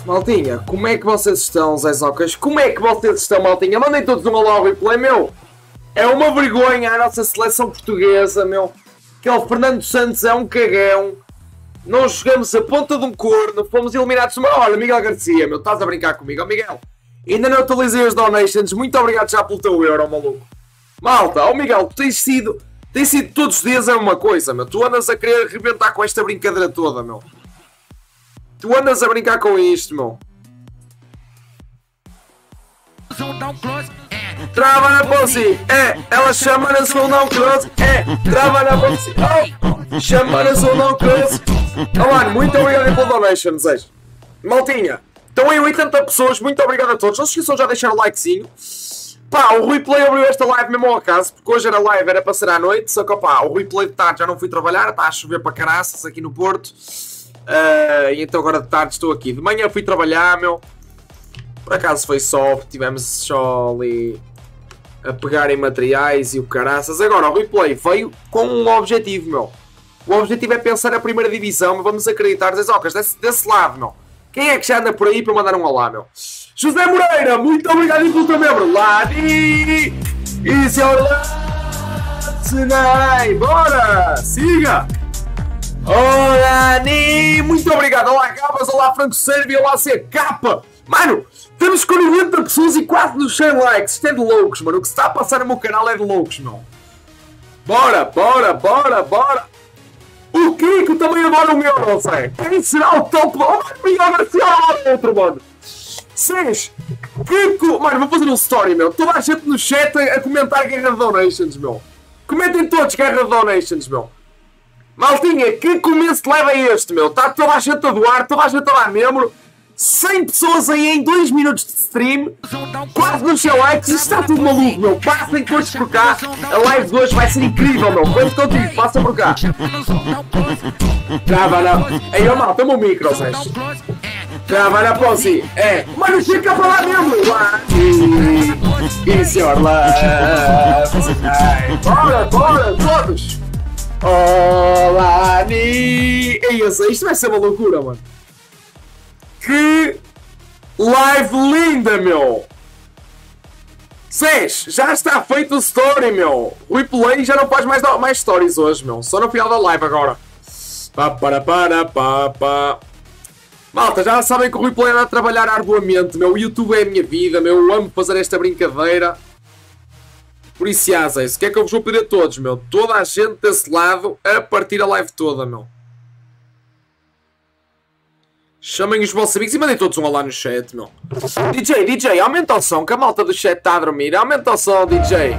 Maltinha, como é que vocês estão, Zé Zocas? Como é que vocês estão, maltinha? Mandem todos um alô ao replay, meu! É uma vergonha a nossa seleção portuguesa, meu! Aquele Fernando Santos é um cagão. Nós jogamos a ponta de um corno, fomos eliminados. Olha, Miguel Garcia, meu, estás a brincar comigo, Miguel? Ainda não atualizei os donations, muito obrigado já pelo teu euro, maluco. Malta, Miguel, tu tens sido todos os dias a uma coisa, meu. Tu andas a querer arrebentar com esta brincadeira toda, meu. Tu andas a brincar com isto, meu. Trava na Ponzi, ela chama-nos um não close, trava na Ponzi, chama-nos um não close. Oh, mano, muito obrigado pelo donation, Zé. Maltinha, estão aí 80 pessoas, muito obrigado a todos. Não se esqueçam já de deixar o likezinho. Pá, o Replay abriu esta live mesmo ao acaso, porque hoje era live, era para ser à noite, só que pá, o Replay de tarde já não fui trabalhar, está a chover para caraças aqui no Porto. E então agora de tarde estou aqui. De manhã fui trabalhar, meu. Por acaso foi soft, tivemos só ali a pegar em materiais e o caraças. Agora o Replay veio com um objetivo, meu. O objetivo é pensar na primeira divisão, mas vamos acreditar, Zezocas, desse lado, meu. Quem é que já anda por aí para mandar um olá, meu? José Moreira, muito obrigado pelo teu membro. Ladi! Isso é o Ladi! Bora! Siga! Olá, Ni! Muito obrigado! Olá, Gabas! Olá, Franco Sérvio! Olá, CK! Mano, estamos com 90 pessoas e quase nos 100 likes! Isto é de loucos, mano! O que se está a passar no meu canal é de loucos, meu! Bora, bora, bora, bora! O Kiko também adora um euro, Zé! Quem será o top? Oh, Miguel Garcia! Outro, mano! 6! Kiko! Mano, vou fazer um story, meu! Toda a gente no chat a comentar Guerra de Donations, meu! Comentem todos Guerra de Donations, meu! Maltinha, que começo leva este, meu? Está toda a gente a doar, toda a gente a dar membro. 100 pessoas aí em 2 minutos de stream. Quase nos 100 likes. Isto está tudo maluco, meu. Passem todos por cá. A live de hoje vai ser incrível, meu. Conto contigo, passa por cá. Trava na... Aí, ó, mal, toma o micro, Zé. Trava na Ponzi. Mano, fica para lá mesmo. It's your love. Bora, bora, todos. Olá, Ni! Isto vai ser uma loucura, mano. Que live linda, meu! 6! Já está feito o story, meu! O Replay já não faz mais stories hoje, meu. Só no final da live agora. Malta, já sabem que o Replay anda a trabalhar arduamente, meu. O YouTube é a minha vida, meu. Eu amo fazer esta brincadeira. Por isso, Zé, o que é que eu vos vou pedir a todos, meu? Toda a gente desse lado a partir a live toda, meu. Chamem os vossos amigos e mandem todos um olá no chat, meu. DJ, aumenta o som, que a malta do chat está a dormir. Aumenta o som, DJ.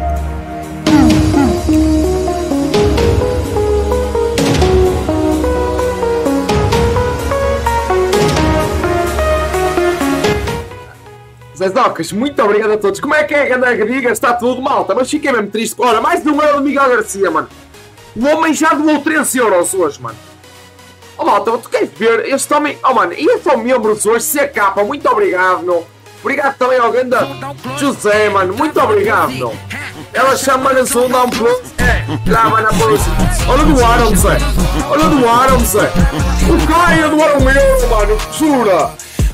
Zé Zocas, muito obrigado a todos. Como é que é, Ganda Griga? Está tudo, malta, mas fiquei mesmo triste. Olha, mais de um euro do Miguel Garcia, mano. O homem já doou 13 euros hoje, mano. Oh, malta, tu queres ver? Este homem... Oh, mano, e esse é o membros hoje, CK, muito obrigado, meu. Obrigado também ao Ganda José, mano. Muito obrigado, meu. Ela chama-nos um down plus. Trava na bolsa. Olha do Aaron, Zé. Olha do Aaron, Zé. O Caio do Aaron meu, mano. Jura?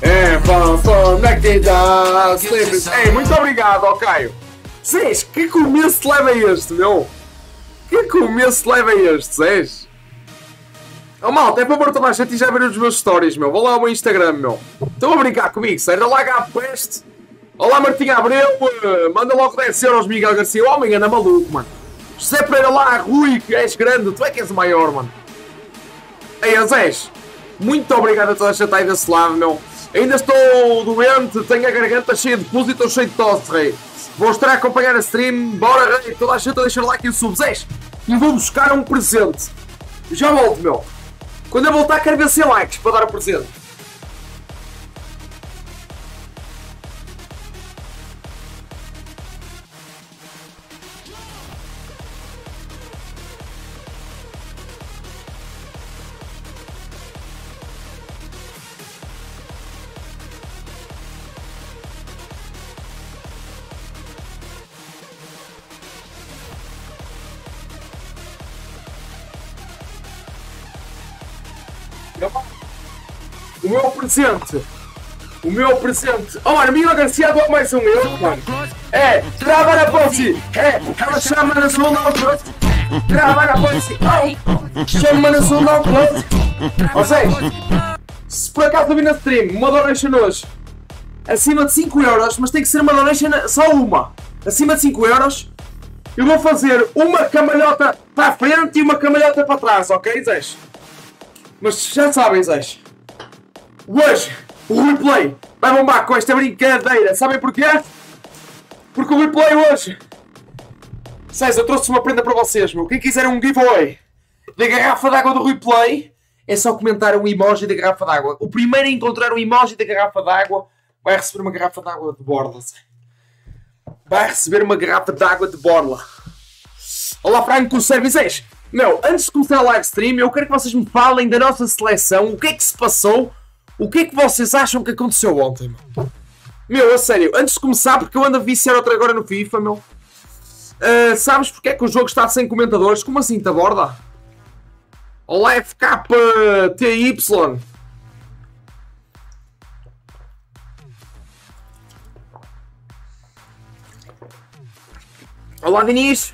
Muito obrigado, ó Caio. Zés, que começo leva este, meu? Que começo leva este, Zés? Oh, malta, é para pôr toda a gente e já ver os meus stories, meu. Vou lá ao meu Instagram, meu. Estão a brincar comigo, sério? Olá, Gapeste. Olá, Martim Abreu. Manda logo 10 euros, Miguel Garcia. O homem anda maluco, mano. José Pereira lá, Rui, que és grande. Tu é que és o maior, mano. Ei, Zés, muito obrigado a toda a gente aí desse lado, meu. Ainda estou doente, tenho a garganta cheia de pus e estou cheio de tosse, rei. Vou estar a acompanhar a stream, bora, rei. Toda a gente a deixar like e o sub, Zés. E vou buscar um presente. Já volto, meu. Quando eu voltar quero ver 100 likes para dar o presente. O meu presente O meu presente. Oh, mano, Miguel Garcia deu mais um euro, mano. É, trava na posse. É, ela chama na sua não close. Trava na posse. Oh, chama na sua não close. Ou seja, se por acaso eu vi na stream uma donation hoje acima de 5 euros, mas tem que ser uma donation só uma. Acima de 5 euros, eu vou fazer uma camalhota para a frente e uma camalhota para trás, ok, Zés? Mas já sabem, Zés. Hoje, o replay vai bombar com esta brincadeira. Sabem porquê? Porque o replay hoje... Zés, eu trouxe uma prenda para vocês, meu. Quem quiser um giveaway da garrafa d'água do replay, é só comentar um emoji da garrafa d'água. O primeiro a encontrar um emoji da garrafa d'água vai receber uma garrafa d'água de borla. Vai receber uma garrafa d'água de borla. Olá, Franco Services. Meu, antes de começar a live stream, eu quero que vocês me falem da nossa seleção. O que é que se passou? O que é que vocês acham que aconteceu ontem, meu? Meu, a sério, antes de começar, porque eu ando a viciar outra agora no FIFA, meu. Sabes porque é que o jogo está sem comentadores? Como assim, tá borda? Olá, FKTY. Olá, Diniz.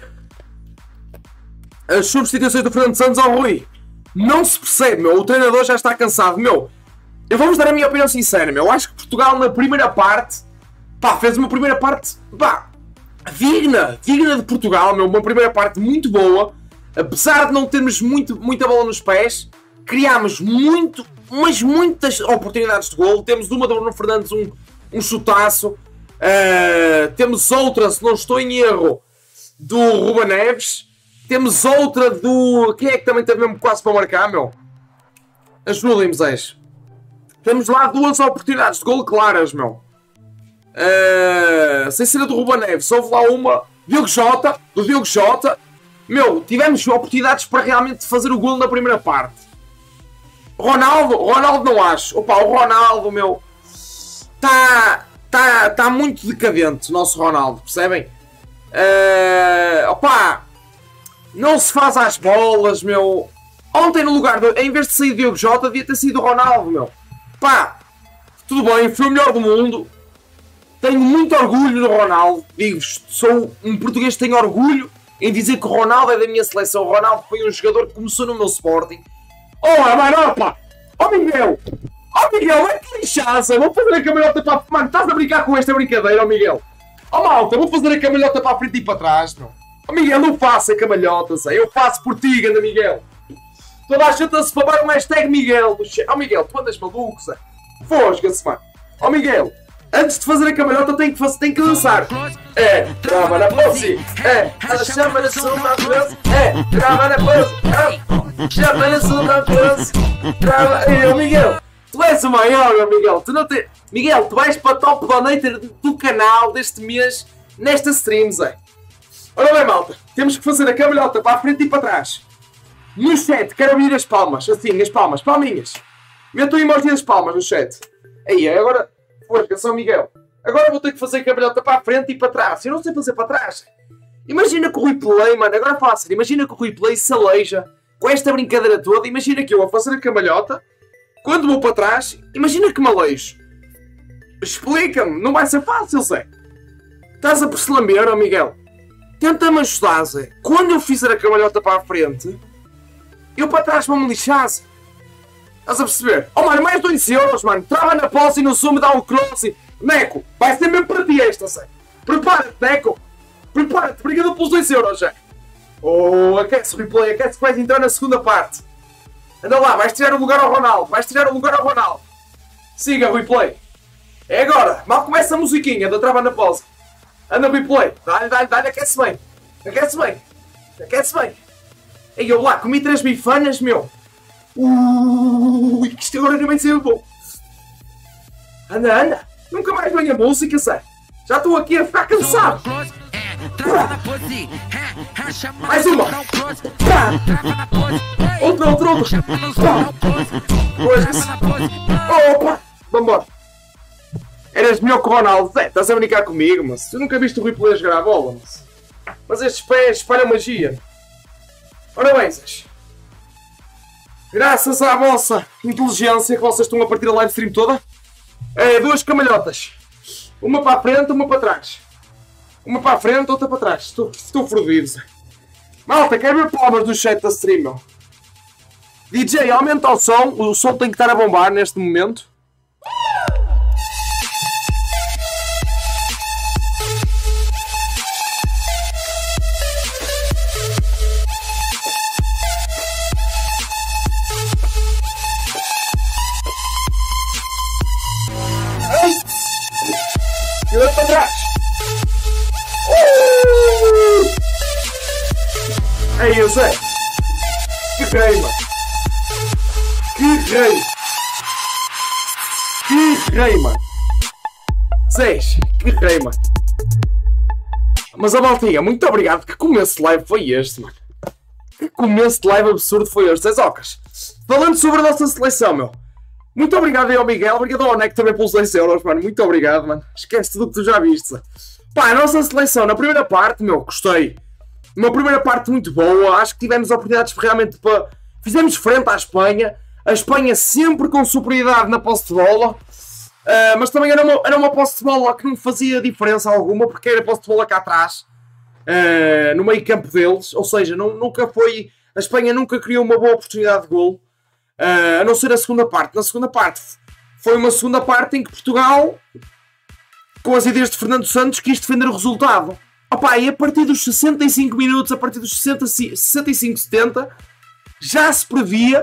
As substituições do Fernando Santos ao Rui. Não se percebe, meu. O treinador já está cansado, meu. Eu vou-vos dar a minha opinião sincera, meu. Eu acho que Portugal na primeira parte... Pá, fez uma primeira parte... Pá, digna de Portugal, meu. Uma primeira parte muito boa. Apesar de não termos muita bola nos pés, criámos muitas oportunidades de golo. Temos uma do Bruno Fernandes, um chutaço. Temos outra, se não estou em erro, do Ruben Neves. Temos outra do... Quem é que também teve mesmo quase para marcar, meu? Ajudem-me, Zés. Temos lá duas oportunidades de golo claras, meu. Sem ser a do Ruben Neves. Houve lá uma do Diogo Jota. Meu, tivemos oportunidades para realmente fazer o golo na primeira parte. Ronaldo não acho. Opa, o Ronaldo, meu, está muito decadente, o nosso Ronaldo, percebem? Opa, não se faz às bolas, meu. Ontem no lugar, em vez de sair Diogo Jota, devia ter sido o Ronaldo, meu. Pá, tudo bem, foi o melhor do mundo. Tenho muito orgulho no Ronaldo. Digo-vos, sou um português que tem orgulho em dizer que o Ronaldo é da minha seleção. O Ronaldo foi um jogador que começou no meu Sporting. Oh, mano, opa! Oh, Miguel! Oh, Miguel, é que lixaça! Vou fazer a camalhota para... Mano, estás a brincar com esta brincadeira, oh, Miguel? Oh, malta, vou fazer a camalhota para a frente e para trás, não? Oh, Miguel, não faça a camalhota, sei. Eu faço por ti, ganda Miguel. Toda a gente a se falar um hashtag Miguel. Oh, Miguel, tu andas maluco, sei. Fosga-se, mano. Oh, Miguel, antes de fazer a camalhota tem que dançar. É, trava na pose. É, ela chama na sua close. É, trava na pose. Chama na sua close. Trava. Ei, Miguel, tu és o maior, meu Miguel. Tu não te... Miguel, tu vais para top donator do canal deste mês nesta stream, Zé. Ora bem, malta, temos que fazer a camalhota para a frente e para trás. No chat, quero ouvir as palmas, assim, as palmas, palminhas. Metam emoji das palmas no chat. Aí, agora, forca, São Miguel. Agora vou ter que fazer a camalhota para a frente e para trás. Eu não sei fazer para trás. Imagina que o replay, mano, agora fala sério, imagina que o replay se aleija com esta brincadeira toda. Imagina que eu vou fazer a camalhota, quando vou para trás, imagina que me aleijo. Explica-me, não vai ser fácil, Zé. Estás a perceber, ó Miguel? Tenta-me ajudar, Zé. Quando eu fizer a camalhota para a frente, eu para trás vou-me lixar, Zé. Estás a perceber? Oh, mano, mais 2 euros, mano. Trava na posse e no zoom dá um cross. Neco, vai ser mesmo para ti esta, Zé. Prepara-te, Neco. Prepara-te. Obrigado pelos 2 euros, Zé. Oh, aquece o replay. Aquece que vais entrar na segunda parte. Anda lá, vais tirar o lugar ao Ronaldo. Vais tirar o lugar ao Ronaldo. Siga o replay. É agora. Mal começa a musiquinha da trava na pose. Anda o replay. Dá-lhe, aquece bem. Aquece bem. Aquece bem. Ei, eu lá, comi 3 bifanas, meu. Que isto agora também saiu bom. Anda. Nunca mais venha a música, Zé. Já estou aqui a ficar cansado. Mais uma. Outra. Opa. Vambora. Eras melhor que o Ronaldo. Zé, estás a brincar comigo, mas tu nunca viste o replay a jogar a bola, mas estes pés espalham magia. Ora bem, Zé. Graças à vossa inteligência que vocês estão a partir da live stream toda, É, duas camalhotas. Uma para a frente, uma para trás. Uma para a frente, outra para trás. Estou fodido, Zé. Malta, quero ver palmas do chat da stream, meu. DJ, aumenta o som tem que estar a bombar neste momento. Ai! E outro para trás. Ei, Zé. Que rei, mano. Que rei! Que rei, mano! Zés, que rei, mano! Mas a maltinha, muito obrigado. Que começo de live foi este, mano? Que começo de live absurdo foi este, Zés Ocas? Falando sobre a nossa seleção, meu. Muito obrigado aí ao Miguel. Obrigado ao Onek também pelos 10 euros, mano. Muito obrigado, mano. Esquece tudo o que tu já viste. Pá, a nossa seleção, na primeira parte, meu, gostei. Uma primeira parte muito boa. Acho que tivemos oportunidades realmente para... Fizemos frente à Espanha. A Espanha sempre com superioridade na posse de bola, mas também era uma posse de bola que não fazia diferença alguma, porque era posse de bola cá atrás, no meio campo deles, ou seja, nunca foi, a Espanha nunca criou uma boa oportunidade de golo, a não ser a segunda parte. Na segunda parte, foi uma segunda parte em que Portugal, com as ideias de Fernando Santos, quis defender o resultado. Opa, e a partir dos 65 minutos, a partir dos 65, 70, já se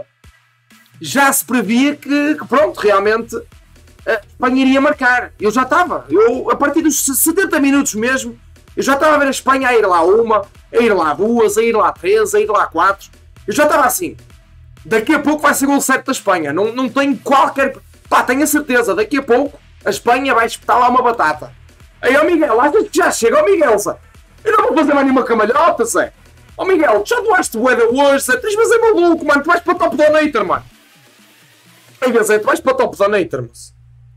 previa que pronto, realmente a Espanha iria marcar. Eu já estava. A partir dos 70 minutos mesmo, eu já estava a ver a Espanha a ir lá uma, a ir lá duas, a ir lá três, a ir lá quatro. Eu já estava assim. Daqui a pouco vai ser gol certo da Espanha. Não tenho qualquer... Pá, tenho a certeza. Daqui a pouco a Espanha vai espetar lá uma batata. Aí, ó Miguel, às vezes já chega. Ó Miguel, Zé. Eu não vou fazer mais nenhuma camalhota, Zé. Ó Miguel, já doaste boeda hoje, Zé. Tens de fazer maluco, mano. Tu vais para o top donator, mano. Ei, Zé, tu vais para o top donator, moço.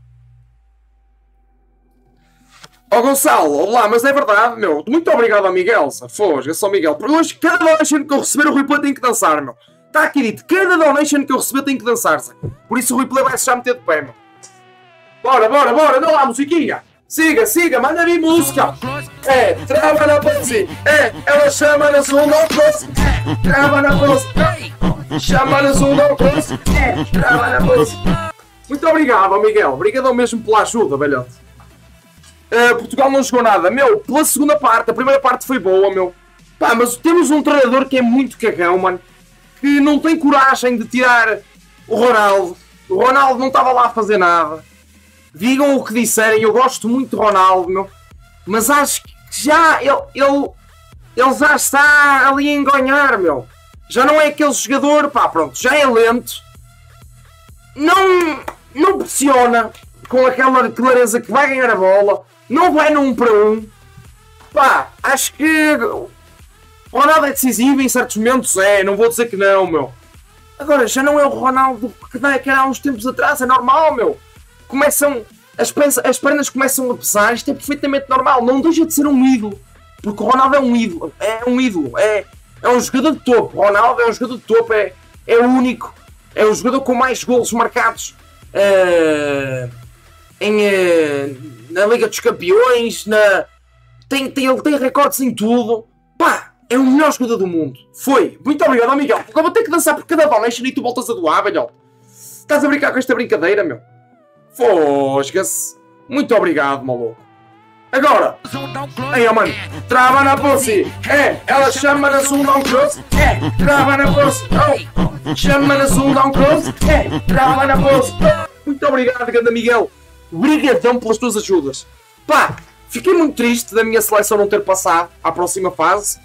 Ó Gonçalo, olá, mas é verdade, meu. Muito obrigado ao Miguel, Zé. Fosga, só Miguel. Porque hoje, cada donation que eu receber, o Rui Play tem que dançar, meu. Está aqui dito, cada donation que eu receber tem que dançar, Zé. Por isso o Rui Play vai-se já meter de pé, meu. Bora, bora, bora, dá lá, musiquinha. Siga, siga, manda vir música. É, trava na pose. É, ela chama na sul, não pose. Trava na pose. Chama na sul, não pose. É, trava na pose. Muito obrigado, Miguel. Obrigado mesmo pela ajuda, velhote. Portugal não jogou nada. Meu, pela segunda parte, a primeira parte foi boa, meu. Pá, mas temos um treinador que é muito cagão, mano. Que não tem coragem de tirar o Ronaldo. O Ronaldo não estava lá a fazer nada. Digam o que disserem, eu gosto muito do Ronaldo, meu. Mas acho que já ele já está ali a engonhar, meu. Já não é aquele jogador, pá, pronto, já é lento. Não pressiona com aquela clareza que vai ganhar a bola. Não vai no 1 para 1. Pá, acho que o Ronaldo é decisivo em certos momentos, não vou dizer que não, meu. Agora, já não é o Ronaldo que era há uns tempos atrás, é normal, meu. As pernas começam a pesar, isto é perfeitamente normal, não deixa de ser um ídolo, porque o Ronaldo é um ídolo, é um jogador de topo. O Ronaldo é um jogador de topo, é o único, é o jogador com mais golos marcados na Liga dos Campeões, ele tem recordes em tudo, pá, é o melhor jogador do mundo. Foi, muito obrigado ao Miguel, porque eu vou ter que dançar por cada donation e tu voltas a doar, velho. Estás a brincar com esta brincadeira, meu? Fosga-se. Muito obrigado, maluco. Agora. Aí, ó, mano. Trava na posse. É, ela chama na sul, não close. É, trava na posse. Oh. Chama na sul, não close. É, trava na posse. Muito obrigado, grande Miguel. Obrigadão pelas tuas ajudas. Pá, fiquei muito triste da minha seleção não ter passado à próxima fase.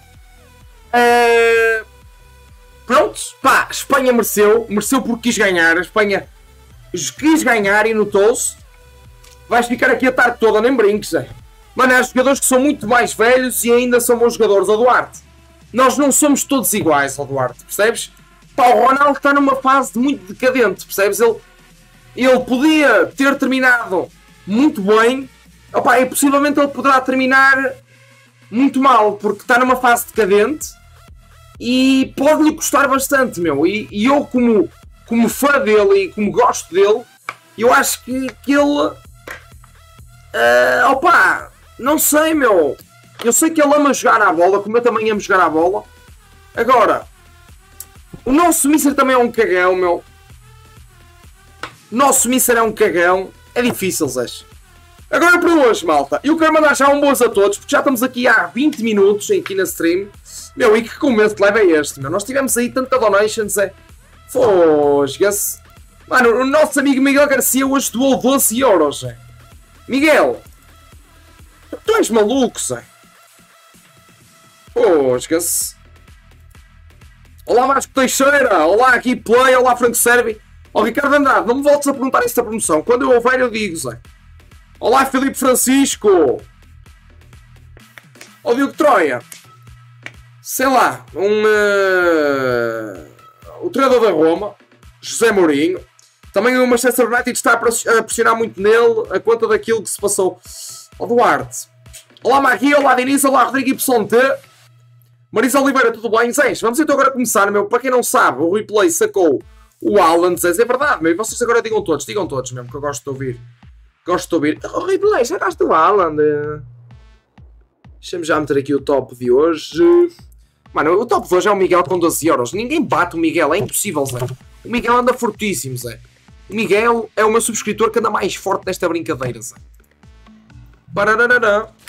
Pronto, pá, a Espanha mereceu porque quis ganhar. A Espanha quis ganhar e notou-se. Vais ficar aqui a tarde toda, nem brinques, Zé. Mano, há jogadores que são muito mais velhos e ainda são bons jogadores, ó Duarte. Nós não somos todos iguais, ó Duarte, percebes? Pá, o Ronaldo está numa fase muito decadente, percebes? Ele podia ter terminado muito bem, opá, e possivelmente ele poderá terminar muito mal, porque está numa fase decadente e pode-lhe custar bastante, meu. E eu, como fã dele e como gosto dele, Eu acho que ele... opa, não sei, meu. Eu sei que ele ama jogar à bola, como eu também amo jogar à bola. Agora, o nosso Mister também é um cagão, meu. O nosso Mister é um cagão. É difícil, Zé. Agora para hoje, malta. Eu quero mandar já um boas a todos, porque já estamos aqui há 20 minutos aqui na stream. Meu, e que começo que leva é este, meu? Nós tivemos aí tanta donations, Zé. Fosga-se. Mano, o nosso amigo Miguel Garcia hoje doou 12 euros, Zé. Miguel, tu és maluco, Zé. Fosga-se. Olá Vasco Teixeira, olá aqui Play, olá Franco Servi. Ó Ricardo Andrade, não me voltes a perguntar isso da promoção. Quando eu houver eu digo, Zé. Olá Filipe Francisco. Ó Diogo Troia. Sei lá, o treinador da Roma, José Mourinho. Também o Manchester United está a pressionar muito nele a conta daquilo que se passou. Ó Duarte. Olá Magui, olá Diniz, olá Rodrigo YT. Marisa Oliveira, tudo bem? Zés, vamos então agora começar, meu. Para quem não sabe, o replay sacou o Alan, Zés, é verdade, meu. E vocês agora digam todos mesmo, que eu gosto de ouvir. Gosto de ouvir. O replay, sacaste o Alan. Deixa-me já meter aqui o top de hoje. Mano, o top de hoje é o Miguel com 12 euros. Ninguém bate o Miguel, é impossível, Zé. O Miguel anda fortíssimo, Zé. O Miguel é o meu subscritor que anda mais forte nesta brincadeira, Zé. Barararará.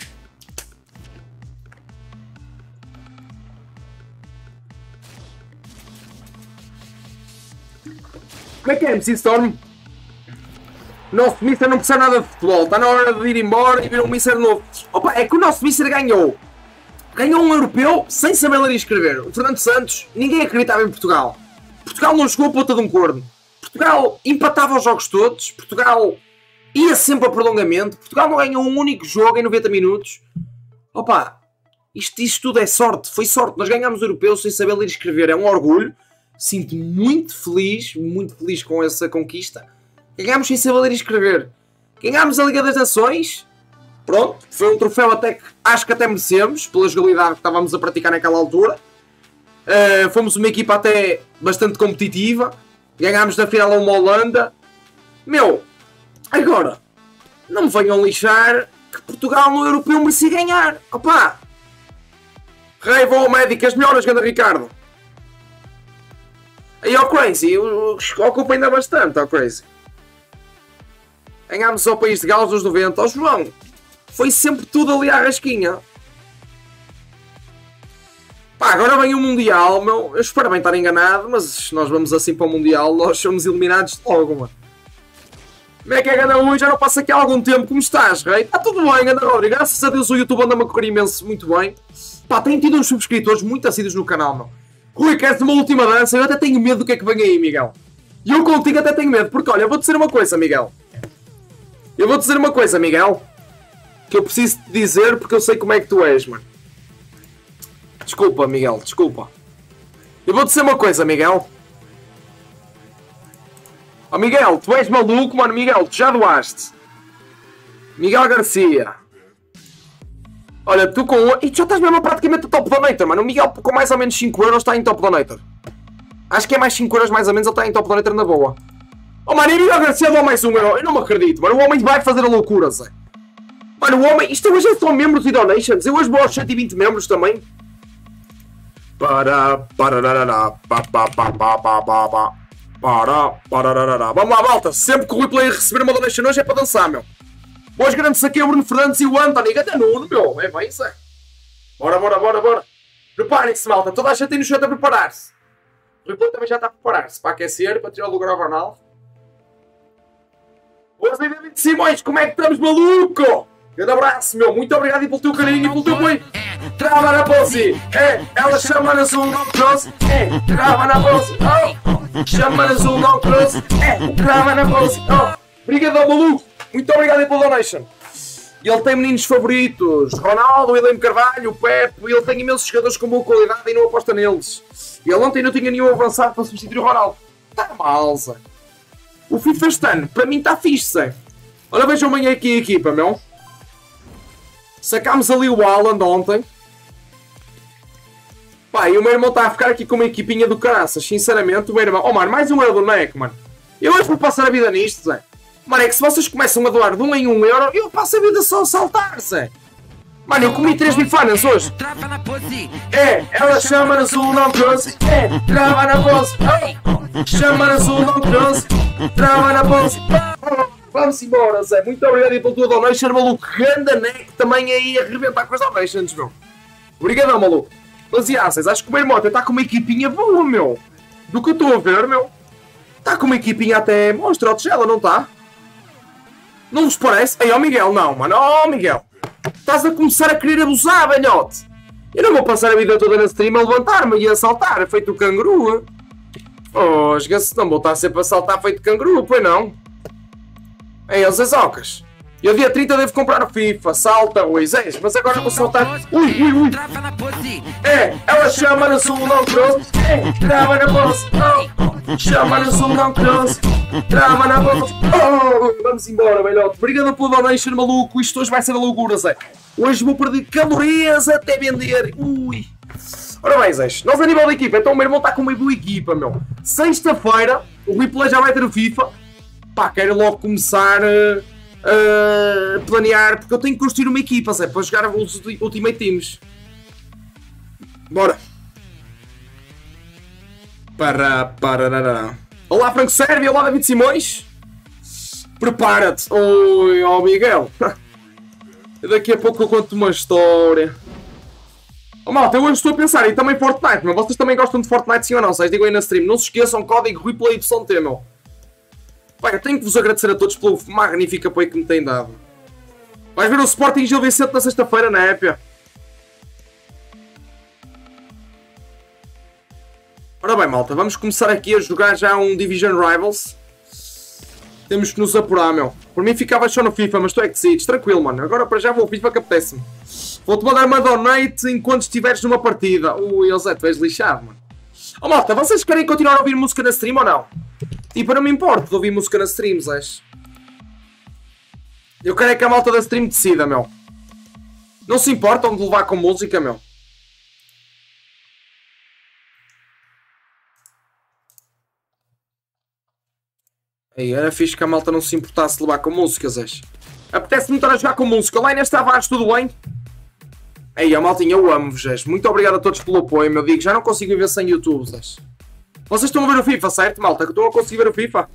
Como é que é, MC Storm? Nosso Mister não precisa nada de futebol. Está na hora de ir embora e vir um Mister novo. Opa, é que o nosso Mister ganhou. Ganhou um europeu sem saber ler e escrever. O Fernando Santos, ninguém acreditava em Portugal. Portugal não jogou a ponta de um corno. Portugal empatava os jogos todos. Portugal ia sempre a prolongamento. Portugal não ganhou um único jogo em 90 minutos. Opa, isto tudo é sorte. Foi sorte. Nós ganhámos o europeu sem saber ler e escrever. É um orgulho. Sinto-me muito feliz com essa conquista. Ganhámos sem saber ler e escrever. Ganhámos a Liga das Nações. Pronto, foi um troféu até que acho que até merecemos, pela jogabilidade que estávamos a praticar naquela altura. Fomos uma equipa até bastante competitiva. Ganhámos na final a uma Holanda. Meu, agora, não me venham lixar que Portugal no europeu merecia ganhar. Opa! Raiva ao médico, as melhoras, ganda Ricardo. Aí ao Crazy, ocupa ainda bastante, ao Crazy. Ganhámos ao país de Gales dos 90. Ó João, foi sempre tudo ali à rasquinha. Pá, agora vem o Mundial, meu. Eu espero bem estar enganado, mas se nós vamos assim para o Mundial, nós somos eliminados logo, mano. Como é que é, ganda Rui? Já não passa aqui há algum tempo. Como estás, rei? Está tudo bem, ganda Rodrigo. Graças a Deus o YouTube anda-me a correr imenso, muito bem. Pá, tem tido uns subscritores muito assíduos no canal, meu. Rui, queres uma última dança? Eu até tenho medo do que é que vem aí, Miguel. E eu contigo até tenho medo, porque olha, eu vou-te dizer uma coisa, Miguel. Que eu preciso te dizer porque eu sei como é que tu és, mano. Desculpa, Miguel, desculpa. Eu vou-te dizer uma coisa, Miguel. Oh, Miguel, tu és maluco, mano. Miguel, tu já doaste. Miguel Garcia. Olha, tu com... E tu já estás mesmo praticamente no top donator, mano. O Miguel com mais ou menos 5 euros está em top donator. Acho que é mais 5 euros mais ou menos, ele está em top donator na boa. Oh, mano, e Miguel Garcia dá mais 1 euro. Eu não me acredito, mano. O homem vai fazer a loucura, Zé. Mano, o homem... Isto hoje é só membros e donations. Eu hoje vou aos 120 membros também. Vamos lá, malta. Sempre que o replay receber uma donation hoje é para dançar, meu. Hoje grandes aqui o Bruno Fernandes e o Anthony. Até Nuno, meu. É bem isso, é. Bora. Preparem-se, malta. Toda a gente aí no chat a preparar-se. O replay também já está a preparar-se para aquecer, para tirar o lugar ao Ronaldo. Boas aí, David Simões. Como é que estamos, maluco? Grande abraço, meu. Muito obrigado e pelo teu carinho e pelo teu apoio. Trava na pose. Ela chama-nos um não cross. Trava na pose. Chama-nos um não cross. Trava na pose. Obrigado, maluco. Muito obrigado pela donation. Ele tem meninos favoritos. Ronaldo, William Carvalho, Pepe. Ele tem imensos jogadores com boa qualidade e não aposta neles. E ele ontem não tinha nenhum avançado para substituir o Ronaldo. Está mal, Zé. O FIFA este ano, para mim está fixe, Zé. Olha, vejam bem aqui a equipa, meu. Sacámos ali o Haaland ontem. Pá, e o meu irmão está a ficar aqui com uma equipinha do caraças. Sinceramente, o meu irmão... Oh, mano, mais um euro do NEC, mano. Eu hoje vou passar a vida nisto, Zé. Mano, é que se vocês começam a doar de 1 em 1 euro, eu passo a vida só a saltar, Zé. Mano, eu comi 3 bifanas hoje. É, ela chama no sul, não trouxe. É, trava na pose. Chama no sul, não trouxe. Trava na pose. Vamos embora, Zé. Muito obrigado aí pela tua donation, maluco. Ganda neck também aí a arrebentar com as donations, meu. Obrigadão, maluco. Mas, Zé, acho que o meu irmão está com uma equipinha boa, meu. Do que eu estou a ver, meu. Está com uma equipinha até monstra, ela não está? Não vos parece? Ei, ó Miguel, não, mano. Ó Miguel. Estás a começar a querer abusar, velhote. Eu não vou passar a vida toda na stream a levantar-me e a saltar, feito o canguru. Oh, esquece, não vou estar sempre a saltar feito canguru, pois não? Ei, os azocas. Eu dia 30 devo comprar o FIFA, salta, Moisés, mas agora vou saltar. Ui, ui, ui. É, ela chama no sul, não trouxe. É, trava na pose. Oh, chama no sul, não trouxe. Trava na pose. Oh, vamos embora, velhote. Obrigado pelo donation, maluco. Isto hoje vai ser a loucura, Zé. Hoje vou perder calorias até vender. Ui. Ora bem, Zé, nós a nível da equipa, então o meu irmão está com uma boa equipa, meu. Sexta-feira, o replay já vai ter o FIFA. Pá, quero logo começar planear, porque eu tenho que construir uma equipa, Zé, para jogar os Ultimate Teams. Bora. Olá, Franco Sérvia, olá, David Simões. Prepara-te. Oi, ó Miguel. Daqui a pouco eu conto uma história. Oh, malta, eu hoje estou a pensar em também Fortnite, meu. Vocês também gostam de Fortnite, sim ou não? Vocês digam aí na stream. Não se esqueçam, código REPLAYYT, meu. Pai, eu tenho que vos agradecer a todos pelo magnífico apoio que me têm dado. Vais ver o Sporting Gil Vicente na sexta-feira na Épia. Ora bem, malta, vamos começar aqui a jogar já um Division Rivals. Temos que nos apurar, meu. Por mim ficava só no FIFA, mas tu é que decides. Tranquilo, mano. Agora para já vou ao FIFA que apetece-me. Vou-te mandar uma donate enquanto estiveres numa partida. Ui, Zé, tu és lixado, mano. Oh, malta, vocês querem continuar a ouvir música na stream ou não? Tipo, eu não me importo de ouvir música na stream, Zé. Eu quero é que a malta da stream decida, meu. Não se importam de levar com música, meu. Aí, era fixe que a malta não se importasse de levar com música, Zé. Apetece-me estar a jogar com música. Lá neste Tavares, tudo bem? Aí, a maltinha, eu amo-vos, Zé. Muito obrigado a todos pelo apoio, meu. Digo, já não consigo viver sem YouTube, Zé. Vocês estão a ver o FIFA, certo, malta? Que estou a conseguir ver o FIFA?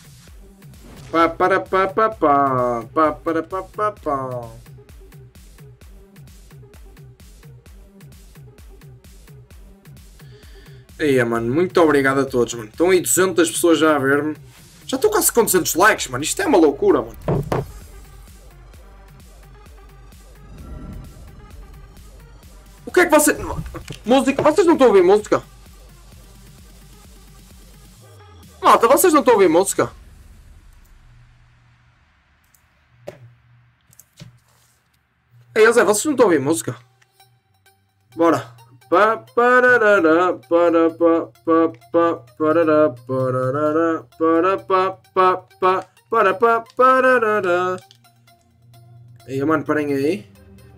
Aí, mano, muito obrigado a todos, mano. Estão aí 200 pessoas já a ver-me. Já estou quase com 200 likes, mano. Isto é uma loucura, mano. O que é que vocês... Música? Vocês não estão a ouvir música? Malta, vocês não estão a ouvir música? Ei, Zé, vocês não estão a ouvir música? Bora. Ei, mano, parem aí.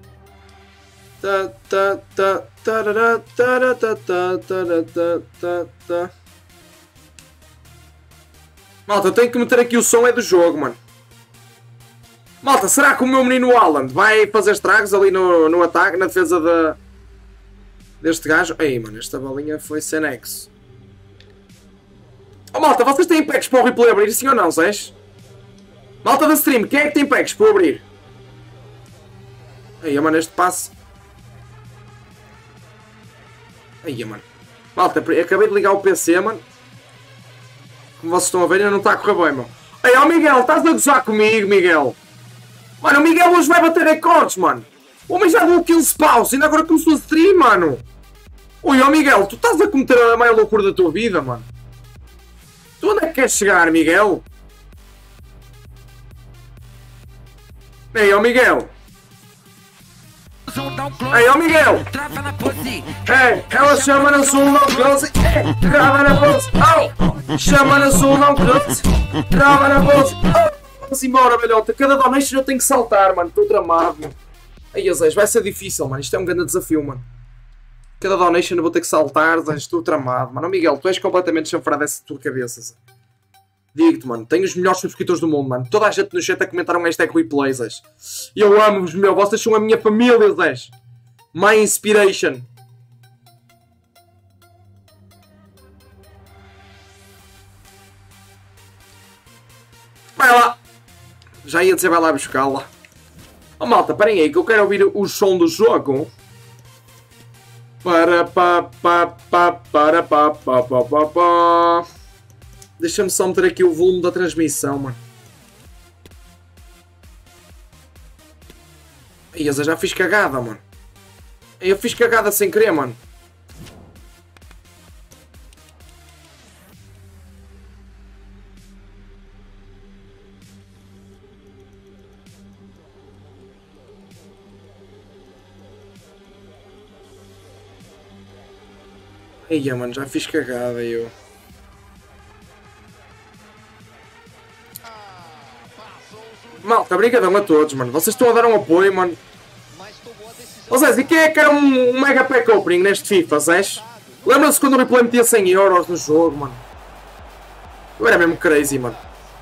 Malta, eu tenho que meter aqui o som é do jogo, mano. Malta, será que o meu menino Alan vai fazer estragos ali no ataque, na defesa deste gajo? Ei, mano, esta bolinha foi sem nexo. Oh, malta, vocês têm packs para o replay abrir, sim ou não, Zés? Malta da stream, quem é que tem packs para abrir? Ei, mano, este passe. Ei, mano. Malta, acabei de ligar o PC, mano. Como vocês estão a ver, ainda não está a correr bem, meu. Ei, ó Miguel, estás a gozar comigo, Miguel? Mano, o Miguel hoje vai bater recordes, mano. O homem já deu 15 paus, ainda agora começou a stream, mano. Ui, ó Miguel, tu estás a cometer a maior loucura da tua vida, mano. Tu onde é que queres chegar, Miguel? Ei, ó Miguel. Ei, ó Miguel. É, ela chama na sul, não trouxe. Trava na pose. Oh, chama na sul, não trouxe. Trava na pose. Oh. Vamos embora, velhota. Cada donation eu tenho que saltar, mano. Estou tramado, mano. Aí, Zé, vai ser difícil, mano. Isto é um grande desafio, mano. Cada donation eu vou ter que saltar, Zé. Estou tramado, mano. Oh, Miguel, tu és completamente chanfrado dessa tua cabeça, Zé. Digo-te, mano, tenho os melhores subscritores do mundo, mano. Toda a gente no chat a comentar um hashtag replay, Zés. E eu amo-vos, meu. Vocês são a minha família, Zés. My inspiration. Vai lá. Já ia dizer vai lá buscá-la. Oh, malta, parem aí que eu quero ouvir o som do jogo. Deixa-me só meter aqui o volume da transmissão, mano. Ih, eu já fiz cagada, mano. Eu fiz cagada sem querer, mano. Eia, mano, já fiz cagada eu. Malta, brigadão a todos, mano. Vocês estão a dar um apoio, mano. Ô Zés, e quem é que era um mega pack opening neste FIFA, Zés? Lembra-se quando o replay metia 100 euros no jogo, mano? Eu era mesmo crazy, mano.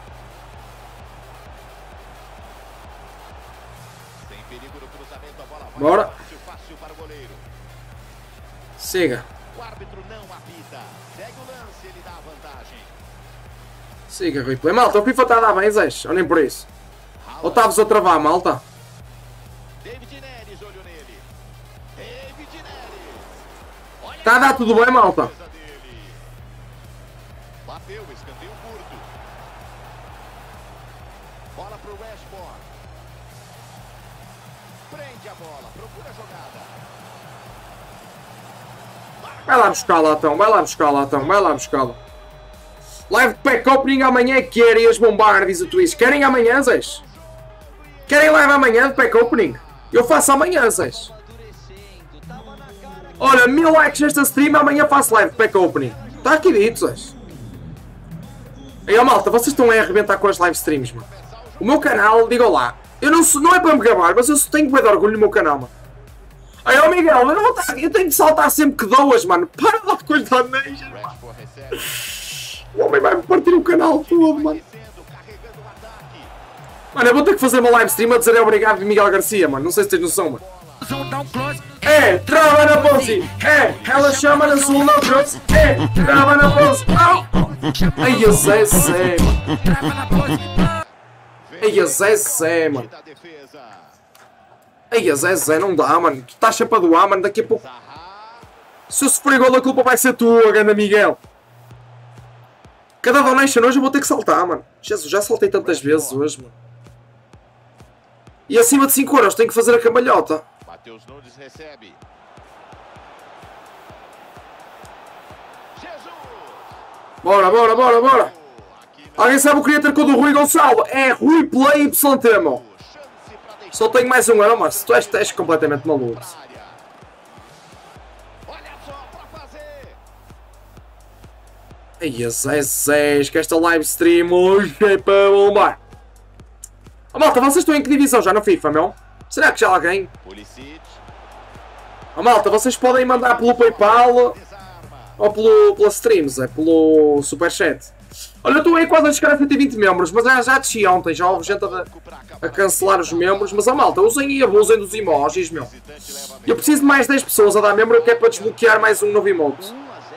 Bora. Siga. Siga, replay. Malta, o FIFA está a dar bem, Zés. Olhem por isso. Ou estavas a travar, malta? Está a dar tudo bem, malta? Bateu, escanteio curto. Bola pro Rashford. Prende a bola, procura a jogada. Vai lá buscar lá, então. Vai lá buscar lá, então. Vai lá buscar lá. Live pack opening amanhã querem as bombar, diz o Twitch. Querem amanhã, Zés? Querem live amanhã de pack opening? Eu faço amanhã, Zés. Olha, 1000 likes nesta stream, amanhã faço live de pack opening. Está aqui dito, Zés. Aí, ó, malta, vocês estão a arrebentar com as live streams, mano. O meu canal, digam lá. Eu não é para me gabar, mas eu tenho bem de orgulho no meu canal, mano. Aí, ó, Miguel, eu, não vou estar, eu tenho de saltar sempre que doas, mano. Para lá com as donations, mano. O homem vai-me partir o canal todo, mano. Mano, eu vou ter que fazer uma live stream a dizer obrigado Miguel Garcia, mano. Não sei se tens noção, mano. É, trava na pose. É, ela chama na sua não trouxe. É, trava na pose. Ai, a Zé, mano. Ai, a Zé, mano. Ai, a Zé, não dá, mano. Tu estás sempre a doar, mano. Daqui a pouco. Se eu sofrer gol, a culpa vai ser tua, ganda Miguel. Cada donation hoje eu vou ter que saltar, mano. Jesus, já saltei tantas vezes hoje, mano. E acima de 5 euros tenho que fazer a cambalhota. Matheus Nunes recebe. Bora, bora, bora, bora. Alguém sabe o criador do Rui Gonçalo? É Rui Play YT, meu. Só tenho mais 1 euro, mas tu és completamente maluco. Ai, a Zé, que esta live stream hoje é para bombar. Oh, malta, vocês estão em que divisão já no FIFA, meu? Será que já alguém? Oh, malta, vocês podem mandar pelo PayPal ou pela streams, é pelo Superchat. Olha, eu estou aí quase a chegar a 120 membros, mas já desci ontem, já houve gente a cancelar os membros. Mas, oh, malta, usem e abusem dos emojis, meu. Eu preciso de mais 10 pessoas a dar membro, que é para desbloquear mais um novo emote.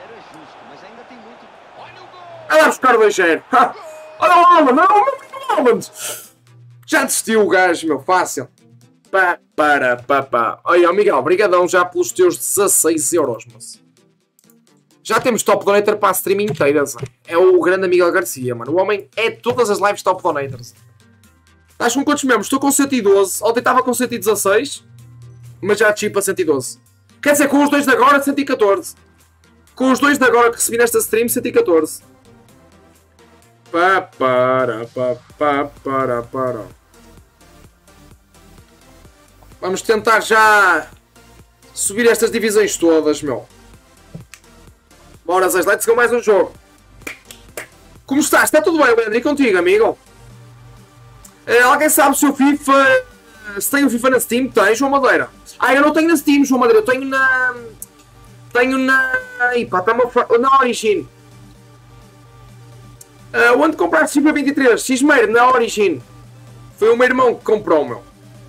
Vai lá buscar o 2-0. Olha o Haaland, não, o Haaland. Já desistiu o gajo, meu, fácil. Pá. Olha, Miguel, obrigadão já pelos teus 16 euros, moço. Já temos top donator para a stream inteira, Zé. É o grande Miguel Garcia, mano. O homem é todas as lives top donators. Estás com quantos membros? Estou com 112. Ontem estava com 116. Mas já desci para 112. Quer dizer, com os dois de agora, 114. Com os dois de agora que recebi nesta stream, 114. Para. Vamos tentar já subir estas divisões todas, meu. Bora, Zé, let's go mais um jogo. Como estás? Está tudo bem, Leandro? E contigo, amigo? Alguém sabe se o FIFA... Se tem o FIFA na Steam? Tem, João Madeira. Ah, eu não tenho na Steam, João Madeira. Eu tenho na... Tenho na... Ih, pá, está-me a... Na Origin. Onde compraste FIFA 23? Xmeiro, na Origin. Foi o meu irmão que comprou, meu.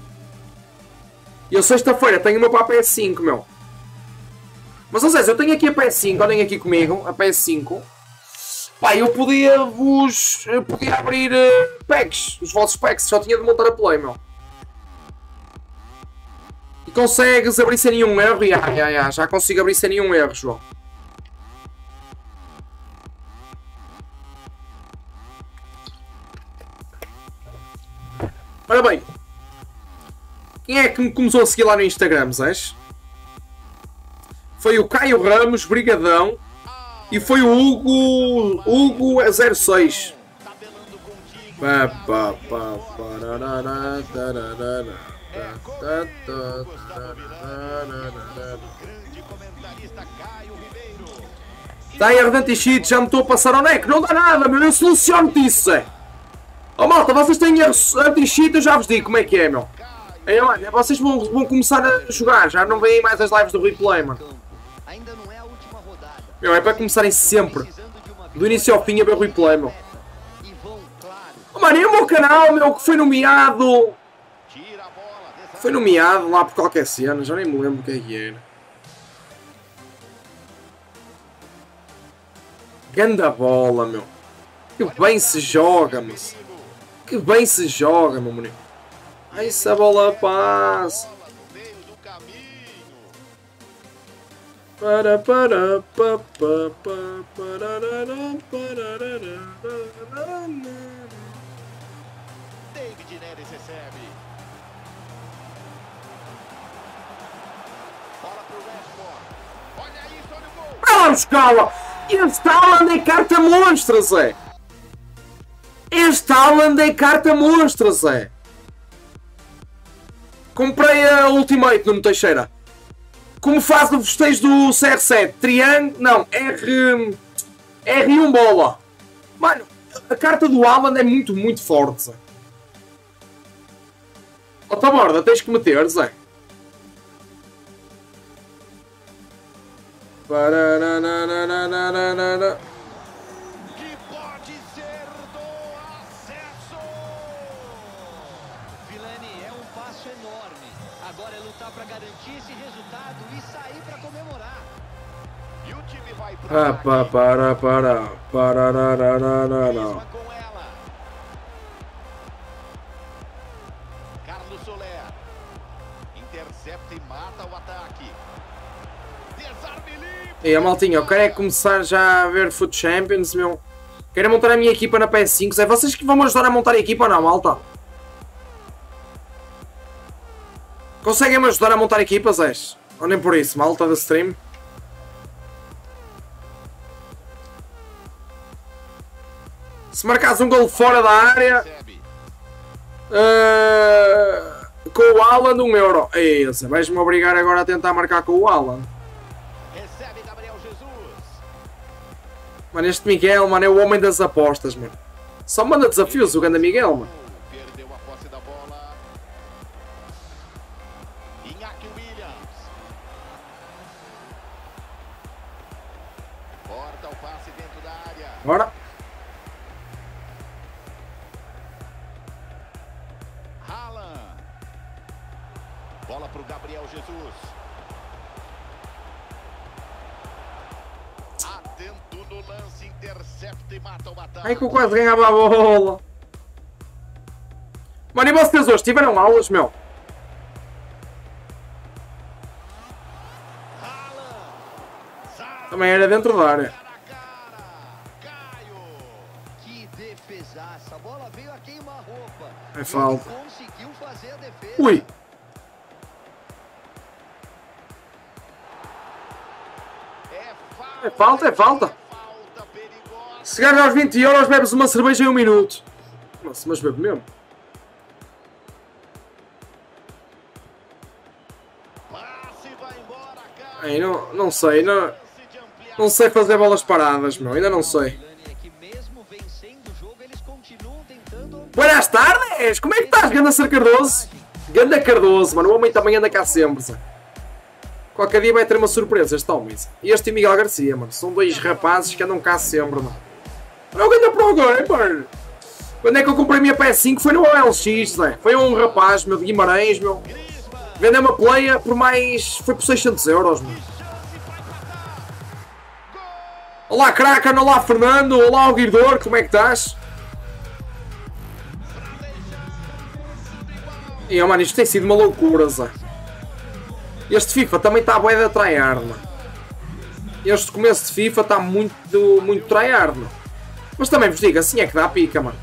E eu sexta-feira tenho uma para a PS5, meu. Mas, ou seja, eu tenho aqui a PS5, olhem aqui comigo, a PS5. Pá, eu podia abrir packs, os vossos packs, só tinha de montar a Play, meu. E consegues abrir sem nenhum erro? Já consigo abrir sem nenhum erro, João. Ora bem, quem é que me começou a seguir lá no Instagram, Zés? Foi o Caio Ramos, Brigadão, e foi o Hugo06. Está aí Ardenticite, já me estou a passar ao neck, não dá nada, meu, eu soluciono-te isso, Zé. Oh malta, vocês têm anti-cheat, eu já vos digo como é que é, meu. Olha, vocês vão começar a jogar, já não veem mais as lives do replay, mano. Meu, é para começarem sempre, do início ao fim, a ver o replay, meu. Oh, mano, e o meu canal, meu, que foi nomeado... Foi nomeado lá por qualquer cena, já nem me lembro o que era. Ganda bola, meu. Que bem se joga, mas... Que bem se joga, meu menino. Ai, essa bola passa. David Neres recebe. Bola pro Rashford. Olha isso, olha o gol. Olha lá, escala. Este Haaland é carta monstra, Zé. Este Haaland é carta monstra, Zé. Comprei a Ultimate no Teixeira. Como faz no festejo do CR7? Triângulo. Não, R1 bola. Mano, a carta do Haaland é muito, muito forte, Zé. Outra borda, tens que meter, Zé. Que pode ser do acesso. Vilani, é um passo enorme. Agora é lutar para garantir esse resultado e sair para comemorar. E o time vai pro Para. Prisma com ela. Carlos Soler. Intercepta e mata o ataque. Desarme limpo. E a maltinha, eu quero é começar já a ver Foot Champions, meu. Quero montar a minha equipa na PS5. É vocês que vão me ajudar a montar a equipa ou não, malta? Conseguem-me ajudar a montar a equipa, Zé? Ou nem por isso, malta da stream? Se marcares um gol fora da área... Recebe. com o Haaland, €1. Ei, Zé, vais-me obrigar agora a tentar marcar com o Haaland. Recebe Gabriel Jesus. Mano, este Miguel, mano, é o homem das apostas, mano. Só manda desafios o grande Miguel, mano. Perdeu a posse da bola. Iñaki Williams. Corta o passe dentro da área. Bora. Haaland. Bola pro Gabriel Jesus. Atento no lance, intercepta e mata o ataque. Ai que eu quase ganhava a bola. Mano, e vocês hoje tiveram aulas, meu? Também era dentro da área. Que defesaça. A bola veio a queima-roupa. É falta. Ele conseguiu fazer a defesa. Ui. É falta, é falta. Falta perigosa. Se chegar aos 20€, bebes uma cerveja em 1 minuto. Nossa, mas bebe mesmo. Passe vai embora, cara. Ai, não sei, não sei fazer bolas paradas, meu. Ainda não sei. Vilani, é que mesmo vencendo o jogo, eles continuam tentando... Buenas tardes! Como é que estás, Ganda Ser Cardoso? Ganda Cardoso, mano. O homem também anda cá sempre, Zé. Qualquer dia vai ter uma surpresa este homem, Zé. E este e Miguel Garcia, mano. São dois rapazes que andam cá sempre, mano. Olha o que ainda para o gamer. Quando é que eu comprei a minha PS5? Foi no OLX, Zé. Foi um rapaz, meu, de Guimarães, meu. Vendeu uma playa por mais... Foi por 600 euros, meu. Olá, Kraken. Olá, Fernando. Olá, Alguidor. Como é que estás? E, oh, mano, isto tem sido uma loucura, Zé. Este FIFA também está bué de tryhard, mano. Este começo de FIFA está muito tryhard, mano. Mas também vos digo, assim é que dá a pica, mano.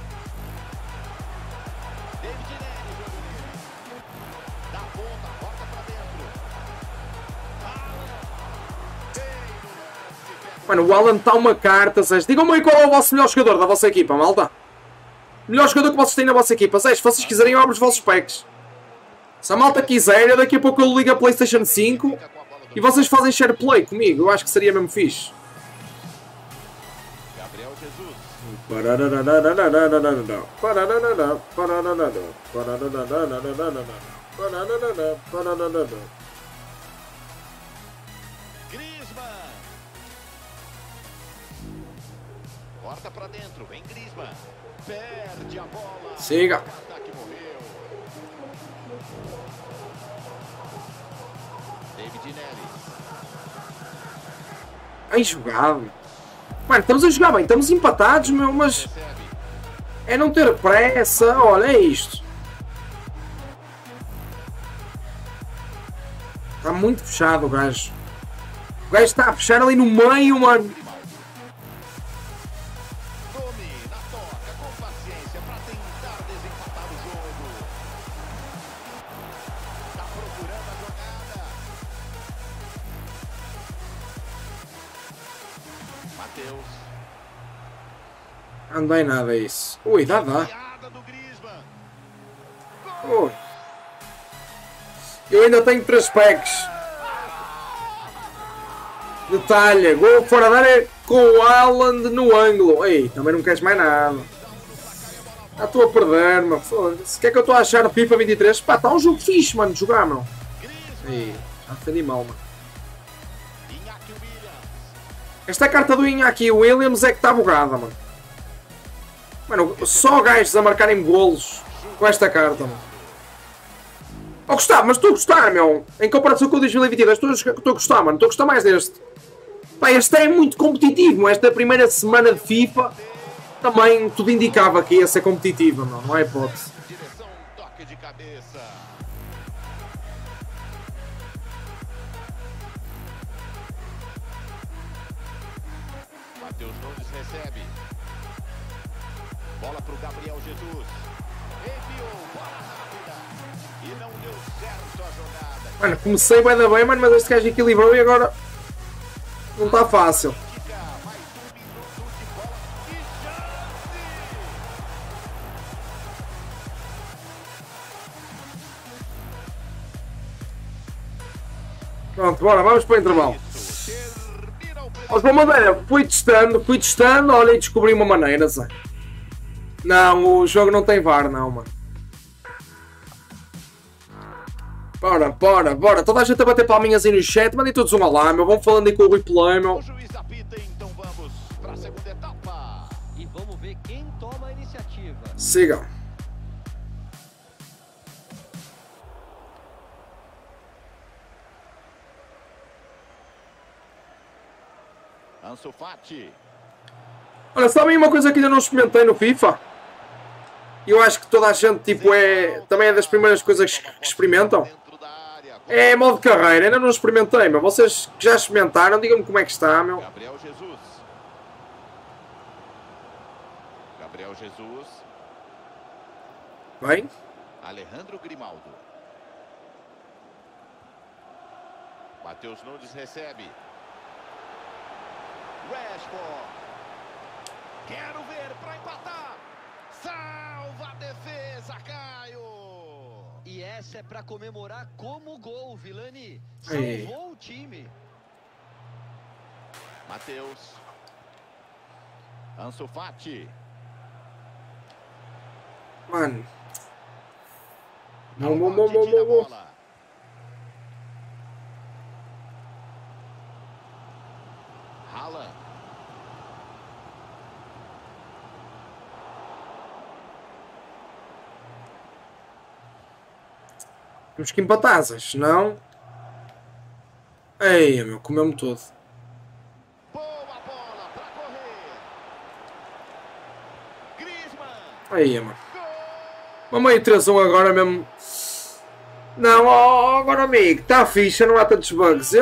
Mano, o Alan está uma carta, Zé. Digam-me aí qual é o vosso melhor jogador da vossa equipa, malta. Melhor jogador que vocês têm na vossa equipa. Zé, se vocês quiserem, eu abro os vossos packs. Se a malta quiser, daqui a pouco eu ligo a PlayStation 5 e vocês fazem share play comigo. Eu acho que seria mesmo fixe. Gabriel Jesus. Griezmann. Corta pra dentro, vem Griezmann. Perde a bola. Siga. Ataque morreu. David Nelly. Bem jogado. Mano, estamos a jogar bem. Estamos empatados, meu, mas... Recebe. É não ter pressa. Olha, é isto. Está muito fechado o gajo. O gajo está a fechar ali no meio, mano. Domina, toca com paciência pra tentar desempatar o jogo. Tá procurando a jogada. Matheus. Não dá em nada isso. Ui, dá. Piada do Griezmann. Ui. Eu ainda tenho 3 packs. Detalhe, gol fora da área com o Haaland no ângulo. Ei, também não queres mais nada. Já estou a perder, mano. Foda-se. O que é que eu estou a achar no FIFA 23? Pá, está um jogo fixe, mano, de jogar, meu. Ei, já defendi mal, mano. Iñaki Williams. Esta carta do Iñaki Williams é que está bugada, mano. Mano, só gajos a marcarem golos com esta carta, mano. Oh, Gustavo, mas estou a gostar, meu. Em comparação com o 2022, estou a gostar, mano. Estou a gostar mais deste. Pá, este é muito competitivo. Esta primeira semana de FIFA também tudo indicava que ia ser competitiva, meu. Não é hipótese. Direção, toque de cabeça. Matheus Nunes recebe. Bola pro Gabriel Jesus. Enviou, bola rápida. E não deu certo a jogada. Mano, comecei bem da bem, mano, mas este gajo equilibrou e agora não está fácil. Fica mais um minuto de bola. E chance! Pronto, bora, vamos para o intervalo. Isso, termina o Ó, João Madeira, fui testando, olha e descobri uma maneira, Zé. Não, o jogo não tem VAR, não, mano. Bora. Toda a gente a bater palminhas aí no chat. Mandem todos um olá, meu. Vão falando aí com o replay, meu. O juiz apita, então vamos para a segunda etapa. E vamos ver quem toma a iniciativa. Sigam. Ansu Fati. Olha, sabem uma coisa que ainda não experimentei no FIFA? E eu acho que toda a gente, tipo, também é das primeiras coisas que experimentam. Dentro da área. É modo carreira. Ainda não experimentei, meu. Vocês que já experimentaram, digam-me como é que está, meu. Gabriel Jesus. Gabriel Jesus. Bem? Alejandro Grimaldo. Matheus Nunes recebe. Rashford. Quero ver para empatar. Salva a defesa, Caio. E essa é pra comemorar como gol, Vilani. Aí. Salvou o time. Matheus. Ansu Fati. Mano. Almond tira a bola. Haaland. Temos que empatar, senão... Ei, meu, comeu-me todo. Boa bola para correr. Griezmann. Aí, mano. Uma meio 3-1 agora mesmo. Não, agora amigo, está fixe, não há tantos bugs.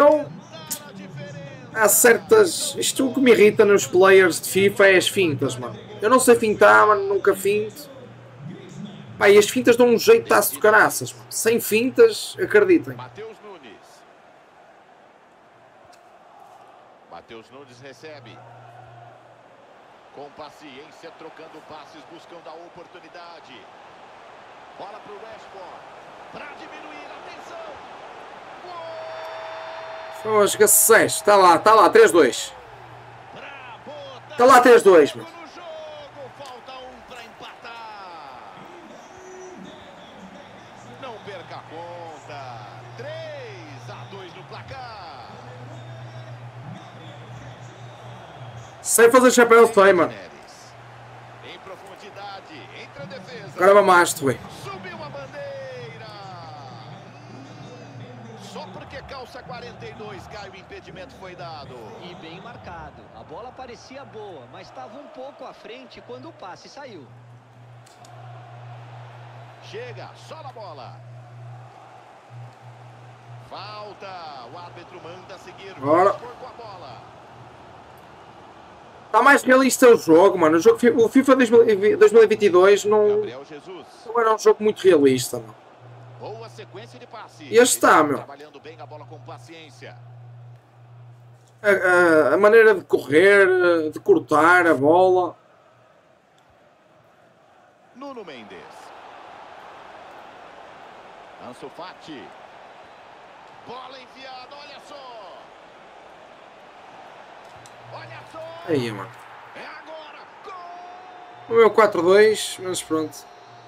Há certas... Isto que me irrita nos players de FIFA é as fintas, mano. Eu não sei fintar, mano, nunca finto. Pá, e as fintas dão um jeitaço de caraças, mano. Sem fintas, acreditem. Matheus Nunes. Matheus Nunes recebe. Com paciência, trocando passes, buscando a oportunidade. Bola para o Rashford. Para diminuir, atenção. Gol! Fosga 6, está lá, 3-2. Está lá 3-2, mano. No jogo, falta um para empatar. Não perca a conta. 3-2 no placar. Sem fazer chapéu, foi, mano. Em profundidade, entre a defesa. Agora mamaste, ué. Subiu a bandeira. Só porque calça 42 cai, o impedimento foi dado. E bem marcado. A bola parecia boa, mas estava um pouco à frente quando o passe saiu. Chega, só na bola. Falta. O árbitro manda seguir. Bora. Com a bola. Está mais realista o jogo, mano. O FIFA 2022 Gabriel Jesus. não era um jogo muito realista, mano. Boa sequência de passe. E este está, meu. Trabalhando bem a bola com paciência. A maneira de correr, de cortar a bola. Nuno Mendes. Ansu Fati. Bola enfiada, olha só. Olha só. Aí, mano. É agora. O Gol. meu 4-2, mas pronto.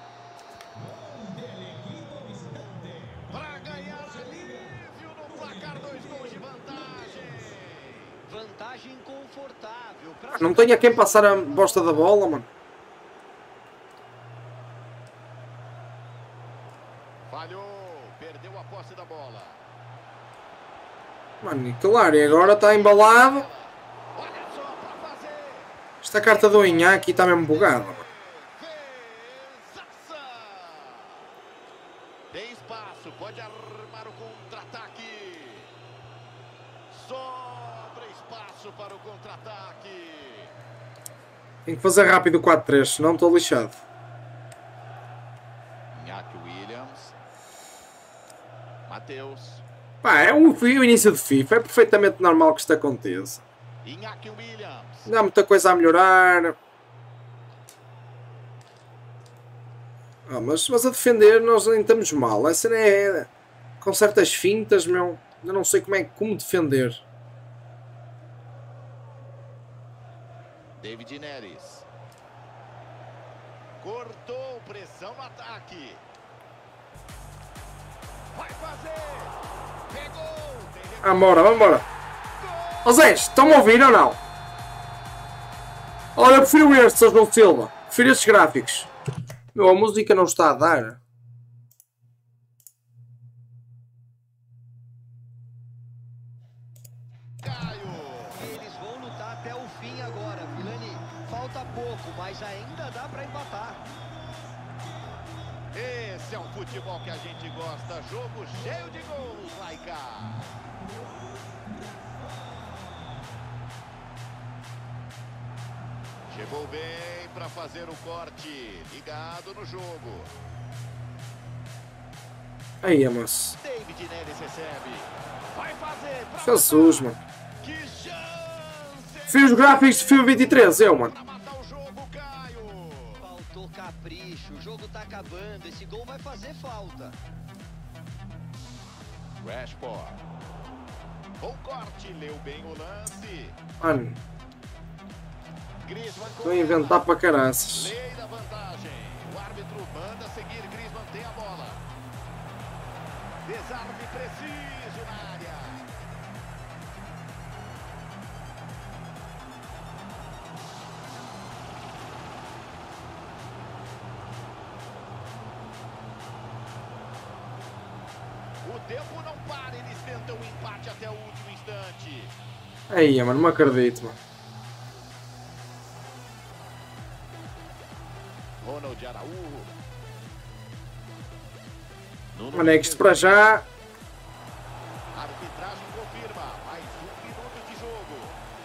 Para ganhar alívio no placar, 2 gols de vantagem. Vantagem confortável. Não tenho a quem passar a bosta da bola, mano. Falhou, perdeu a posse da bola. Mano, e claro, e agora está embalado. Olha só para fazer. Esta carta do Inhaki está mesmo bugada, mano. Defesaça. Tem espaço, pode armar o contra-ataque. Sobra espaço para o contra-ataque. Tenho que fazer rápido o 4-3, senão estou lixado. Iñaki Williams. Matheus. Pá, é o início de FIFA, é perfeitamente normal que isto aconteça. Iñaki Williams. Não há muita coisa a melhorar. Mas a defender nós nem estamos mal. Essa não é... Com certas fintas, meu... Eu não sei como defender. David Neres. Cortou, pressão no ataque. Vai fazer. Pegou. Vambora, vambora. Ó Zé, estão a ouvir ou não? Olha, eu prefiro este, Sr. João Silva. Prefiro estes gráficos. Meu, a música não está a dar. Eles vão lutar até o fim agora, Vilani. Falta pouco, mas ainda dá para empatar. Esse é um futebol que a gente gosta. Jogo cheio de gols, vai cá. Chegou bem para fazer o corte. Ligado no jogo. Aí, mas... David Neres recebe. Vai fazer. Jesus, mano. Que chance. Fiz os gráficos de FIFA 23, eu, mano. Para matar o jogo, Caio. Faltou capricho, o jogo tá acabando, esse gol vai fazer falta. Rashford. Bom corte, leu bem o lance. Mano, Griezmann estou a inventar para caraças. Lei da vantagem. O árbitro manda seguir. Griezmann tem a bola. Desarme preciso na área. tempo não para, eles tentam o empate até o último instante. Aí, mano, não acredito, mano. Ronald Araújo. Mano, é que isto para já. A arbitragem confirma mais 1 minuto de jogo.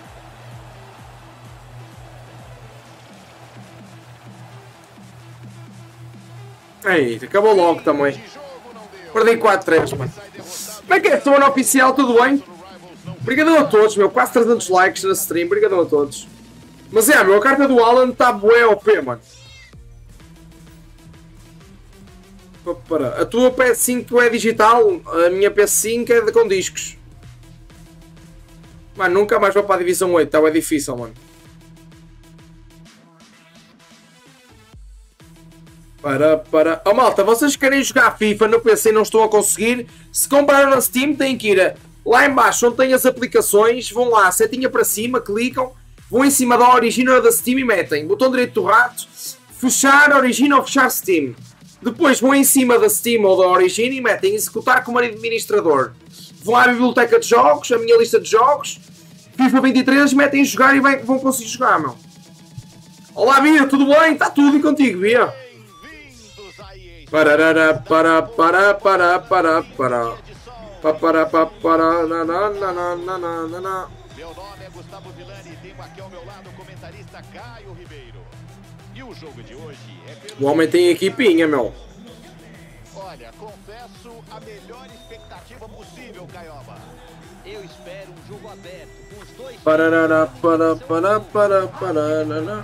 Aí, acabou logo também. De jogo não deu. Perdi 4-3, mano. Sai derrotado. Como é que é? Estou no oficial, tudo bem? Obrigadão a todos, meu. Quase 300 likes na stream. Obrigadão a todos. Mas é, meu, a carta do Alan está bué OP, mano. Para. A tua PS5 é digital, a minha PS5 é com discos. Mano, nunca mais vou para a Divisão 8, tá? É difícil, mano. Para. Oh malta, vocês querem jogar FIFA no PC e não estão a conseguir? Se compraram na Steam, têm que ir lá em baixo onde tem as aplicações, vão lá, setinha para cima, clicam, vão em cima da Origin da Steam e metem botão direito do rato, fechar Origin ou fechar Steam. Depois vão em cima da Steam ou da Origin e metem executar como administrador. Vão à biblioteca de jogos, a minha lista de jogos, FIFA 23, metem jogar e vão conseguir jogar, meu. Olá, Bia, tudo bem? Está tudo e contigo, Bia? Bem-vindos a EA. Meu nome é Gustavo Villani e tenho aqui ao meu lado o comentarista Caio Ribeiro. E o jogo de hoje é pelo... O homem tem equipinha, meu. Olha, confesso a melhor expectativa possível, Caioba. Eu espero um jogo aberto, com os dois Para.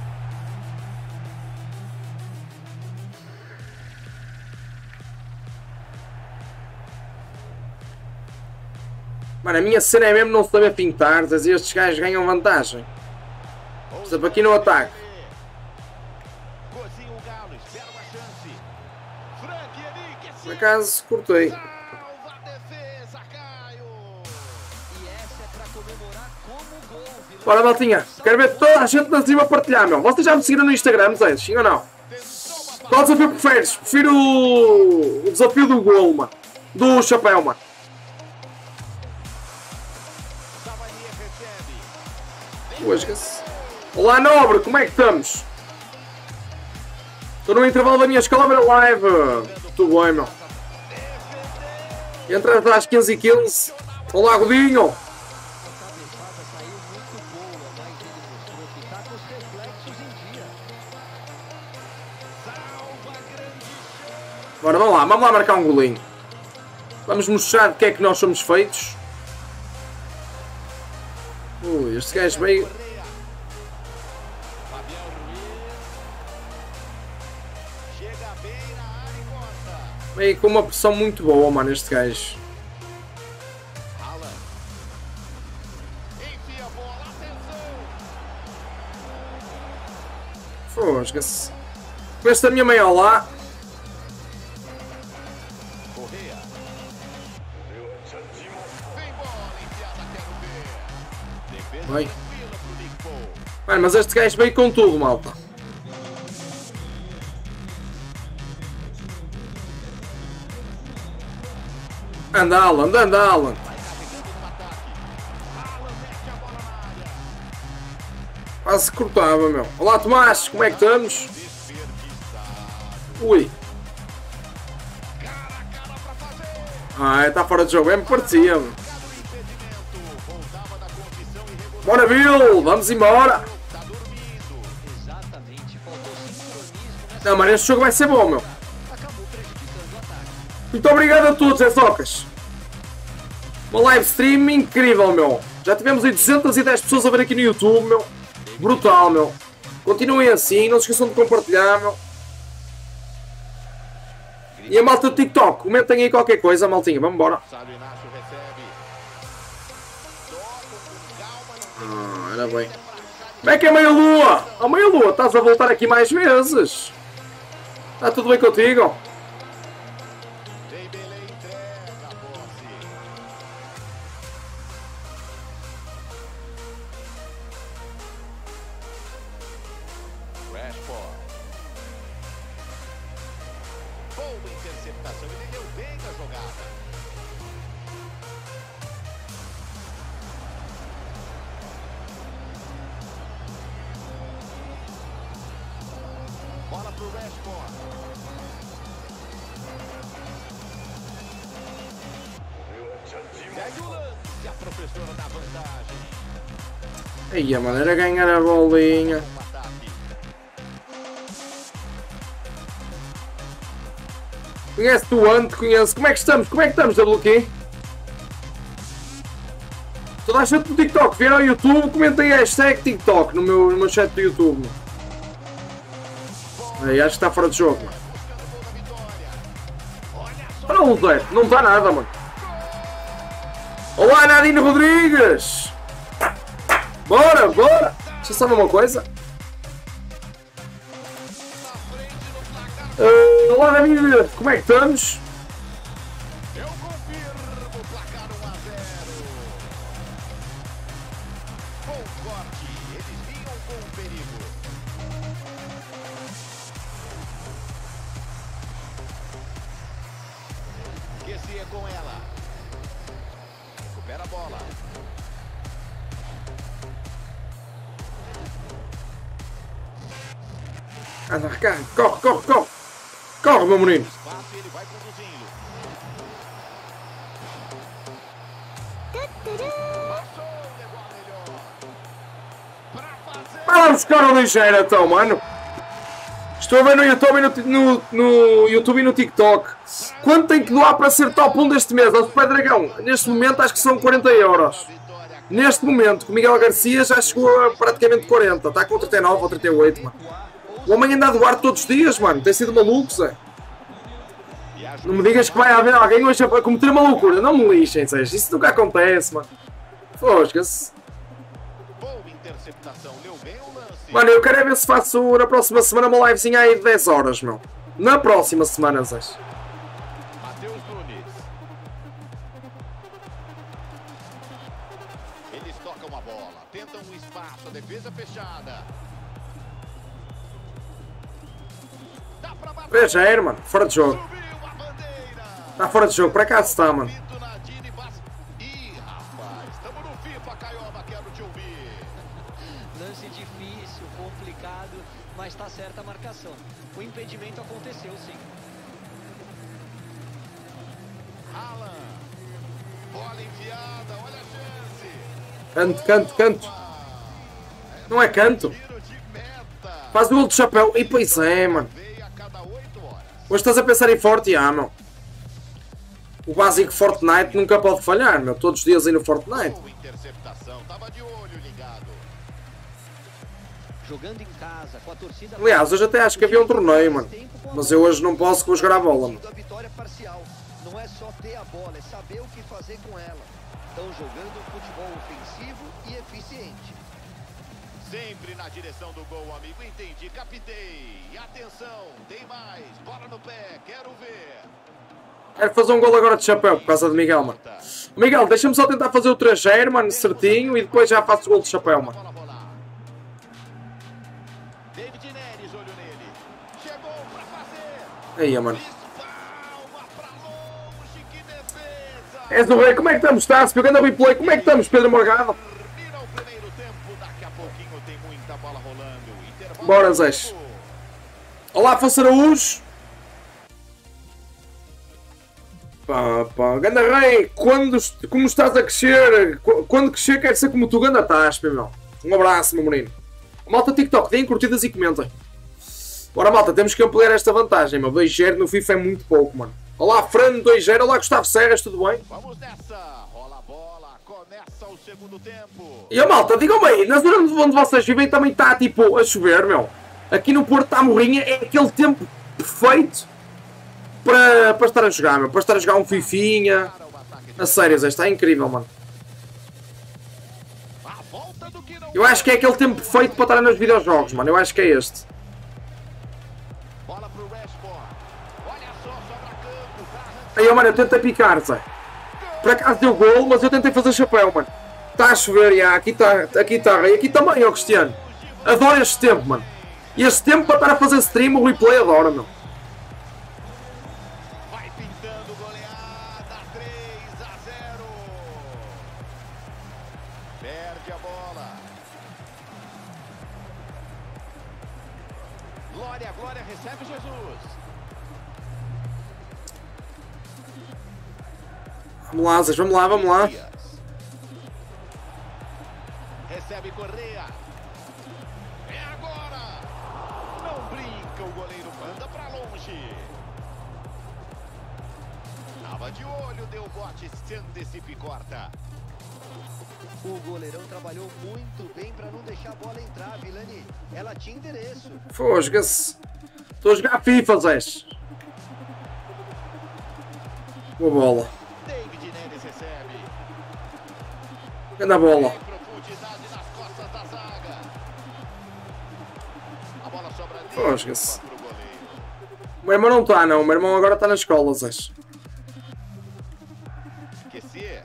Mano, a minha cena é mesmo não saber pintar, estes gajos ganham vantagem. Por exemplo, aqui no ataque. Cozinha o Galo, espera uma chance. Frank Henrique, Por acaso, cortei. salva a defesa, Caio. E essa é pra comemorar como gol, Vila. Bora, Maltinha. Quero ver toda a gente na cima partilhar, meu. Vocês já me seguiram no Instagram, Zé? Sim ou não? Qual desafio preferes? Prefiro o desafio do gol, mano. Do chapéu, mano. Savanier recebe. Esquece. Olá, Nobre, como é que estamos? Estou no intervalo da minha escala live. Tudo bem, meu. Entra às 15h15. Olá, Godinho. A cabeçada saiu muito boa, mas ele mostrou que tá com os reflexos em dia. Bora, vamos lá marcar um golinho. Vamos mostrar de que é que nós somos feitos. Ui, este gajo veio... Fabião Ruiz. Chega bem na área e corta. Veio com uma pressão muito boa, mano, este gajo. Alan. Enfia a bola, atenção. Fosga-se. Com esta minha meia lá. Correia. Vem bola, enfiada, quero ver. Defesa Vai. tranquila pro Nick Paul. Mano, mas este gajo veio com tudo, malta. Anda, Alan. Vai carregando no ataque. Alan mete a bola na área. Quase cortava, meu. Olá, Tomás, como é que estamos? Desperdiçado. Ui. Cara a cara pra fazer. Ah, está fora de jogo. É, me parecia, meu. Cada impedimento. Voltava da condição irregular. Bora, Bill. Vamos embora. Tá dormindo. Exatamente, faltou sincronismo nessa. Não, mano, este jogo vai ser bom, meu. Acabou prejudicando o ataque. Muito obrigado a todos, é socas. Uma live stream incrível, meu. Já tivemos aí 210 pessoas a ver aqui no YouTube, meu. Brutal, meu. Continuem assim, não se esqueçam de compartilhar, meu. E a malta do TikTok, comentem aí qualquer coisa, maltinha. Vamos embora. Sábio Inácio recebe. Toca com calma. Não Era bem. Como é que é meia-lua? A meia-lua, estás a voltar aqui mais vezes. Está tudo bem contigo? tem Belém, entrega a posse. Rashford. Boa intervenção. interceptação, ele leu bem a jogada. Bola pro Rashford. Segue o lance, a professora dá vantagem. Aí a maneira de ganhar a bolinha. Conhece-te o Ante, conhece. Como é que estamos? Como é que estamos, WQ? Toda a gente do TikTok, vieram ao YouTube, comentem a hashtag TikTok no meu chat do YouTube. Aí, acho que está fora de jogo. Olha o Zé, não está nada, mano. Olá, Nadine Rodrigues! Bora, bora! Deixa eu saber uma coisa. Olá, David, como é que estamos? Eu confirmo o placar 1-0. Com corte, eles vinham com perigo. Esqueci com ela. Recupera a bola. Anda, corre, corre, corre! Corre, meu menino! Espaço, ele vai conduzindo. Passou, levou a melhor. Pra fazer. Vai lá buscar o ligeiro então, mano! Estou a ver no YouTube e no TikTok. Quanto tem que doar para ser top 1 deste mês? Ao Super Dragão, neste momento acho que são 40 euros. Neste momento, com o Miguel Garcia já chegou a praticamente 40. Está com 39 ou 38, mano. O homem anda a doar todos os dias, mano. Tem sido maluco, Zé. Não me digas que vai haver alguém hoje a cometer uma loucura. Não me lixem, Zé. Isso nunca acontece, mano. Fosca-se. Boa interceptação, leu bem o lance. Mano, eu quero é ver se faço na próxima semana uma livezinha aí de 10 horas, meu. Na próxima semana, Zé. Matheus Nunes. Eles tocam a bola, tentam um espaço, a defesa fechada. Dá pra bater. Veja, é, mano. Fora de jogo. Subiu a bandeira. Está fora de jogo. Para cá está, mano. Pinto Nadine passa. Ih, rapaz, estamos no FIFA, Caioba, quero te ouvir. Lance difícil, complicado, mas está certa a marcação. O impedimento aconteceu, sim. Haaland. Bola enfiada, olha a chance. Canto, canto, canto. Não é canto. Tiro de meta. Faz o gol de chapéu. E pois é, mano. Veio a cada 8 horas. Hoje estás a pensar em forte, meu. O básico Fortnite nunca pode falhar, meu. Todos os dias aí no Fortnite. Boa interceptação, tava de olho ligado. Jogando em casa, com a torcida... Aliás, hoje até acho que havia um torneio, mano. Mas eu hoje não posso que vou jogar a bola, mano. A vitória parcial. Não é só ter a bola, é saber o que fazer com ela. Estão jogando futebol ofensivo e eficiente. Sempre na direção do gol, amigo. Entendi, captei. Atenção, tem mais. Bola no pé, quero ver. Quero fazer um gol agora de chapéu por causa de Miguel, mano. Miguel, deixa-me só tentar fazer o 3-0, mano, certinho. E depois já faço o gol de chapéu, mano. Bola rolar. David Neres, olho nele. Chegou pra fazer. Aí, mano. Espalma pra longe, que defesa. És o rei, como é que estamos, Tássio? Pegando a replay, como é que estamos, Pedro Morgado? Termina o primeiro tempo, daqui a pouquinho tem muita bola rolando. Intervalo Bora, do Zé. jogo. Olá, Afonso Araújo. Pá, ganda rei, como estás a crescer? Quando crescer quero ser como tu, ganda Taspa, meu. Um abraço, meu menino. Malta TikTok, deem curtidas e comentem. Bora, malta, temos que ampliar esta vantagem, meu. 2-0 no FIFA é muito pouco, mano. Olá, Fran, 2-0. Olá, Gustavo Serras, tudo bem? Vamos nessa. Rola a bola. Começa o segundo tempo. E a malta, digam-me aí, na zona onde vocês vivem também está, tipo, a chover, meu. Aqui no Porto está a morrinha, é aquele tempo perfeito para estar a jogar, meu. Para estar a jogar um fifinha. A sério, Zé, está incrível, mano. A volta do que não Eu acho que é aquele tempo perfeito para estar nos videojogos, mano. Eu acho que é este. bola pro Rashford. Olha só, sobra campo. Aí, mano, eu tentei picar, Zé. Por acaso deu gol, mas eu tentei fazer chapéu, mano. Está a chover, já. Aqui está, rei. Aqui também, ó, Cristiano. Adoro este tempo, mano. E este tempo para estar a fazer stream, o replay, adoro, meu. Gritando goleada, 3-0. Perde a bola. Glória, Glória recebe Jesus. Vamos lá, Zé, vamos lá, vamos lá. Recebe Correia. É agora. Não brinca, o goleiro manda pra longe. Tava de olho, deu bote, se antecipa e corta. O goleirão trabalhou muito bem para não deixar a bola entrar, Vilani. Ela tinha endereço. Fosga-se. Estou a jogar FIFA, Zé. Boa bola. David Neres recebe. Anda a bola. Tem profundidade nas costas da zaga. A bola sobra ali. Fosga-se. Pro goleiro. O meu irmão não está, não. O meu irmão agora está na escola, Zé. Esqueci.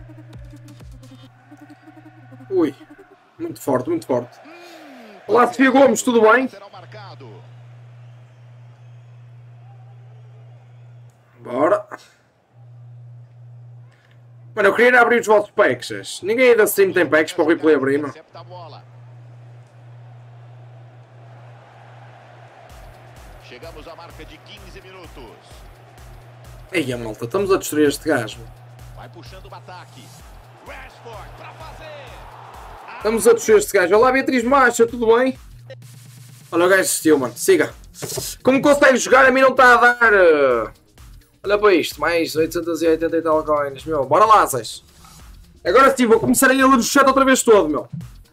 Ui. Muito forte, muito forte. Olá, Sofia Gomes, tudo bem? Será marcado. Bora. Mano, eu queria abrir os vossos packs. Ninguém aí da stream tem packs para o replay abrir, mano. Intercepta a bola. Chegamos à marca de 15 minutos. Ei, a malta, estamos a destruir este gajo. Vai puxando o ataque. Rashford para fazer. Estamos a destruir este gajo. Olá, Beatriz Macha, tudo bem? Olha, o gajo assistiu, mano. Siga. Como consegue jogar? A mim não está a dar. Olha para isto. Mais 880 e tal coins, meu. Bora lá, Zés. Agora sim, vou começar a ler o chat outra vez todo, meu.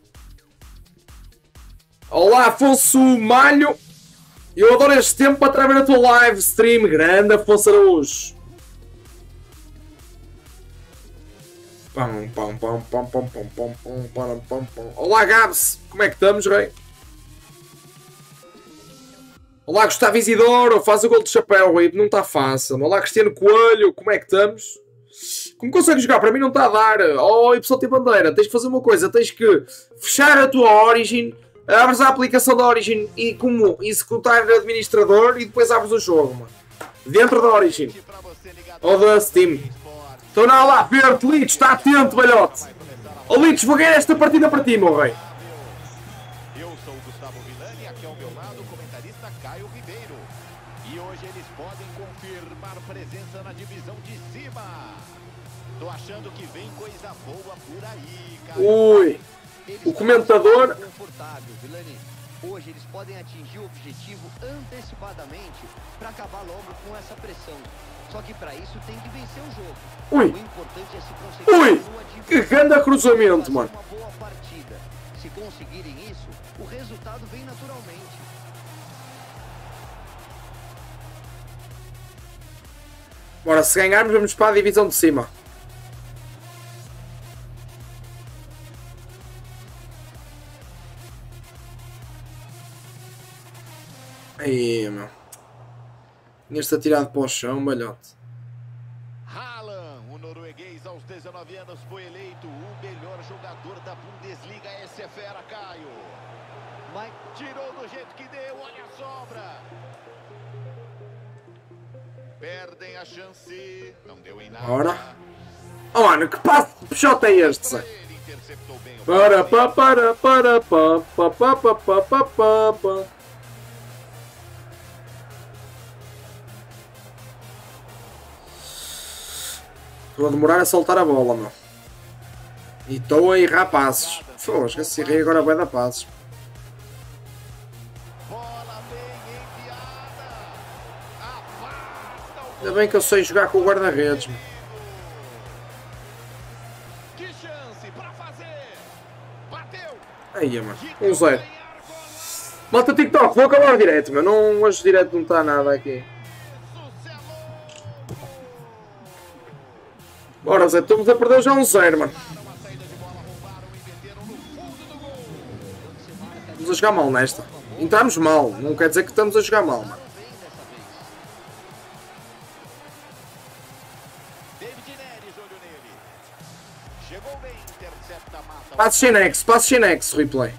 Olá, Afonso Malho. Eu adoro este tempo para trazer a tua live stream. Grande Afonso Araújo. Pam, pam, pam, pam, pam, pam, pam, pam, pam, pam, pam. Olá, Gabs. Como é que estamos, rei? Olá, Gustavo Isidoro. Faz o gol de chapéu, rei. Não está fácil. Olá, Cristiano Coelho. Como é que estamos? Como consegues jogar? Para mim não está a dar. Oh, YT Bandeira. Tens de fazer uma coisa. Tens que fechar a tua Origin. Abres a aplicação da Origin e como executar administrador e depois abres o jogo, mano. Dentro da Origin. Ou da Steam. Estou na lá, verde, Litos, está atento, velhote. Ó Litos, vou ganhar esta partida para ti, meu rei. Eu sou o Gustavo Villani, aqui ao meu lado o comentarista Caio Ribeiro. E hoje eles podem confirmar presença na divisão de cima. Tô achando que vem coisa boa por aí, Caio. Ui, o comentador... Confortável, Vilani. Hoje eles podem atingir o objetivo antecipadamente para acabar logo com essa pressão. Só que para isso tem que vencer o jogo. Ui. O importante é se concentrar Ui, no adversário, que grande cruzamento, mano. uma boa partida. Se conseguirem isso, o resultado vem naturalmente. Bora, se ganharmos vamos para a divisão de cima. Aí, meu. Tinhas-te atirado para o chão, balhote. Haaland, o norueguês aos 19 anos, foi eleito o melhor jogador da Bundesliga. Esse é fera, Caio. Mas Tirou do jeito que deu, olha a sobra. Perdem a chance, não deu em nada. Bora. Oh, mano, que passo de peixote é este, Zé? Ele interceptou bem o Para, passe. pa. Estou a demorar a soltar a bola, meu. E estou a errar passos. Fosca, se errei agora vai dar passos. Bola bem enviada. Afasta o Ainda bem que eu sei jogar com o guarda-redes, meu. Que chance pra fazer. Bateu. Aí, mano. 1-0. Malta TikTok, vou acabar direto, meu. Não, hoje direto não está nada aqui. Bora, Zé, estamos a perder já 1-0, mano. Uma saída de bola, roubaram e meteram no fundo do gol. Estamos a jogar mal nesta. Entramos mal, não quer dizer que estamos a jogar mal, mano. David Neres, olho nele. Chegou bem, intercepta, mata. Passe Chinex, replay.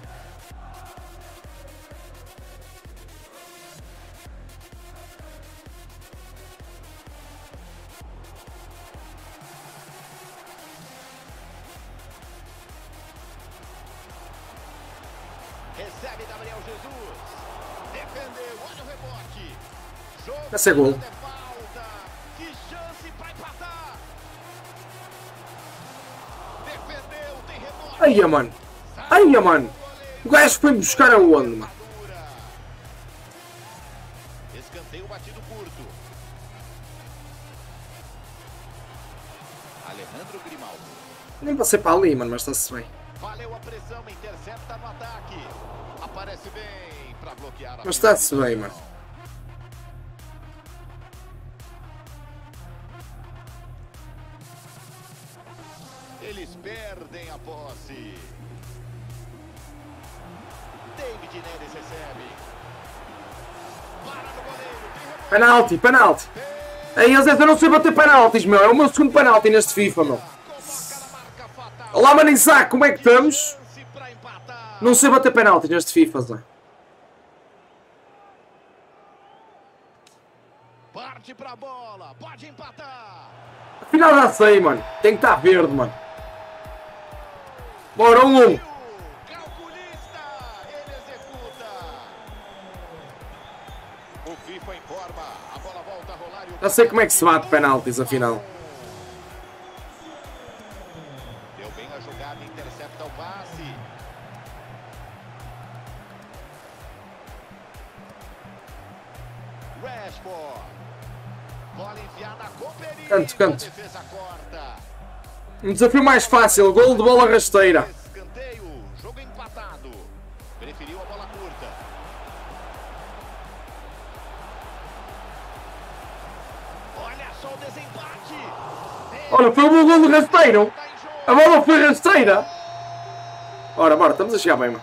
Jesus. Defendeu, olha o rebote. Jogo Esse é gol. de falta. Que chance para empatar. Defendeu, tem rebote. Aí, mano. Aí, mano. O gajo foi buscar aonde, mano? Escanteio batido curto. Alejandro Grimaldo. Nem passei para ali, mano, mas está-se bem. Valeu a pressão, intercepta no ataque. Aparece bem para bloquear a Mas está-se bem, mano. Eles perdem a posse. David Neres recebe. Para no goleiro. Penalti, penalti. Aí, eu não sei bater penaltis, meu. É o meu segundo penalti neste FIFA, meu. Coloca na marca fatal. Olá, mano Isaac, como é que estamos? Chance para empatar. Não sei bater penaltis neste FIFA, Zé. Parte para a bola. Pode empatar. Afinal já sei, mano. Tem que estar verde, mano. Bora, 1-1. Calculista. Ele executa. O FIFA informa. A bola volta a rolar. Já sei como é que se bate penaltis, afinal. Deu bem a jogada, intercepta o passe. Rashford. Bola enfiada com perigo. Canto, canto. A defesa corta. Um desafio mais fácil. Gol de bola rasteira. Escanteio. Jogo empatado. Preferiu a bola curta. Olha só o desempate. Olha, foi o gol de rasteiro. A bola foi rasteira. Ora, bora, estamos a chegar bem, mano.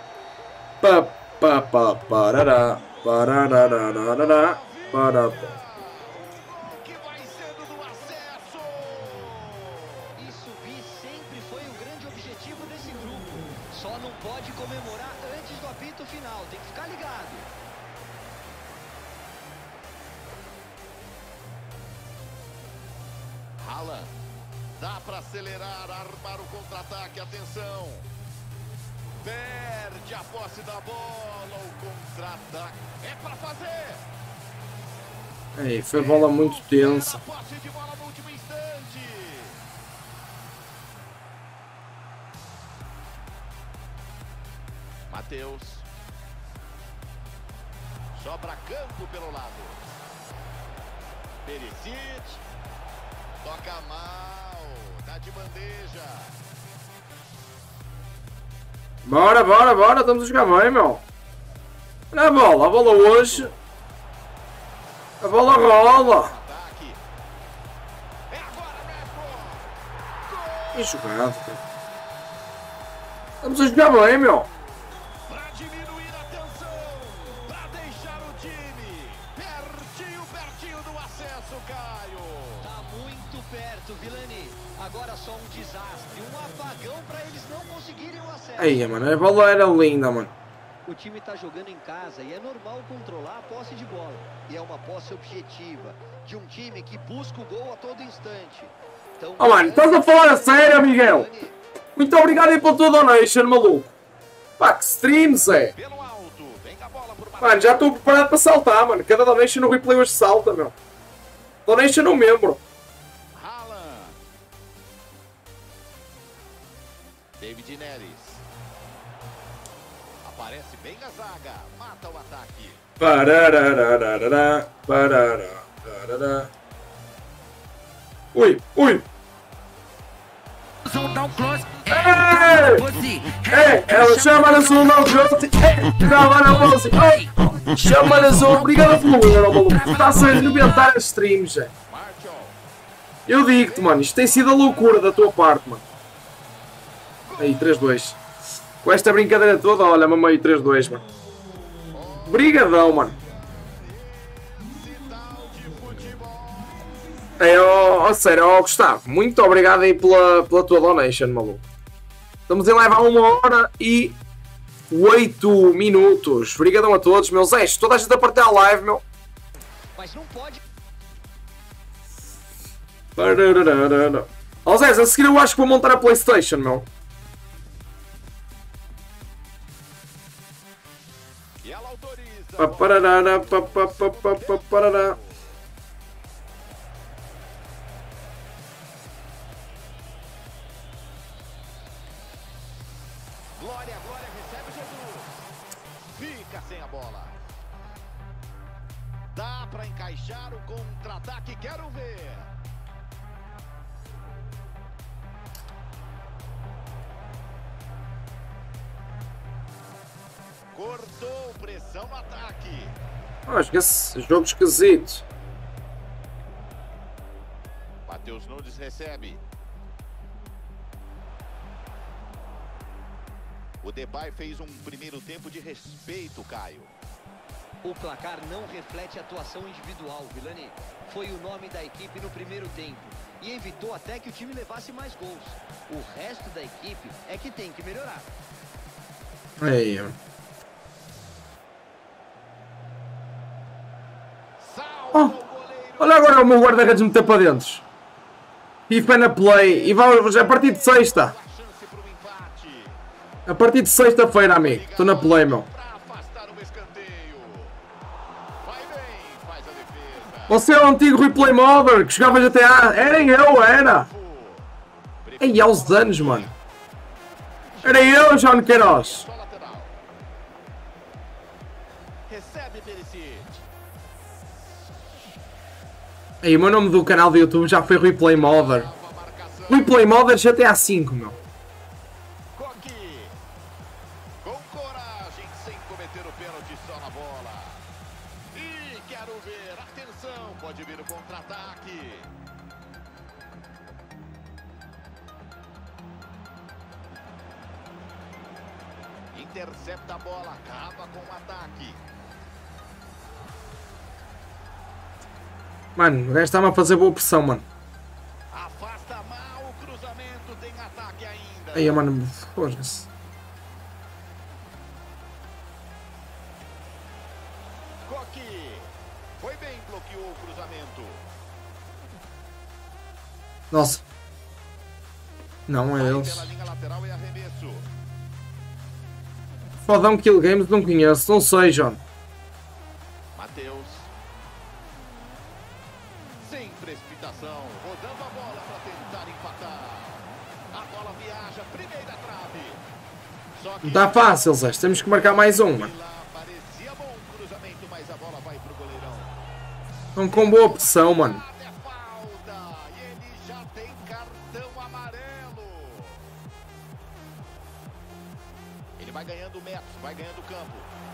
Parará. Parararararará. Parará. Que vai sendo do acesso. E subir sempre foi o grande objetivo desse grupo. Só não pode comemorar antes do apito final. Tem que ficar ligado. Haaland. Dá para acelerar, armar o contra-ataque. Atenção. Perde a posse da bola. O contra-ataque é para fazer. Ei, foi bola muito tensa. A posse de bola no último instante. Matheus. Sobra campo pelo lado. Perisic. Toca mal. Dá de bandeja. Bora, bora, bora. Estamos a jogar bem, meu. Olha a bola hoje. A bola rola. Ataque. É agora, Rashford. Que jogado, cara. Estamos a jogar bem, meu. Para diminuir a tensão. Para deixar o time pertinho do acesso, Caio. Tá muito perto, Vilani. Agora só um desastre, um apagão para eles não conseguirem o acesso. Aí, mano, a bola era linda, mano. O time tá jogando em casa e é normal controlar a posse de bola. E é uma posse objetiva, de um time que busca o gol a todo instante. Então, Oh, mano, estás a falar a sério, Miguel? Muito obrigado aí pela tua donation, maluco. Pá, que stream, Zé. Pelo alto. Vem a bola por baixo. Mano, já estou preparado para saltar, mano. Cada donation no replay hoje salta, meu. Donation no membro. Haaland. David Neres. Aparece bem a zaga. Mata o ataque. Parararararará, pararararará. Ui, ui. Ei, ela chama na sua não close. Grava na bolsa. Chama na sua. Obrigado pelo euro, maluco. Está-se a arrebentar as streams, já. Martial. Eu digo-te, mano. Isto tem sido a loucura da tua parte, mano. Aí, 3-2. Com esta brincadeira toda, olha, mamãe, 3-2, mano. Brigadão, mano. Sinal de futebol. É, sério, Gustavo, muito obrigado aí pela tua donation, maluco. Estamos em live há 1h08. Obrigadão a todos, meus ex. Toda a gente a partir da live, meu. Mas não pode. Ó, Zé, a seguir eu acho que vou montar a PlayStation, meu. Paparará, paparará. Glória, Glória recebe Jesus. Fica sem a bola. Dá para encaixar o contra-ataque, quero ver. Cortou, pressão no ataque. Acho que esse jogo esquisito. Matheus Nunes recebe. O Depay fez um primeiro tempo de respeito, Caio. O placar não reflete a atuação individual, Vilani. Foi o nome da equipe no primeiro tempo e evitou até que o time levasse mais gols. O resto da equipe é que tem que melhorar. Aí, oh, olha agora o meu guarda-redes meter para dentro. FIFA na play. E vamos a partir de sexta. A partir de sexta-feira, amigo. Estou na play, meu. Você é o antigo replay modder que jogava GTA. Era eu, era. Ei, há uns anos, mano. Era eu, João Queiroz. Ei, o meu nome do canal do YouTube já foi Replay Modder. Replay Modder GTA V, meu. Coque. Com coragem, sem cometer o pênalti, só na bola. E quero ver, atenção, pode vir o contra-ataque. Intercepta a bola, acaba com o ataque. Mano, o gajo está-me a fazer boa pressão, mano. Afasta mal o cruzamento, tem ataque ainda. Aí, mano, foda-se. Coque. Foi bem, bloqueou o cruzamento. Nossa. Não é eles. Pela linha lateral e arremesso. Fodão Kill Games não conheço, não sei, John. Matheus. Sem precipitação, rodando a bola para tentar empatar. A bola viaja, primeira trave. Só que Não está fácil, Zé. Temos que marcar mais um, mano. parecia bom o cruzamento, mas a bola vai pro goleirão. Estão com boa pressão, mano. É falta e ele já tem cartão amarelo. Ele vai ganhando metros, vai ganhando campo.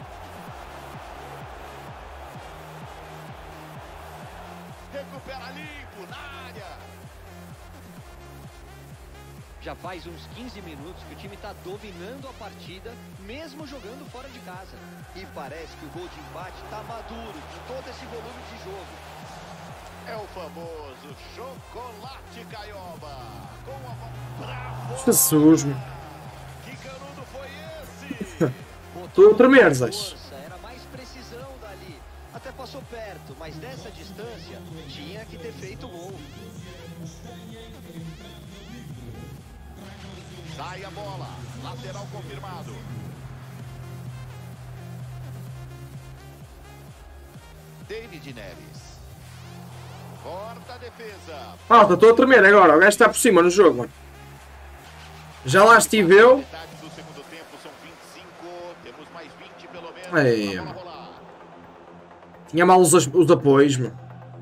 Recupera limpo na área. Já faz uns 15 minutos que o time está dominando a partida, mesmo jogando fora de casa. E parece que o gol de empate está maduro de todo esse volume de jogo. É o famoso chocolate Caioba. Com a mão pra Jesus, meu. Que canudo foi esse? Estou a tremer, Zé. Era mais precisão dali. Até passou perto, mas dessa distância tinha que ter feito o gol. Sai a bola. Lateral confirmado. David Neres. Corta a defesa. Malta, estou a tremer agora. O gajo está por cima no jogo, mano. Já lá estive eu. Metade do segundo tempo são 25. Temos mais 20 pelo menos. Ei, A bola rolar. Tinha mal os apoios, mano.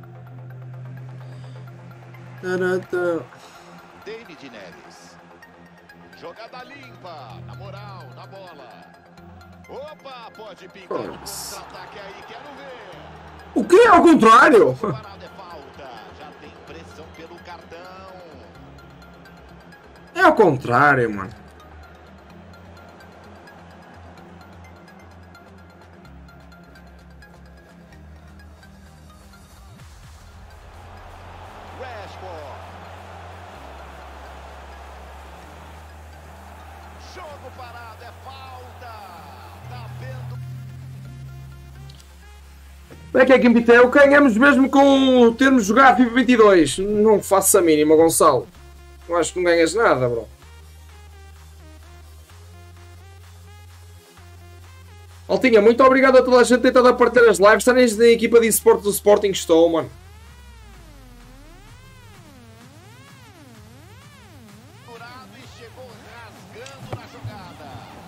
Tarata. David Neres. Jogada limpa. Na moral, na bola. Opa, pode pintar um contra-ataque aí. Quero ver. O que? Ao contrário? Parada é falta. Já tem pressão pelo cartão. É ao contrário, mano. Rashford. Jogo parado, é falta. Tá vendo? É que é que Pitel, ganhamos mesmo com termos jogado FIFA 22. Não faço a mínima, Gonçalo. Eu acho que não ganhas nada, bro. Altinha, muito obrigado a toda a gente que tem estado a partilhar as lives. Está na equipa de esportes do Sporting, estou, mano. E chegou rasgando na jogada.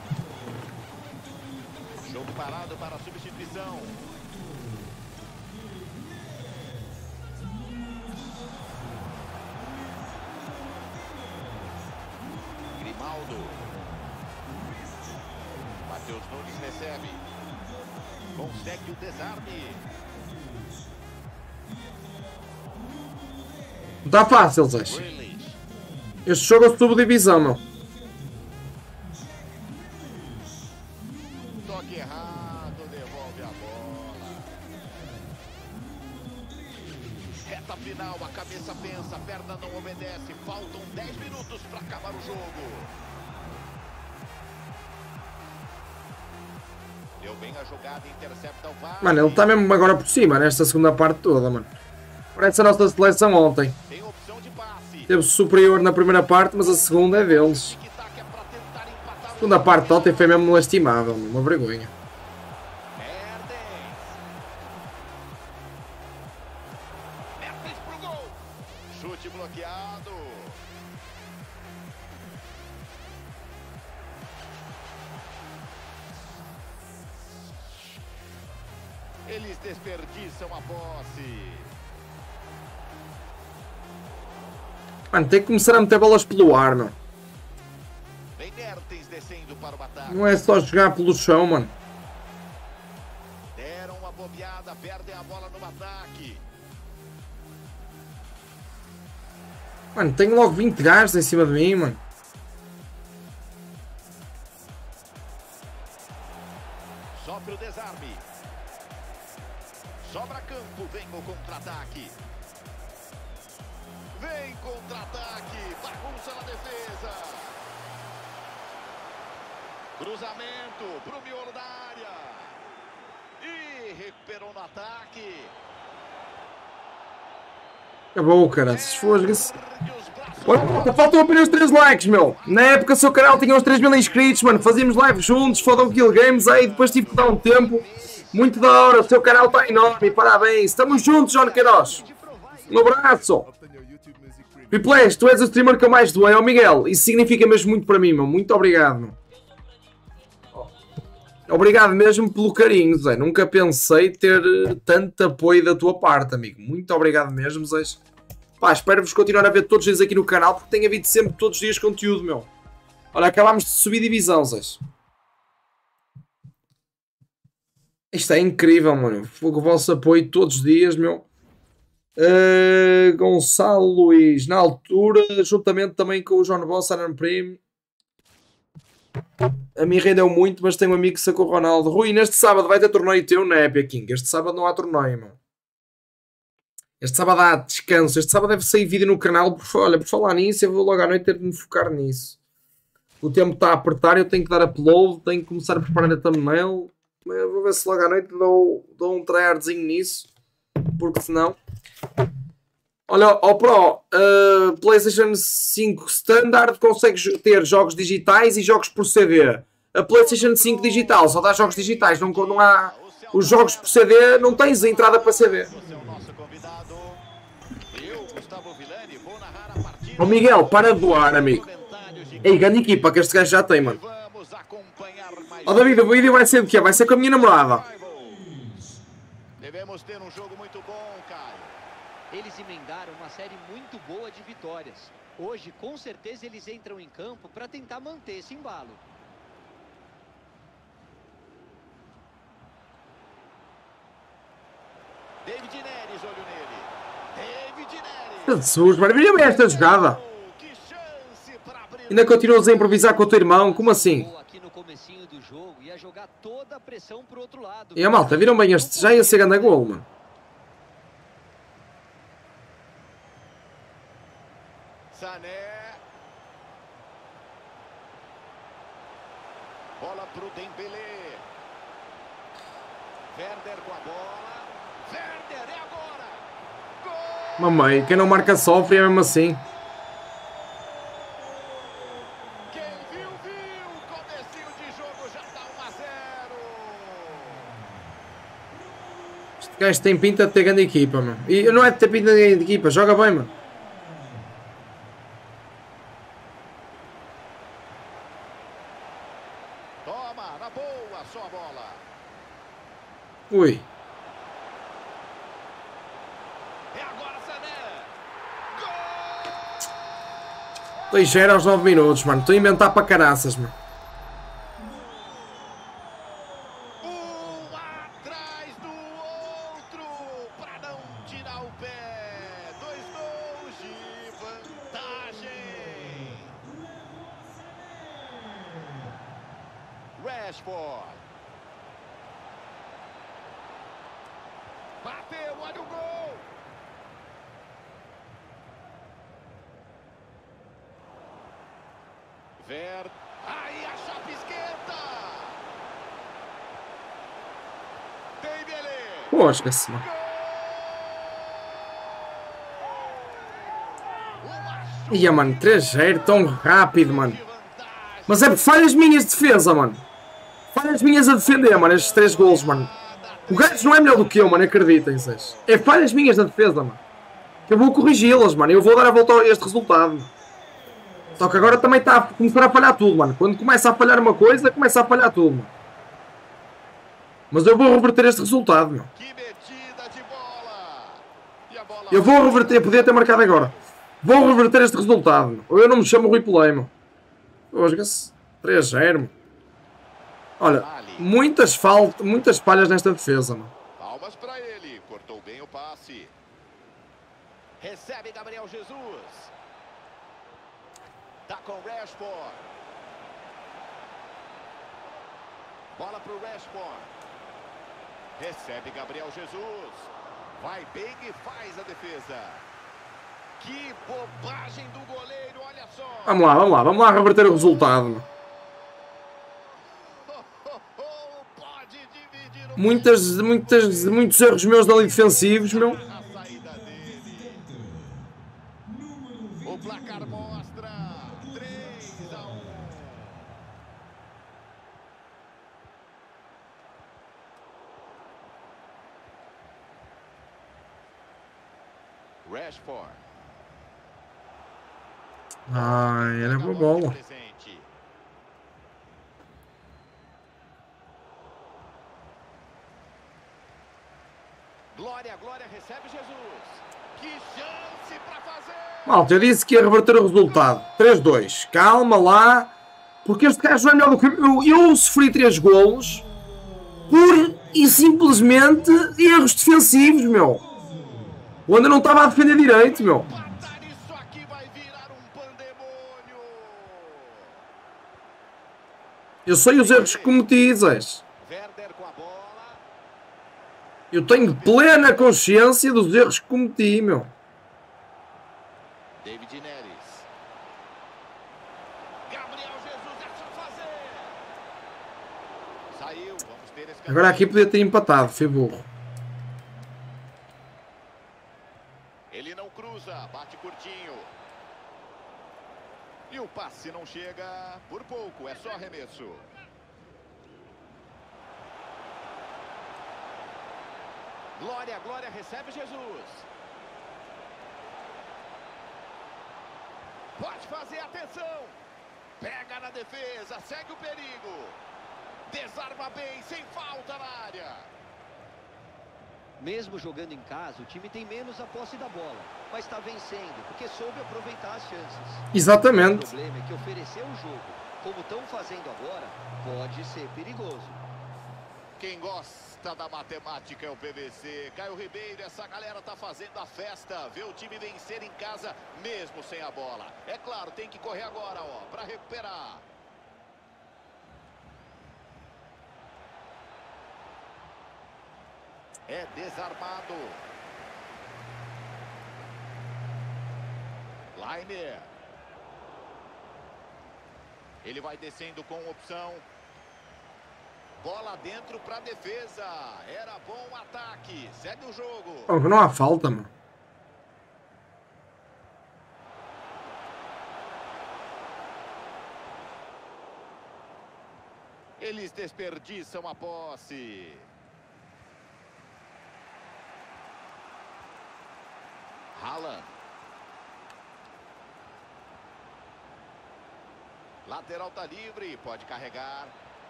Jogo parado para a substituição. Grimaldo. Matheus Nunes recebe. Consegue o desarme. Não está fácil, Zé. Grealish. Este jogo é subdivisão, meu. Toque errado, devolve a bola. Reta final, a cabeça pensa, a perna não obedece. Faltam 10 minutos para acabar o jogo. Deu bem a jogada, intercepta o VAR. Mano, ele está mesmo agora por cima, nesta segunda parte toda, mano. Parece a nossa seleção ontem. Tem opção de passe. Teve superior na primeira parte, mas a segunda é deles. Tic-tac é para tentar empatar A o segunda jogo. parte de ontem foi mesmo lastimável, uma vergonha. Mertens pro gol. Chute bloqueado. Eles desperdiçam a posse. Mano, tem que começar a meter bolas pelo ar, meu. Vem Mertens descendo para o ataque. Não é só jogar pelo chão, mano. Deram uma bobeada, perdem a bola no ataque. Mano, tenho logo 20 gajos em cima de mim, mano. Sopra o desarme. Sobra campo, vem o contra-ataque. Vem contra-ataque, bagunça na defesa. Cruzamento pro miolo da área. E recuperou no ataque. Acabou, cara. Se fosga-se. Ergue os braços. Olha, faltam apenas 3 likes, meu. Na época o seu canal tinha uns 3.000 inscritos, mano. Fazíamos live juntos, fodam Kill Games. Aí depois tive que dar um tempo. Muito da hora, o seu canal está enorme. Parabéns. Estamos juntos, João Queiroz. Um abraço. Replays, tu és o streamer que eu mais doei, ó Miguel. Isso significa mesmo muito para mim, meu. Muito obrigado, meu. Obrigado mesmo pelo carinho, Zé. Nunca pensei ter tanto apoio da tua parte, amigo. Muito obrigado mesmo, Zé. Pá, espero-vos continuar a ver todos os dias aqui no canal, porque tem havido sempre todos os dias conteúdo, meu. Olha, acabámos de subir divisão, Zé. Isto é incrível, mano. O vosso apoio todos os dias, meu. Gonçalo Luís, na altura, juntamente também com o João Boss, Aran Prime. A mim rendeu muito, mas tenho um amigo que sacou o Ronaldo. Rui, neste sábado vai ter torneio teu na Epic King. Este sábado não há torneio, mano. Este sábado há descanso. Este sábado deve sair vídeo no canal. Olha, por falar nisso, eu vou logo à noite ter de me focar nisso. O tempo está a apertar, eu tenho que dar upload, tenho que começar a preparar a thumbnail. Eu vou ver se logo à noite dou um tryhardzinho nisso. Porque senão... Olha, Pro, PlayStation 5 Standard consegue ter jogos digitais e jogos por CD. A PlayStation 5 digital só dá jogos digitais, não há... Os jogos por CD não tens a entrada para CD. Você é o nosso convidado. Eu, Gustavo Villani, vou narrar a partida. Ô Miguel, para de doar, amigo. Ei, grande equipa que este gajo já tem, mano. Vamos acompanhar mais. Ó David, o vídeo vai ser de quê? Vai ser com a minha namorada. Devemos ter um jogo muito bom, Caio. Eles emendaram uma série muito boa de vitórias. Hoje, com certeza, eles entram em campo para tentar manter esse embalo. David Neres, olho nele. David Neres. Jesus, mano, viram esta jogada? Que chance para abrir. Ainda continuas a improvisar com o teu irmão, como assim? Aqui no comecinho do jogo, ia jogar toda a pressão pro outro lado. E a malta, viram bem este? Já ia ser grande gol, mano. Sané. Bola pro Dembélé. Werder com a bola. Werder é agora. Gol! Mamãe, quem não marca sofre é mesmo assim. Quem viu, viu. Comecinho de jogo já tá 1 a 0. O gajo tem pinta de ter grande equipa, mano. E não é de ter pinta de equipa, joga bem, mano. Toma, na boa, só a bola. Ui. É agora, Sané. Gol! 2-0 aos 9 minutos, mano. Estou a inventar para caraças, mano. Um atrás do outro, para não tirar o pé. 2 gols de vantagem. Rashford. Bateu, olha o gol. Ver. Aí a chapa esquenta. Dembélé. Poxa-se, mano. Ia, mano, 3-0, tão rápido, mano. Mas é por falhas minhas de defesa, mano. Falhas minhas a defender, mano, estes 3 golos, mano. O gajo não é melhor do que eu, mano, acreditem, vocês. É falhas minhas da defesa, mano. Eu vou corrigi-las, mano. Eu vou dar a volta a este resultado, mano. Só que agora também está a começar a falhar tudo, mano. Quando começa a falhar uma coisa, começa a falhar tudo, mano. Mas eu vou reverter este resultado, meu. Que metida de bola. E a bola Eu vou reverter, podia ter marcado agora. Vou reverter este resultado, meu. Ou eu não me chamo Rui Pelé, meu. Hoje, 3-0, meu. Olha, muitas falhas nesta defesa, mano. Palmas para ele. Cortou bem o passe. Recebe Gabriel Jesus. Tá com Rashford. Bola pro Rashford. Recebe Gabriel Jesus. Vai bem e faz a defesa. Que bobagem do goleiro, olha só. Vamos lá reverter o resultado, meu. Pode dividir o Muitos erros meus ali defensivos, meu. a saída dele. O placar mostra 3-1. Rashford. Ai, era boa bola. Presente. Glória, Glória recebe Jesus. Que chance para fazer. Malta, eu disse que ia reverter o resultado. 3-2. Calma lá. Porque este gajo não é melhor do que eu sofri 3 golos por e simplesmente erros defensivos, meu. Onde eu não estava a defender direito, meu. Empatar isso aqui vai virar um pandemônio. Eu sei os erros que cometi, Zés. Werder com a bola. Eu tenho plena consciência dos erros que cometi, meu. David Neres. Gabriel Jesus é só fazer. Saiu, vamos ter esse Agora aqui podia ter empatado, foi burro. Ele não cruza, bate curtinho. E o passe não chega por pouco, é só arremesso. Glória, Glória recebe Jesus. Pode fazer, atenção. Pega na defesa, segue o perigo. Desarma bem, sem falta na área. Mesmo jogando em casa, o time tem menos a posse da bola, mas está vencendo, porque soube aproveitar as chances. Exatamente. O problema é que oferecer o jogo, como estão fazendo agora, pode ser perigoso. Quem gosta da matemática é o PVC. Caio Ribeiro, essa galera tá fazendo a festa. Vê o time vencer em casa, mesmo sem a bola. É claro, tem que correr agora, ó, para recuperar. É desarmado. Lainer. Ele vai descendo com opção. Bola dentro para defesa. Era bom ataque. Segue o jogo. Oh, não há falta, mano. Eles desperdiçam a posse. Lateral tá livre, pode carregar.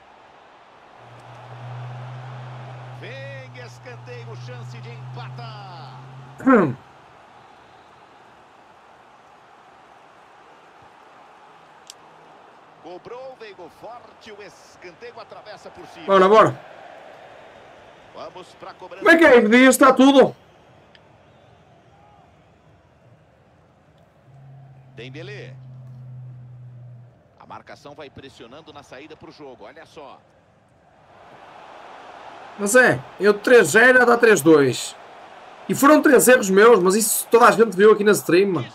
Vem escanteio, chance de empatar. Cobrou, veio forte, o escanteio atravessa por cima. Bora, bora. Vamos pra cobrança. Como é que é? Dias está tudo. Dembélé. A marcação vai pressionando na saída pro jogo, olha só. Mas é, eu 3-0 dá 3-2. E foram 3 erros meus, mas isso toda a gente viu aqui na stream, mano.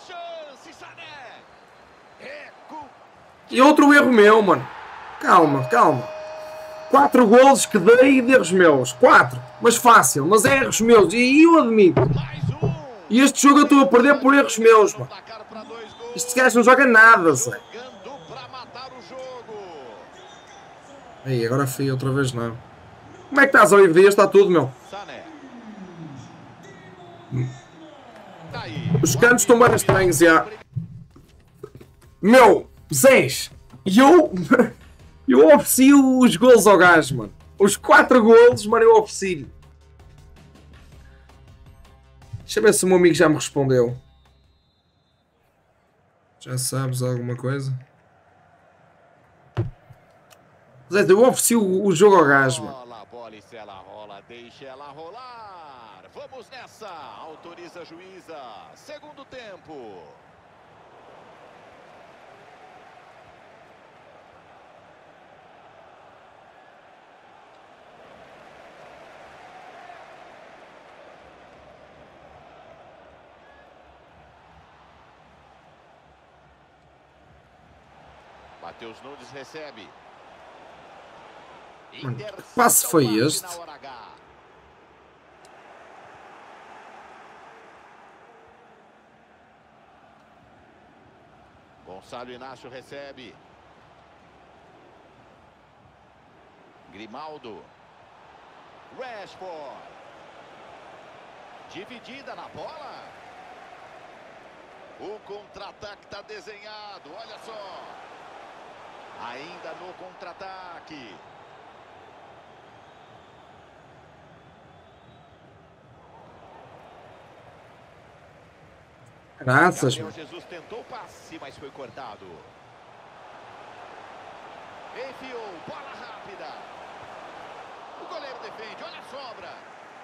E outro erro meu, mano. Calma, calma. 4 golos que dei de erros meus. 4. Mas fácil. Mas é erros meus. E eu admito. E este jogo eu estou a perder por erros meus, mano. Este gajo não joga nada, Zé. Aí, agora fui outra vez, não. Como é que estás, Oliver Dias? Está tudo, meu. Os cantos estão bem estranhos, já. Meu, Zés, eu ofereci os golos ao gajo, mano. Os 4 golos, mano, eu ofereci-lhe. Deixa eu ver se o meu amigo já me respondeu. Já sabes alguma coisa? Zé, eu ofereci o jogo ao gajo, mano. Bola e se ela rola, deixa ela rolar. Vamos nessa. Autoriza a juíza. Segundo tempo. Matheus Nunes recebe. Mano, que passe foi este? Gonçalo Inácio recebe. Grimaldo. Rashford. Dividida na bola. O contra-ataque está desenhado, olha só. Ainda no contra-ataque. Graças, Gabriel mano. Jesus tentou o passe, mas foi cortado. Enfiou, bola rápida. O goleiro defende, olha a sobra.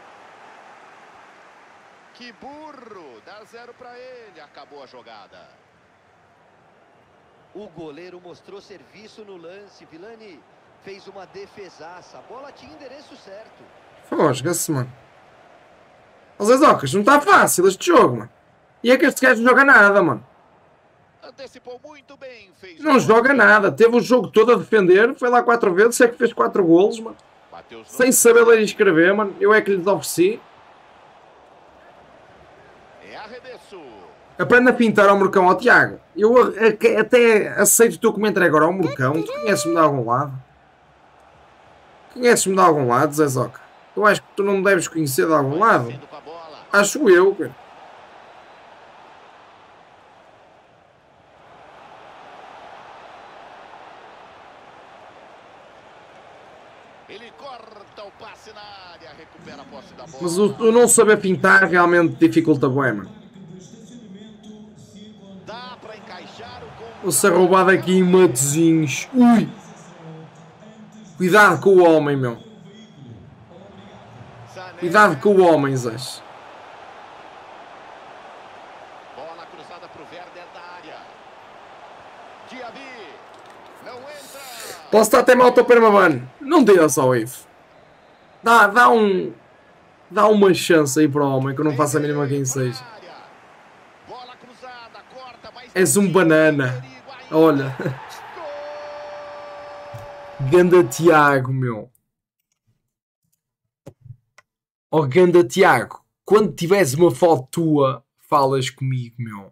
Que burro, dá 0 para ele, acabou a jogada. O goleiro mostrou serviço no lance, Vilani fez uma defesaça, a bola tinha endereço certo. Fosga-se, mano. Às vezes, não está fácil este jogo, mano. E é que este gajo não joga nada, mano. Antecipou muito bem, fez. Não joga nada. Teve o jogo todo a defender. Foi lá 4 vezes. É que fez 4 golos, mano. Sem saber ler e escrever, mano. Eu é que lhes ofereci. É arremesso. Aprenda a pintar ao Morcão, ao Tiago. Eu até aceito o teu comentário agora ao Morcão. Tu conheces-me de algum lado? Conheces-me de algum lado, Zé Zoca? Eu acho que tu não me deves conhecer de algum lado. Acho eu, cara. Ele corta o passe na área, recupera a posse da bola. Mas o não saber pintar realmente dificulta bué, mano. Dá para encaixar o Vou ser roubado aqui em Matosinhos. Ui! Cuidado com o homem, meu. Cuidado com o homem, Zé. Bola cruzada pro Werder da área. Diaby. Não entra. Posso estar até mal, estou permabano. Não dê só if. Dá uma chance aí para o homem, que eu não faço a mínima quem seja. Bola cruzada, corta, mas És um banana. Olha. Ganda Tiago, meu. Oh, ganda Tiago. Quando tiveres uma foto tua, falas comigo, meu.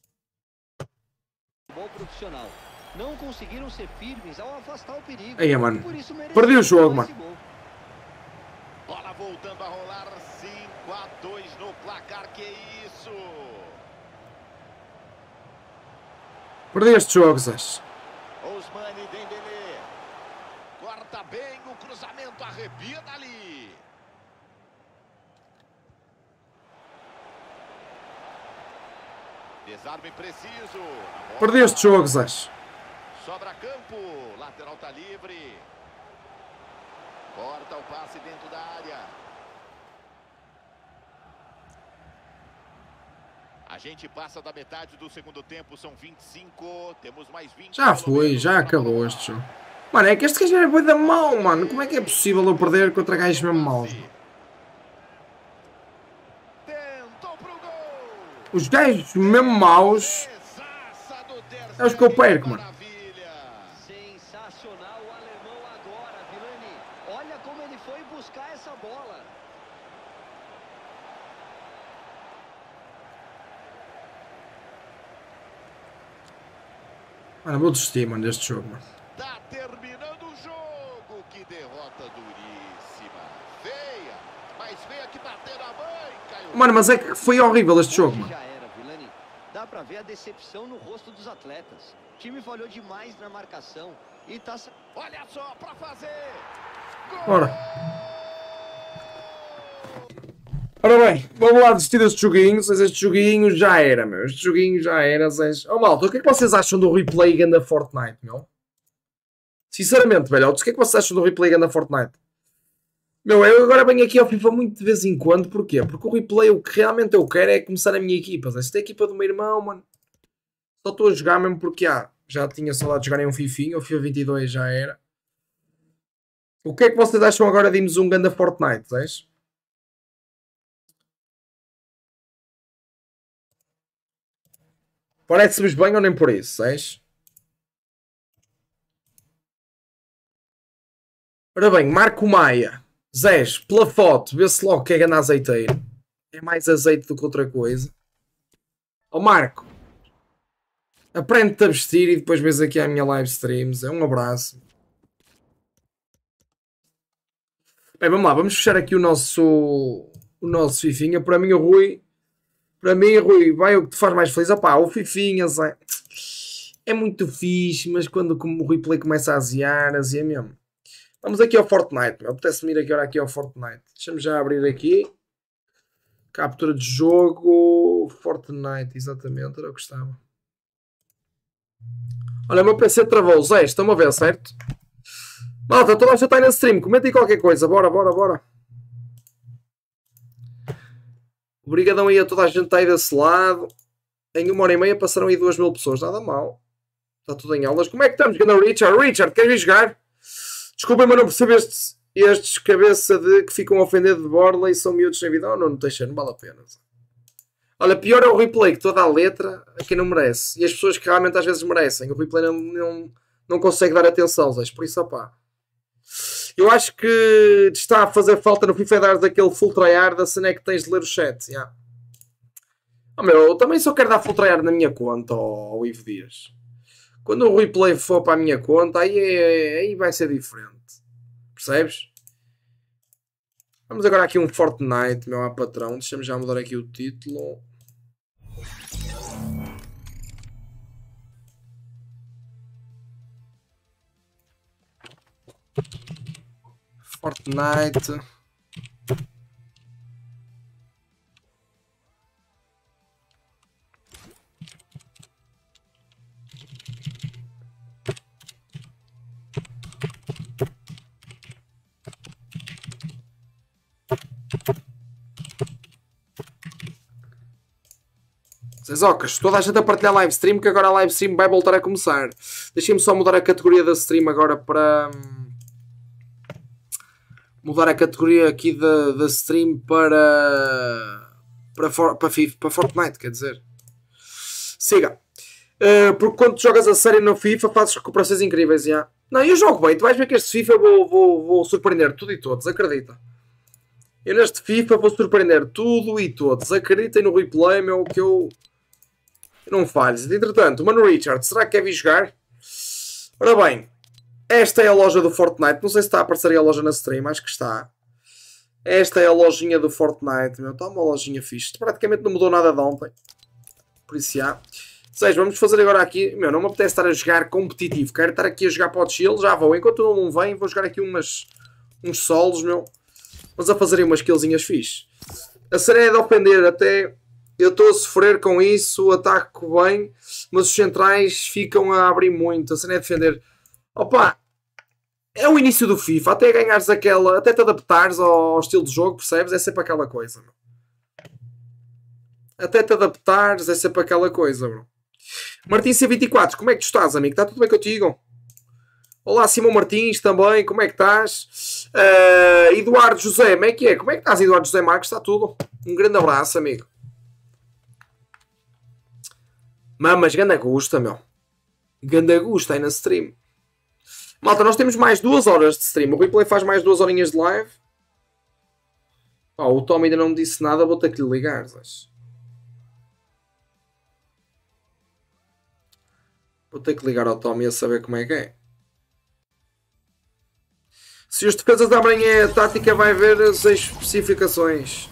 Bom profissional. Não conseguiram ser firmes ao afastar o perigo. Aí, mano. Perdi o jogo, mano. Bola voltando a rolar, 5-2 no placar, que isso? Perdi este jogo, Zé. Osman. arrepia dali. Desarme preciso. Perdi este jogo, Zé. Sobra campo. Lateral tá livre. Corta o passe dentro da área. A gente passa da metade do segundo tempo, são 25, temos mais 20. Já foi, já acabou este jogo. Mano, é que este gajo é boi da mão, mano. Como é que é possível eu perder contra gajos mesmo maus? Os gajos mesmo maus é os que eu perco, mano. Sensacional o alemão agora, Vilani. Olha como ele foi buscar essa bola. Mano, eu vou desistir, mano, deste jogo, mano. Tá terminando o jogo. Que derrota duríssima. Feia, mas veio aqui bater a mãe, Caio. Mano, mas é que foi horrível este jogo, mano. Já era, Vilani. Dá pra ver a decepção no rosto dos atletas. O time falhou demais na marcação e tá... Olha só pra fazer. Ora. Ora bem, vamos lá desistir destes joguinhos. Este joguinho já era, meu. Este joguinho já era, Zé. Oh, malta, o que é que vocês acham do replay da Fortnite, meu? Sinceramente, velhotes, o que é que vocês acham do replay da Fortnite? Meu, eu agora venho aqui ao FIFA muito de vez em quando. Porquê? Porque o replay, o que realmente eu quero é começar a minha equipa. Esta é a equipa do meu irmão, mano. Só estou a jogar mesmo porque, já tinha saudade de jogar em um fifinho. O FIFA 22 já era. O que é que vocês acham agora de irmos um ganda Fortnite, Zé? Parece-vos bem ou nem por isso, Zé? Ora bem, Marco Maia. Zés, pela foto, vê-se logo que é grande azeiteiro. É mais azeite do que outra coisa. Ó Marco, aprende-te a vestir e depois vês aqui a minha live streams. É um abraço. Bem, vamos lá, vamos fechar aqui o nosso Fifinha. Para mim, Rui, vai o que te faz mais feliz. Opá, o Fifinha, Zé, é muito fixe, mas quando o replay começa a aziar mesmo. Vamos aqui ao Fortnite. Apetece-me ir aqui ao Fortnite. Deixa-me já abrir aqui. Captura de jogo. Fortnite, exatamente. Era o que estava. Olha, o meu PC travou. Zé, estão-me a ver, certo? Malta, toda a gente está aí na stream. Comentem qualquer coisa. Bora. Obrigadão aí a toda a gente que está aí desse lado. Em 1h30 passaram aí 2.000 pessoas. Nada mal. Está tudo em aulas. Como é que estamos, Gana Richard? Richard, queres vir jogar? Desculpem, mas não percebo estes cabeça de que ficam a ofender de borla e são miúdos sem vida. Oh, não deixa, não vale a pena. Olha, pior é o replay, que toda a letra a quem não merece. E as pessoas que realmente às vezes merecem. O replay não consegue dar atenção, Zé. Por isso, opá. Eu acho que está a fazer falta no FIFA dar daquele full tryhard da cena é que tens de ler o chat. Yeah. Oh, meu, eu também só quero dar full tryhard na minha conta, ao Ivo Dias. Quando o replay for para a minha conta, aí vai ser diferente. Percebes? Vamos agora aqui um Fortnite, meu patrão. Deixa-me já mudar aqui o título. Fortnite. Zezocas, toda a gente a partilhar live stream, que agora a live stream vai voltar a começar. Deixem-me só mudar a categoria da stream agora para... Mudar a categoria aqui da stream para Fortnite, quer dizer. Siga. Porque quando jogas a sério no FIFA, fazes recuperações incríveis, já. Não, eu jogo bem. Tu vais ver que este FIFA vou surpreender tudo e todos, acredita. Eu neste FIFA vou surpreender tudo e todos. Acreditem no replay, meu, que eu não falhes. Entretanto, Mano Richard, será que quer vir jogar? Ora bem, esta é a loja do Fortnite. Não sei se está a aparecer aí a loja na stream, acho que está. Esta é a lojinha do Fortnite, meu. Está uma lojinha fixe. Praticamente não mudou nada de ontem. Por isso, já. Seja, vamos fazer agora aqui... Meu, não me apetece estar a jogar competitivo. Quero estar aqui a jogar para o chill. Já vou. Enquanto não vem, vou jogar aqui uns uns solos, meu. Mas a fazerem umas killzinhas fixe. A cena é de ofender, até eu estou a sofrer com isso, ataco bem, mas os centrais ficam a abrir muito. A cena é defender. Opa, é o início do FIFA, até ganhares aquela, até te adaptares ao estilo de jogo, percebes? É sempre aquela coisa, meu. Até te adaptares, é sempre aquela coisa, bro. Martim C24, como é que tu estás, amigo? Está tudo bem contigo? Olá, Simão Martins também, como é que estás? Eduardo José, como é que é? Como é que estás, Eduardo José Marques? Está tudo? Um grande abraço, amigo. Mas ganda gusta, meu. Ganda gusta aí na stream. Malta, nós temos mais 2 horas de stream. O replay faz mais 2 horinhas de live. O Tom ainda não me disse nada, vou ter que lhe ligar. Acho. Vou ter que ligar ao Tom e a saber como é que é. Se os defesas da amanhã a tática vai ver as especificações.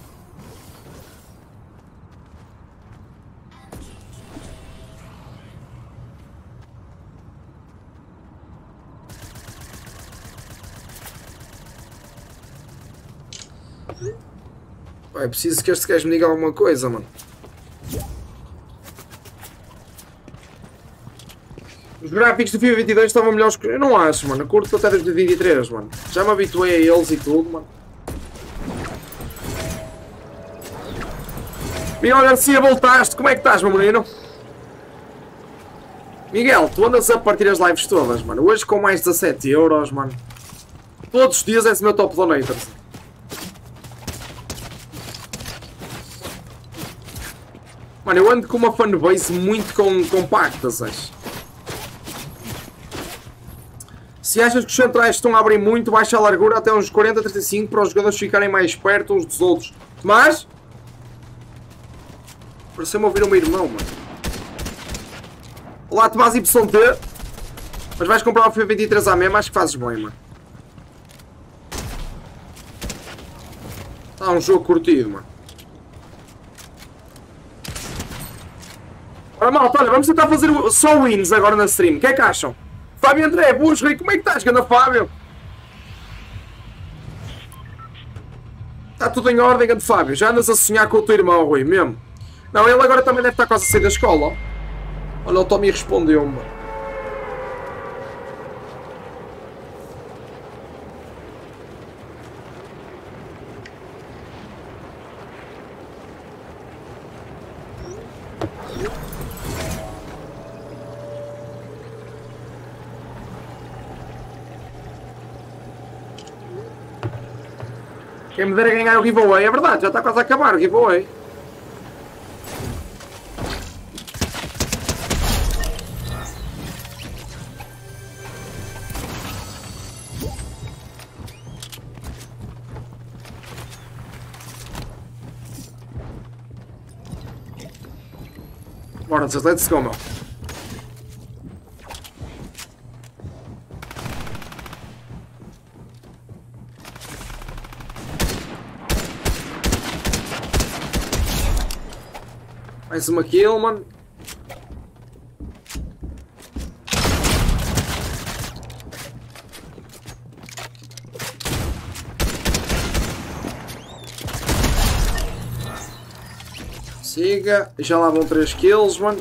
É preciso que este gajo me diga alguma coisa, mano. Os gráficos do FIFA 22 estavam melhores que... Eu não acho, mano. Eu curto até desde 23, mano. Já me habituei a eles e tudo, mano. Miguel Garcia, voltaste. Como é que estás, meu menino? Miguel, tu andas a partir as lives todas, mano. Hoje com mais 17 euros, mano. Todos os dias é esse meu top donator. Mano, eu ando com uma fanbase muito compacta, sabes? Se achas que os centrais estão a abrir muito, baixa a largura até uns 40, 35 para os jogadores ficarem mais perto uns dos outros. Mas... pareceu-me ouvir o meu irmão, mano. Olá, Tomás YT. Mas vais comprar o FIFA 23 à mesma? Acho que fazes bem, mano. Está um jogo curtido, mano. Ora, malta, olha, vamos tentar fazer só wins agora na stream. O que é que acham? Fábio André, Busri, como é que estás, ganda Fábio? Está tudo em ordem, ganda Fábio. Já andas a sonhar com o teu irmão, Rui, mesmo. Não, ele agora também deve estar quase a sair da escola, ó. Olha, o Tommy respondeu-me. Quem me dera ganhar o giveaway, é verdade, já está quase a acabar o giveaway. Bora, let's go, meu. Mais uma kill, mano. Siga. Já lá vão 3 kills, mano.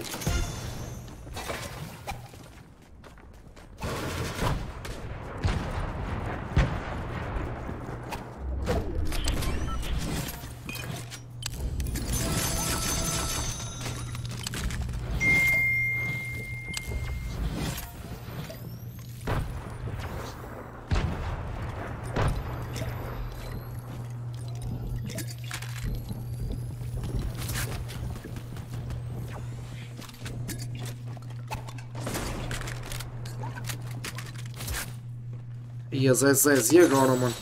E a Zezés, e agora, mano?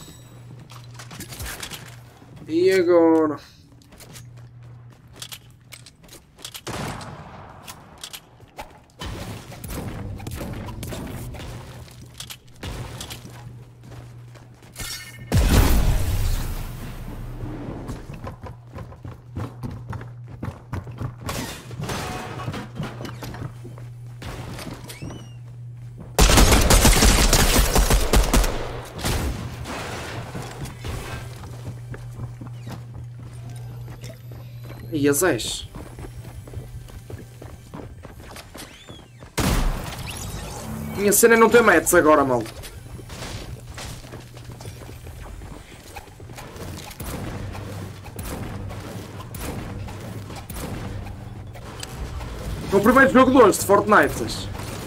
E agora? E as Zés. Minha cena é não ter mets agora, mal. No primeiro jogo de hoje de Fortnite.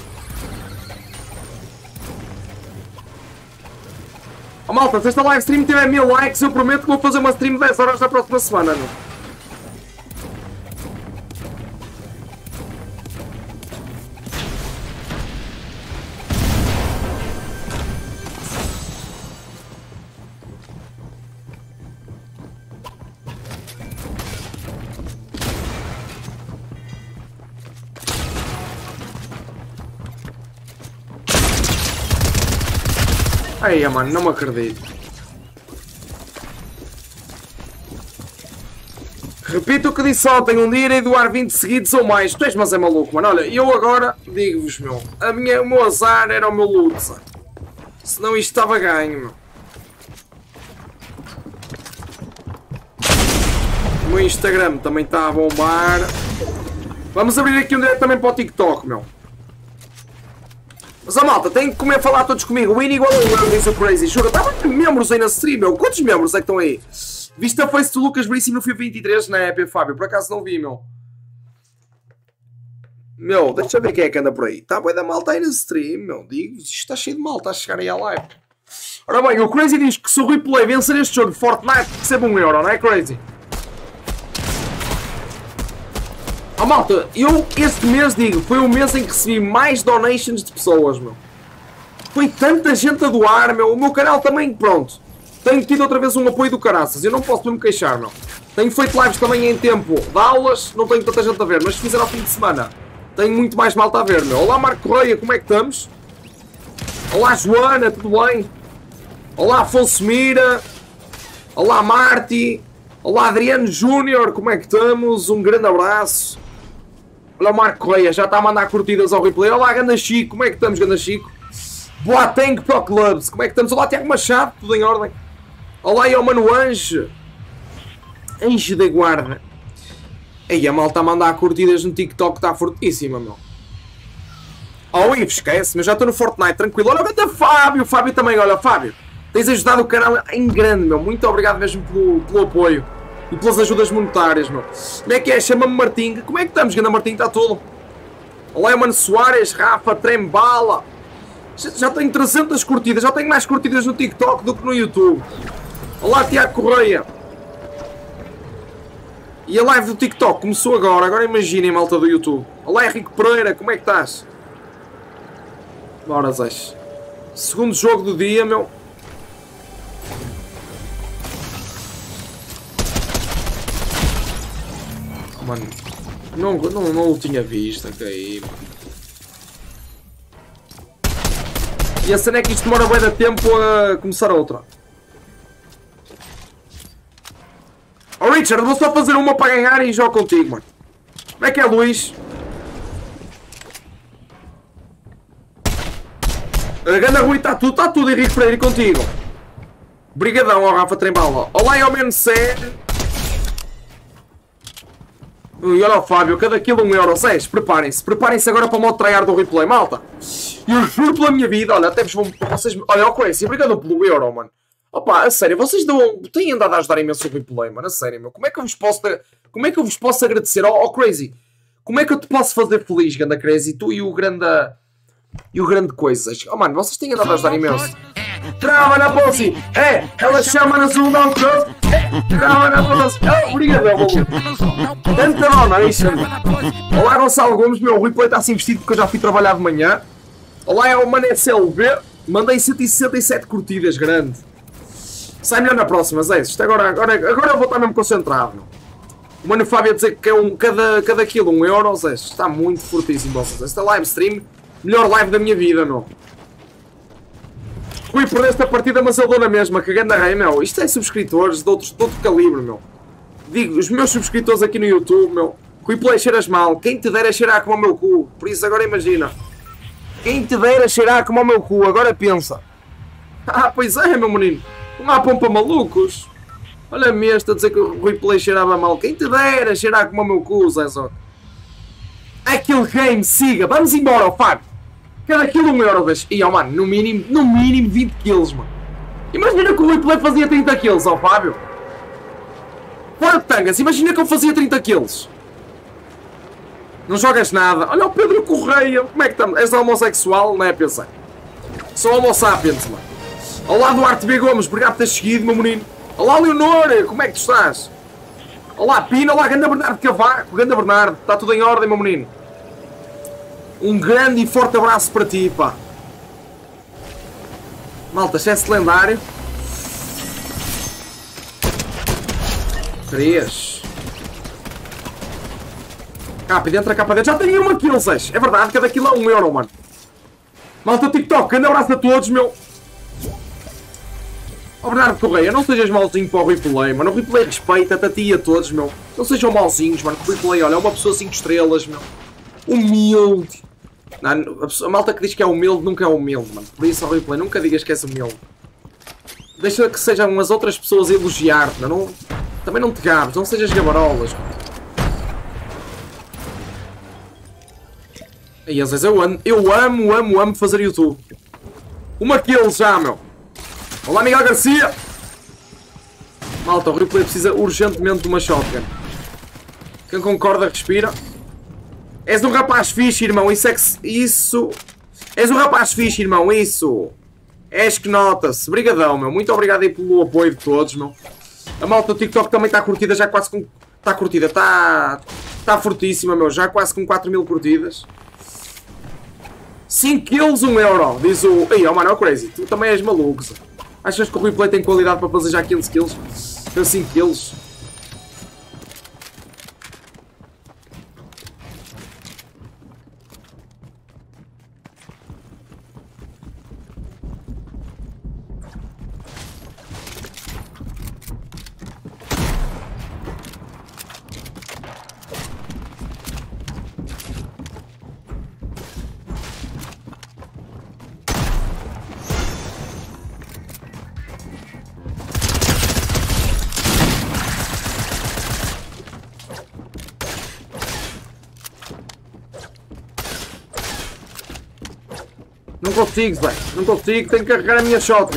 Oh, malta, se esta live stream tiver 1000 likes, eu prometo que vou fazer uma stream de 10 horas na próxima semana, não? Ai, mano, não me acredito. Repito o que disse ontem, um dia irei doar 20 seguidos ou mais. Tu és, mas é maluco, mano. Olha, eu agora digo-vos, meu, o meu azar era o meu loot, sabe? Senão isto estava ganho, meu. O meu Instagram também está a bombar. Vamos abrir aqui um direto também para o TikTok, meu. Mas a malta, tem que comer, falar todos comigo. Win igual a 1, diz o Crazy. Jura, estava com membros aí na stream, meu. Quantos membros é que estão aí? Viste a face do Lucas Veríssimo no FIFA 23 na EP, Fábio? Por acaso não vi, meu. Meu, deixa eu ver quem é que anda por aí. Está bem da malta aí na stream, meu. Digo-vos, isto está cheio de malta a chegar aí à live. Ora bem, o Crazy diz que se o replay vencer este jogo de Fortnite, recebe 1 euro, não é, Crazy? Oh, malta, eu este mês digo, foi o mês em que recebi mais donations de pessoas, meu. Foi tanta gente a doar, meu. O meu canal também, pronto. Tenho tido outra vez um apoio do caraças. Eu não posso me queixar, meu. Tenho feito lives também em tempo de aulas. Não tenho tanta gente a ver, mas se fizer ao fim de semana, tenho muito mais malta a ver, meu. Olá, Marco Correia, como é que estamos? Olá, Joana, tudo bem? Olá, Afonso Mira. Olá, Marti. Olá, Adriano Júnior, como é que estamos? Um grande abraço. Olha o Marco Correia, já está a mandar curtidas ao replay. Olá, Ganda Chico, como é que estamos, Ganda Chico? Boateng Pro Clubs, como é que estamos? Olá, Tiago Machado, tudo em ordem? Olá, e ao Mano Anjo. Anjo da guarda. Aí a malta a mandar curtidas no TikTok, está fortíssima, meu. Oh, Ivo, esquece, mas já estou no Fortnite, tranquilo. Olha o grande Fábio, Fábio também, olha, Fábio. Tens ajudado o canal em grande, meu. Muito obrigado mesmo pelo apoio. E pelas ajudas monetárias, meu. Como é que é? Chama-me Martim. Como é que estamos, Ganda Martim? Está tudo? Olá, Mano Soares, Rafa, Trembala. Já tenho 300 curtidas. Já tenho mais curtidas no TikTok do que no YouTube. Olá, Tiago Correia. E a live do TikTok começou agora. Agora imaginem, malta do YouTube. Olá, Henrique Pereira. Como é que estás? Bora, Zé. Segundo jogo do dia, meu. Mano, não o tinha visto, ok, mano. E a cena é que isto demora bem de tempo a começar a outra. Oh, Richard, vou só fazer uma para ganhar e jogo contigo, mano. Como é que é, Luís? A Ganda Rui, está tudo, Henrique Pereira, e contigo. Brigadão ao Rafa Trembala. Olá, ao menos sério. E olha o Fábio, cada quilo 1 euro. Zés, preparem-se agora para o modo tryhard do replay, malta. Eu juro pela minha vida, olha, até vos vou... Vocês, olha, o Crazy, obrigado pelo euro, mano. Opa, a sério, vocês têm andado a ajudar imenso o replay, mano, a sério, meu. Como é que eu vos posso agradecer? Oh, Crazy, como é que eu te posso fazer feliz, Ganda Crazy, tu e o grande coisas. Oh, mano, vocês têm andado a ajudar imenso. Trava na bolsa! Ela chama-nos um não cross! Trava na bolsa! Obrigadão, maluco! Tanta donation! Olá, Gonçalo Gomes, meu, o replay está assim vestido porque eu já fui trabalhar de manhã. Olá, é o Mané CLB. Mandei 167 curtidas, grande. Sai melhor na próxima, Zé. Isto agora eu vou estar mesmo concentrado, meu. O Mano Fábio a dizer que é cada quilo 1 euro, Zé. Está muito fortíssimo, vocês. Esta live stream, melhor live da minha vida, meu. Fui por esta partida, mas eu dou na mesma, cagando a rei, meu. Isto é subscritores de outro calibre, meu. Digo, os meus subscritores aqui no YouTube, meu. Rui Play, cheiras mal. Quem te dera cheirar como o meu cu. Por isso agora imagina. Quem te dera cheirar como o meu cu. Agora pensa. Ah, pois é, meu menino. Não há pão para malucos. Olha-me este a dizer que o replay cheirava mal. Quem te dera cheirar como o meu cu, Zé só. Aquele game, siga. Vamos embora, ó Fábio. Cada quilo 1 euro. E, ó, mano, no mínimo 20 quilos, mano. Imagina que o replay fazia 30 quilos, ó Fábio. Fora de tangas, imagina que eu fazia 30 quilos. Não jogas nada. Olha o Pedro Correia. Como é que estamos? És homossexual, não é, pensei? Sou homo sapiens, mano. Olá, Duarte B. Gomes. Obrigado por ter seguido, meu menino. Olá, Leonor. Como é que tu estás? Olá, Pina. Olá, Ganda Bernardo Cavaco. Ganda Bernardo. Está tudo em ordem, meu menino. Um grande e forte abraço para ti, pá. Malta, excesso lendário. 3. Capa dentro, capa dentro. Já tenho uma kill, 6. É verdade, cada kill é 1 euro, mano. Malta TikTok, grande abraço a todos, meu. Ó Bernardo Correia, não sejas malzinho para o replay, mano. O replay respeita-te a ti e a todos, meu. Não sejam malzinhos, mano. O replay, olha, é uma pessoa 5 estrelas, meu. Humilde. Não, a malta que diz que é humilde nunca é humilde, mano. Por isso, ao replay, nunca digas que és humilde. Deixa que sejam as outras pessoas a elogiar-te, não. Também não te gabes, não sejas gabarolas, mano. Aí, às vezes eu amo fazer YouTube. Uma kill já, meu. Olá, Miguel Garcia. Malta, o replay precisa urgentemente de uma shotgun. Quem concorda, respira. És um rapaz fixe, irmão. Isso. És um rapaz fixe, irmão. Isso. És que nota-se. Brigadão, meu. Muito obrigado aí pelo apoio de todos, meu. A malta do TikTok também está curtida. Já quase com... Está curtida. Está fortíssima, meu. Já quase com 4.000 curtidas. 5 kills, 1 euro. Diz o... Ei, oh, mano, é o crazy. Tu também és maluco. Sabe? Achas que o replay tem qualidade para fazer já 15 kills? Deu 5 kills. Não consigo, velho. Não consigo. Tenho que carregar a minha shotgun.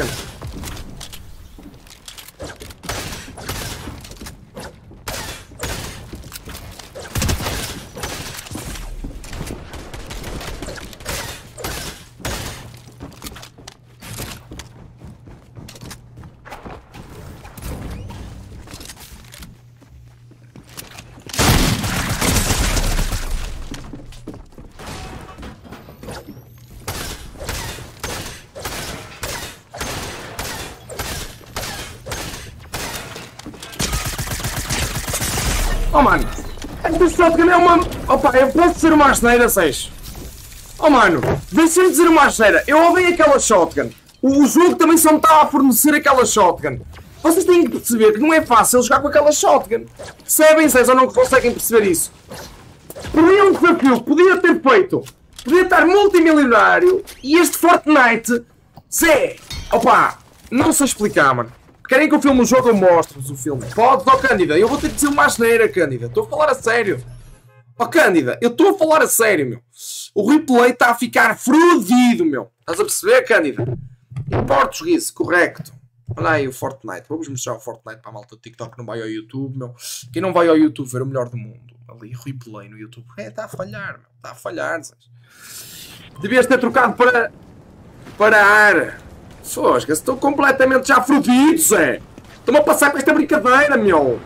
Oh, mano, esta shotgun é uma... Opa, eu posso dizer uma asneira, 6. Oh, mano, deixa-me dizer uma asneira. Eu odeio aquela shotgun. O jogo também só me estava a fornecer aquela shotgun. Vocês têm que perceber que não é fácil jogar com aquela shotgun. Percebem, 6, ou não conseguem perceber isso? Podia um desafio, podia ter feito. Podia estar multimilionário. E este Fortnite... Zé, opa, não sei explicar, mano. Querem que eu filme o jogo ou mostro-vos o filme? Podes, ó Cândida, eu vou ter que dizer uma asneira, Cândida. Estou a falar a sério. Ó Cândida, eu estou a falar a sério, meu. O replay está a ficar frudido, meu. Estás a perceber, Cândida? Em português, correto. Olha aí o Fortnite. Vamos mostrar o Fortnite para a malta do TikTok que não vai ao YouTube, meu. Quem não vai ao YouTube ver o melhor do mundo. Ali, replay no YouTube. Está a falhar, meu. Está a falhar, sabes? Devias ter trocado para ar. Fosca, estou completamente já frudido, Zé. Estou-me a passar com esta brincadeira, meu.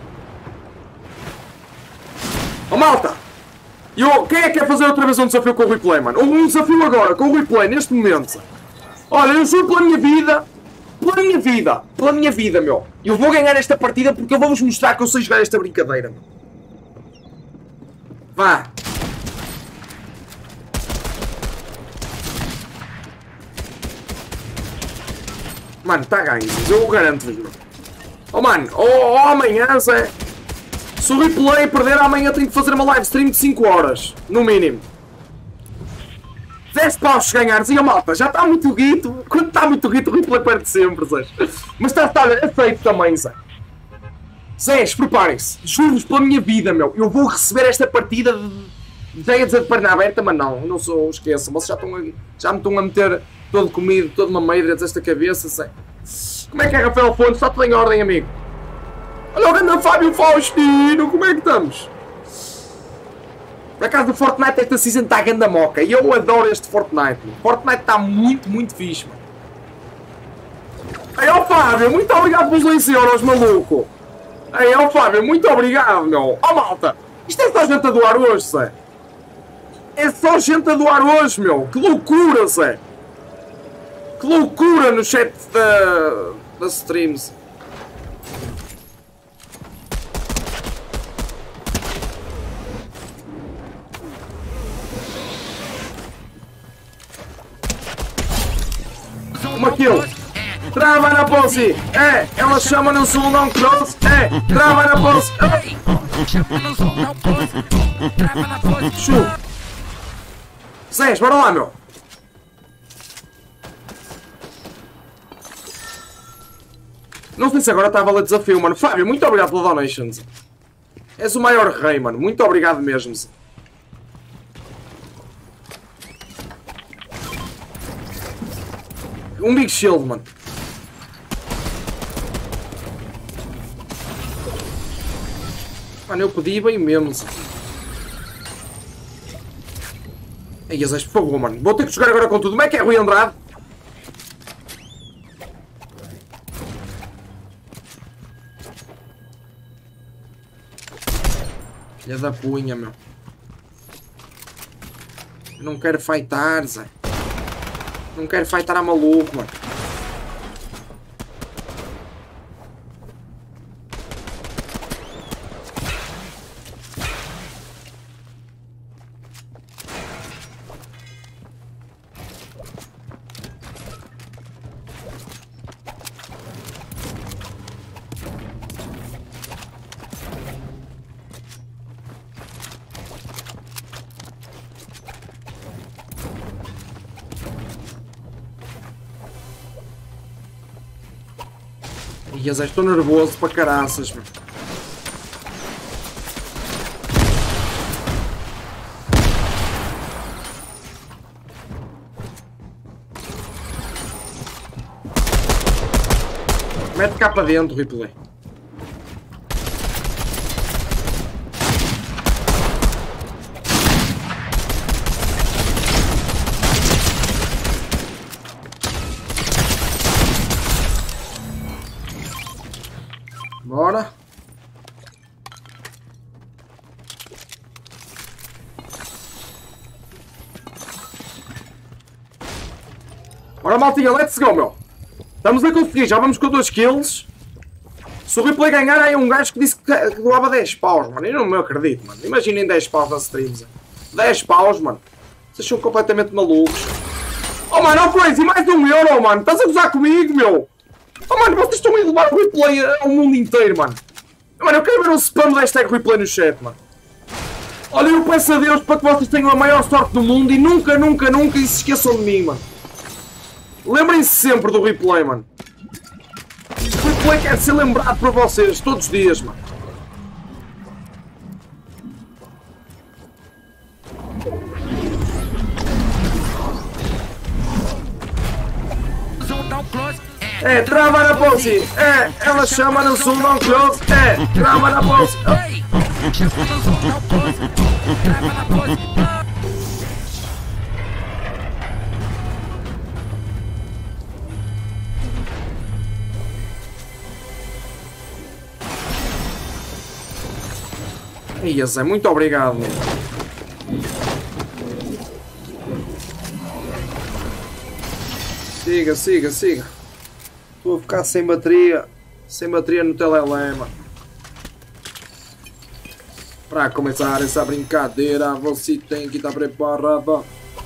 Oh, malta. Quem é que quer fazer outra vez um desafio com o replay, mano? Um desafio agora, com o replay, neste momento. Olha, eu juro pela minha vida, meu. Eu vou ganhar esta partida porque eu vou-vos mostrar que eu sei jogar esta brincadeira, meu. Vá. Mano, está ganho, eu garanto-vos, meu. Oh, mano, amanhã, Zé. Se o replay perder, amanhã tenho que fazer uma live stream de 5 horas, no mínimo. 10 paus se ganhares, e a malta, já está muito guito. Quando está muito guito, o replay perde sempre, Zé. Mas está aceito também, Zé. Zés, preparem-se. Juro-vos pela minha vida, meu. Eu vou receber esta partida de... Já ia dizer de perna aberta, mas não sou, esqueçam. Vocês já me estão a meter todo comido, todo mameiro desta cabeça, sei. Como é que é, Rafael Fontes? Está tudo em ordem, amigo? Olha o grande Fábio Faustino, como é que estamos? Por acaso o Fortnite esta season está a ganda moca e eu adoro este Fortnite. O Fortnite está muito fixe, mano. Aí, ó Fábio, muito obrigado pelos 2 euros, maluco. Aí, ó Fábio, muito obrigado, meu. Ó malta, isto é só gente a doar hoje, Zé. É só gente a doar hoje, meu. Que loucura, Zé. Que loucura no chat das streams. Uma kill. Trava na pose. É, ela chama no sul, não cross. É, trava na pose. Chu. Zés, bora lá, meu. Não sei se agora estava a desafio, mano. Fábio, muito obrigado pela donations. És o maior rei, mano. Muito obrigado mesmo. Um Big Shield, mano. Mano, eu pedi bem mesmo. Ei, Zés, por favor, mano. Vou ter que jogar agora com tudo. Como é que é, Rui Andrade? Filha da punha, meu. Eu não quero fightar, Zé. Não quero fightar a maluco, mano. E Zé, estou nervoso para caraças, meu. Mete cá para dentro, replay. Bora. Bora, maltinha, let's go, meu. Estamos a conseguir, já vamos com 2 kills. Se o replay ganhar, aí um gajo que disse que doava 10 paus, mano. Eu não me acredito, mano. Imaginem 10 paus nas streams. 10 paus, mano. Vocês são completamente malucos. Oh, mano, oh, Crazy, mais de 1 euro, mano. Estás a gozar comigo, meu. Oh, mano, vocês estão a levar o replay ao mundo inteiro, mano. Mano, eu quero ver um spam da hashtag replay no chat, mano. Olha, eu peço a Deus para que vocês tenham a maior sorte do mundo e nunca se esqueçam de mim, mano. Lembrem-se sempre do replay, mano. O replay quer ser lembrado para vocês todos os dias, mano. É, trava na pose. É, ela chama no sul, não close. É, trava na pose. Ia, Zé, muito obrigado. Siga, siga, siga. Estou a ficar sem bateria no telelema. Para começar essa brincadeira, você tem que estar preparado.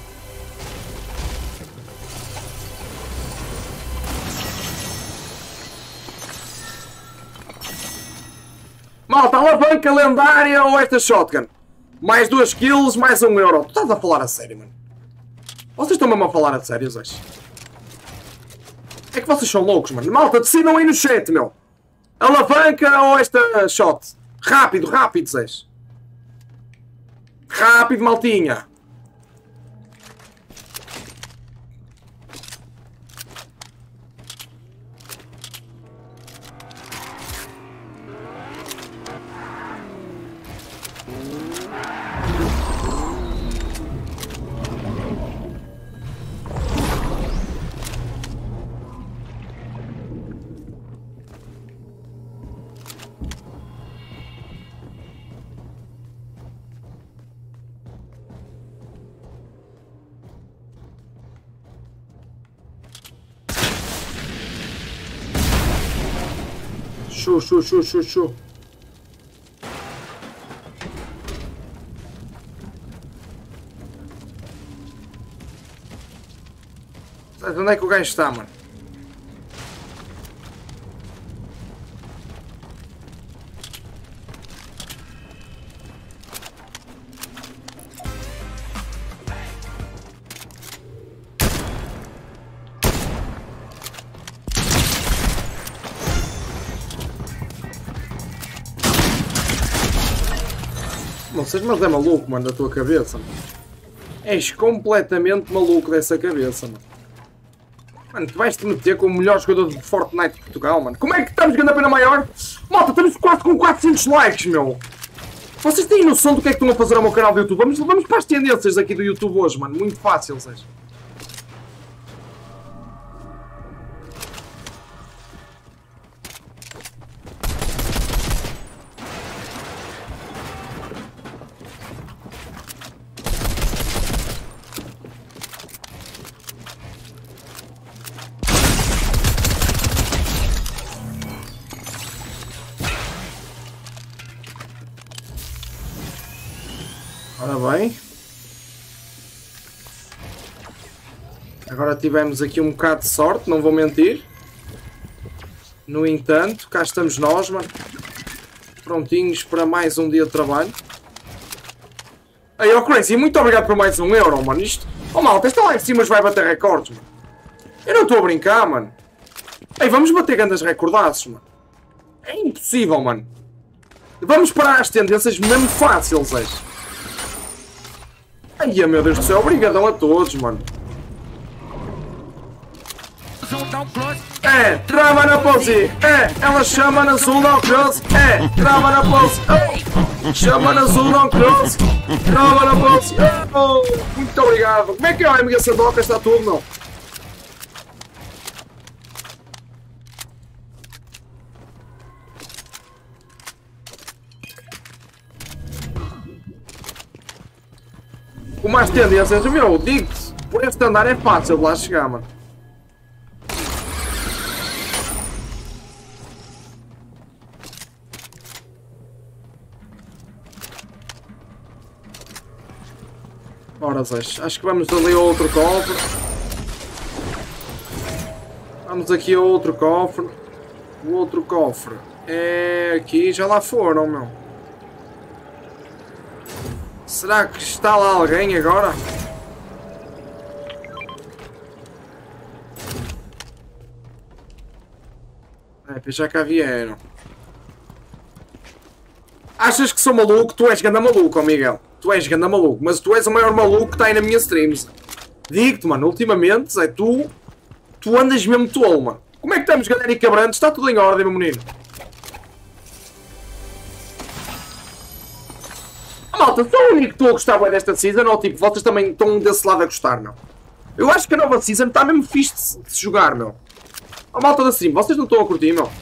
Malta, alavanca lendária ou esta shotgun? Mais 2 kills, mais 1 euro. Tu estás a falar a sério, mano? Vocês estão mesmo a falar a sério, Zé? É que vocês são loucos, mano. Malta, decidam aí no chat, meu. Alavanca ou esta shot? Rápido, rápido, Zé. Rápido, maltinha. Show. Onde é que o gajo está, mano? Não sei, mas é maluco, mano, da tua cabeça, mano. És completamente maluco dessa cabeça, mano. Mano, tu vais-te meter com o melhor jogador de Fortnite de Portugal, mano. Como é que estamos ganhando a pena maior? Malta, estamos quase com 400 likes, meu. Vocês têm noção do que é que estão a fazer ao meu canal do YouTube? Vamos para as tendências aqui do YouTube hoje, mano. Muito fácil, seja. Ora bem. Agora tivemos aqui um bocado de sorte, não vou mentir. No entanto, cá estamos nós, mano. Prontinhos para mais um dia de trabalho. Aí, ó Crazy, muito obrigado por mais €1, mano. Isto... Oh, malta, está lá em cima, vai bater recordes, mano. Eu não estou a brincar, mano. Ei, vamos bater grandes recordaços, mano. É impossível, mano. Vamos parar as tendências mesmo fáceis, Zé. Ai, meu Deus do céu, obrigadão a todos, mano. É, trava na pose. É, ela chama na azul, não cross. É, trava na pose. Oh, chama na azul, não cross. Trava na pose. Oh, muito obrigado. Como é que é a amiga Sandoca? Está tudo, não? Com mais tendências, meu, digo-te, por este andar é fácil de lá chegar, mano. Ora, Zé, acho que vamos ali a outro cofre. Vamos aqui a outro cofre. O outro cofre é aqui, já lá foram, meu. Será que está lá alguém agora? É, já cá vieram. Achas que sou maluco? Tu és ganda maluco, ó Miguel. Tu és ganda maluco, mas tu és o maior maluco que está aí na minha streams. Digo-te, mano, ultimamente, é tu andas mesmo tolo, mano. Como é que estamos, galera e cabrantes? Está tudo em ordem, meu menino. Malta, sou o único que estou a gostar bem desta season, ou tipo, vocês também estão desse lado a gostar, não? Eu acho que a nova season está mesmo fixe de se jogar, meu. A malta da stream, vocês não estão a curtir, meu?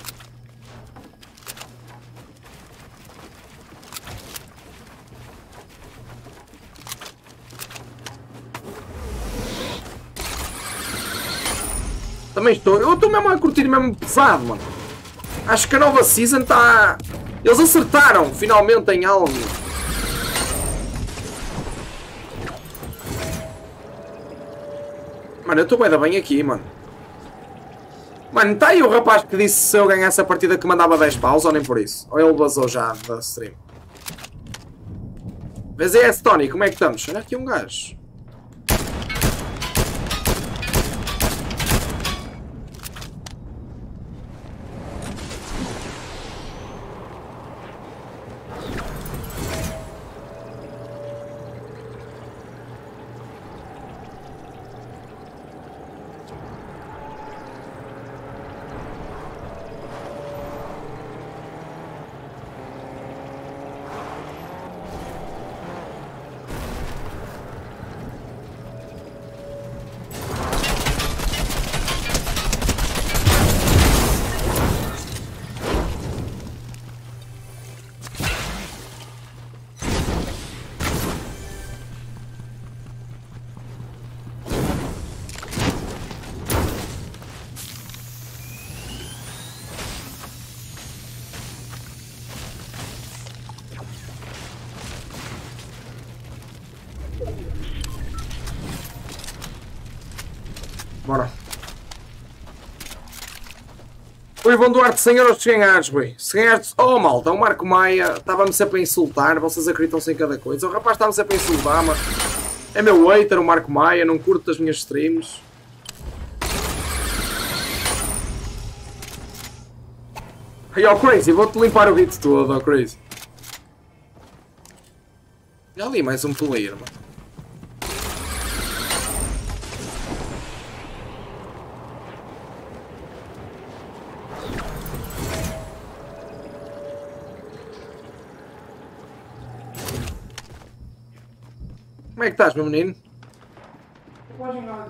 Também estou, eu estou mesmo a curtir mesmo pesado, mano. Acho que a nova season está... Eles acertaram, finalmente, em algo. Mano, eu estou bem aqui, mano. Mano, está aí o rapaz que disse se eu ganhasse a partida que mandava 10 paus, ou nem por isso? Ou ele vazou já da stream? Vês aí esse Tony, como é que estamos? Olha aqui um gajo. Bora. O Ivan Duarte, 100 euros de ganhares, boi. Se ganhares... Oh, malta, o Marco Maia estava-me sempre a insultar. Vocês acreditam-se em cada coisa. O rapaz estava-me sempre a insultar, mas... É meu hater, o Marco Maia. Não curto as minhas streams. Aí, ó, Crazy, vou-te limpar o beat todo, ó, Crazy. Já ali mais um player, mano. Como é que estás, meu menino? Não pode nada.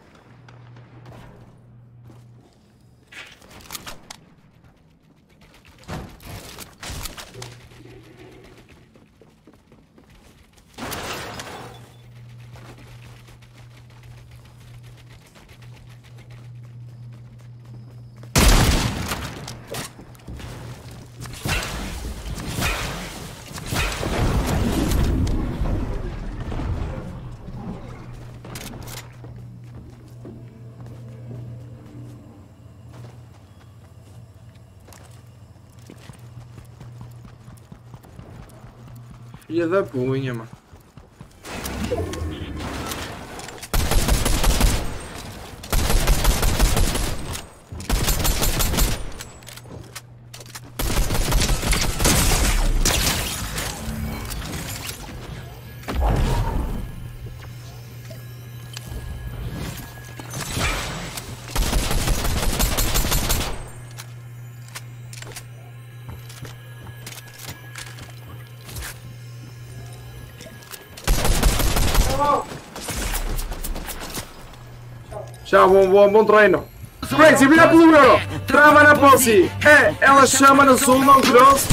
Filha da punha, mano. Tchau, bom treino. Crazy, vira pelo euro. Trava na posse. É, ela chama no sul, não grosso.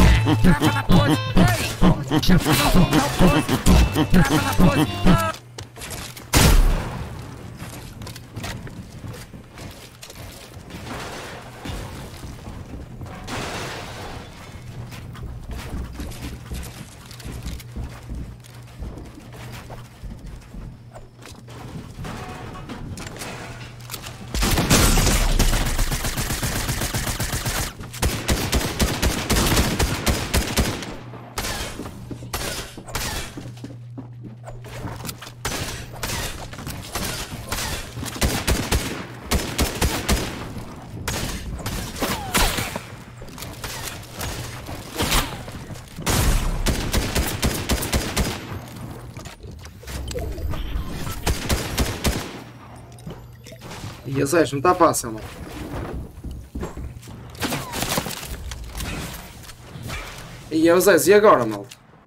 E a Zé, não está fácil, mano. E a Zé, e agora, mal?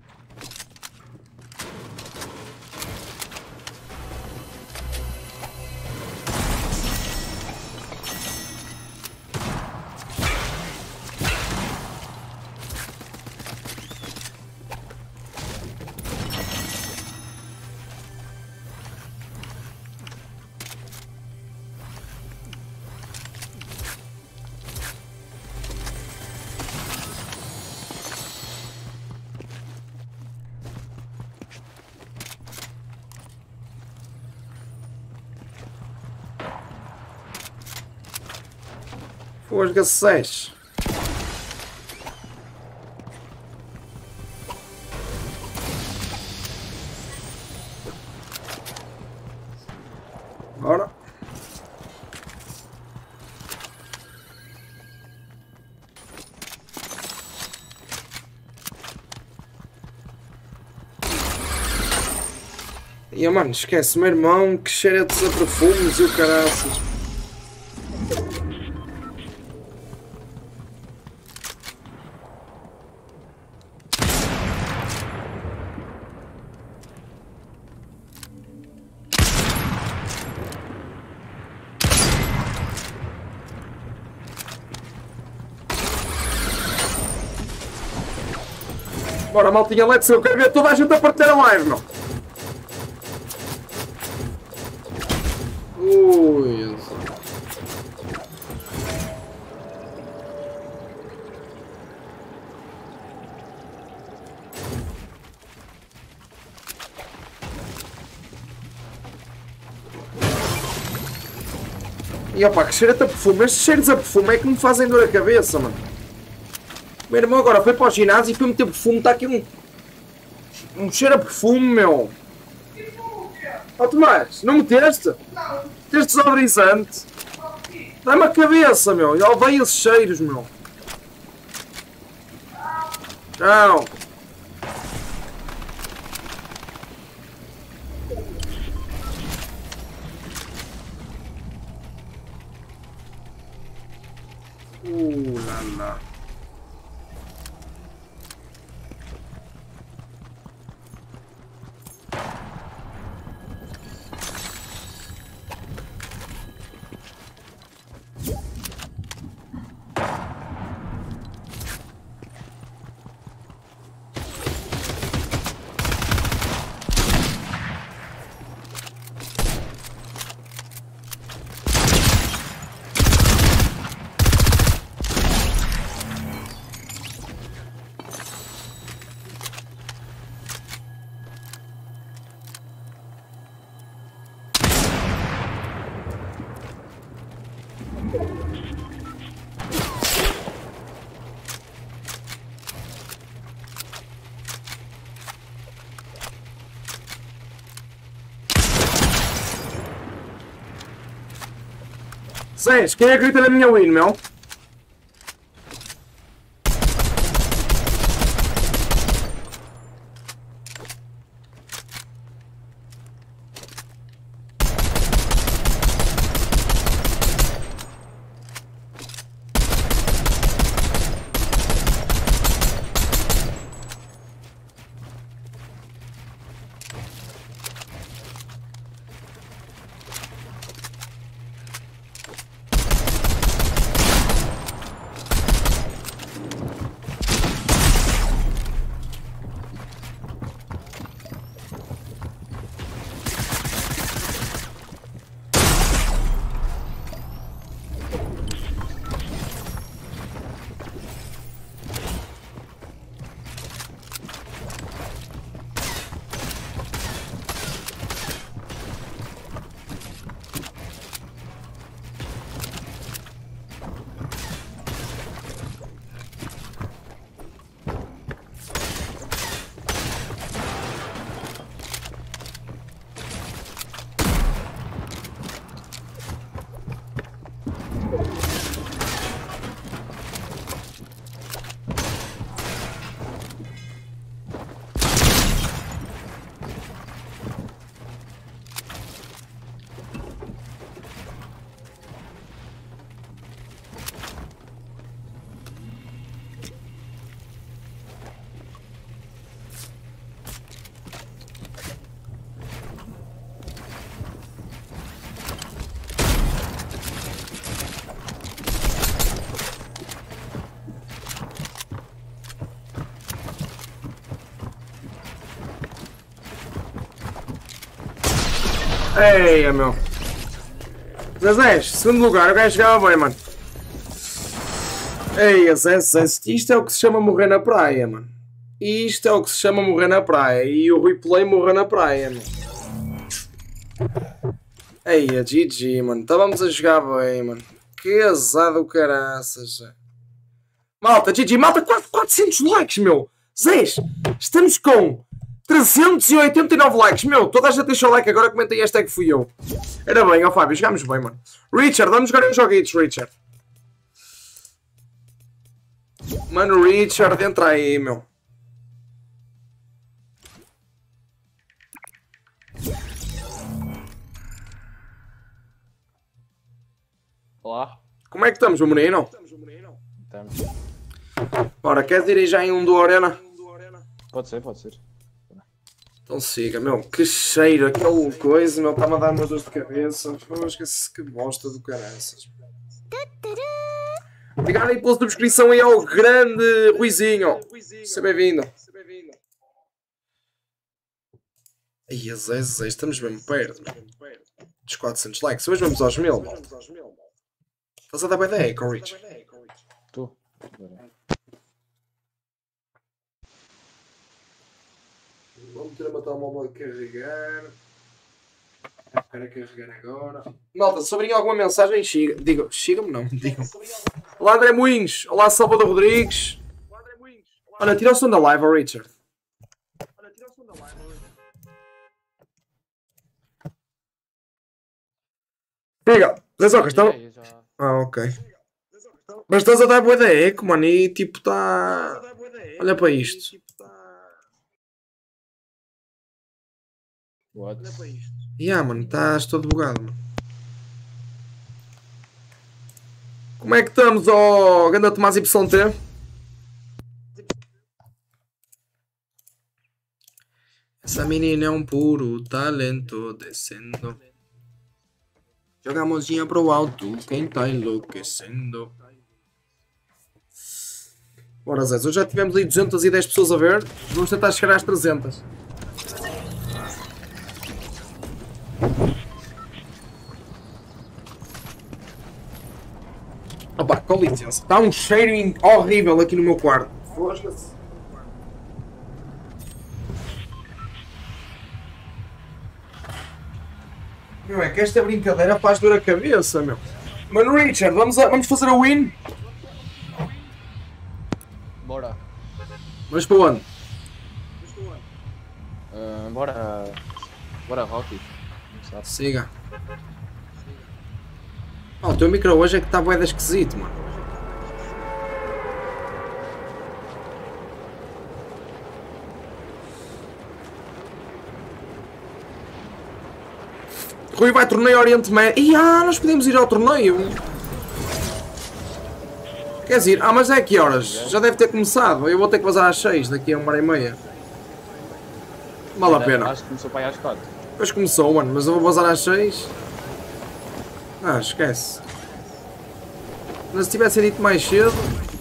Fosga 6. Bora. E mano, esquece, meu irmão, que cheira de perfumes e o caraças. Bora, maltinha, let's go. Eu quero ver toda a gente a partilhar a live, não? Ui, E opa, que cheiro a perfume. Estes cheiros a perfume é que me fazem dor a cabeça, mano. O meu irmão agora foi para o ginásio e foi meter perfume. Está aqui um cheiro a perfume, meu. Ó Tomás, não meteste? Não. Meteste desodorizante? Dá-me a cabeça, meu. Eu odeio esses cheiros, meu. Tchau. Lá, lá. Zés, quem é que grita na minha win, meu? Eia, meu. Zé, segundo lugar, o gajo chegava bem, mano. Eia, Zé, isto é o que se chama morrer na praia, mano. Isto é o que se chama morrer na praia. E o replay morrer na praia, mano. Eia, GG, mano. Estávamos a jogar bem, mano. Que azar do caraças, Zé. Malta, GG, malta, quase 400 likes, meu. Zé, estamos com 389 likes, meu, toda a gente deixou like, agora comenta aí, esta é que fui eu. Era bem, ó Fábio, jogámos bem, mano. Richard, vamos jogar uns joguitos, Richard. Mano, Richard, entra aí, meu. Olá. Como é que estamos, meu menino? Estamos. Ora, queres ir aí já em um do Arena? Pode ser, pode ser. Então siga, meu, que cheiro, aquela coisa, meu, está-me a dar umas dores de cabeça. Esquece, que bosta do caraças. Obrigado aí pela subscrição aí ao grande Ruizinho. Seja bem-vindo. Ai, Zé, estamos mesmo perto dos 400 likes. Hoje vamos aos 1000. Estás a dar bem da eco, Rich? Tu. Vou meter o meu telemóvel a carregar. Espera carregar agora. Malta, se abrirem alguma mensagem, siga-me não, digam. Olá André Moinhos, olá Salvador Rodrigues. Olha, tira o som da live ao Richard. Diga, Zezocas, estão... Ah, ok. Mas estás a dar boa da eco, mano, e tipo está... Olha para isto. What? Mano, estás todo bugado, mano. Como é que estamos, ó Ganda Tomás YT? Essa menina é um puro talento descendo. Joga a mãozinha pro alto, quem tá enlouquecendo. Bora Zé, hoje já tivemos aí 210 pessoas a ver. Vamos tentar chegar às 300. Opa, com licença. Está um cheiro horrível aqui no meu quarto. Fosca-se. Meu, é que esta brincadeira faz dor a cabeça, meu. Mano, Richard, vamos fazer a win? Bora. Mas para onde? Bora, Rocky. Siga. Oh, o teu micro hoje é que está bué de esquisito, mano. Rui vai torneio Oriente Médio. Nós podemos ir ao torneio. Quer dizer, mas é que horas? Já deve ter começado. Eu vou ter que vazar às 6, daqui a 1h30. Vale a pena. Acho que começou para aí às 4. Depois começou, mano, mas eu vou vazar às 6. Esquece. Mas se tivessem dito mais cedo...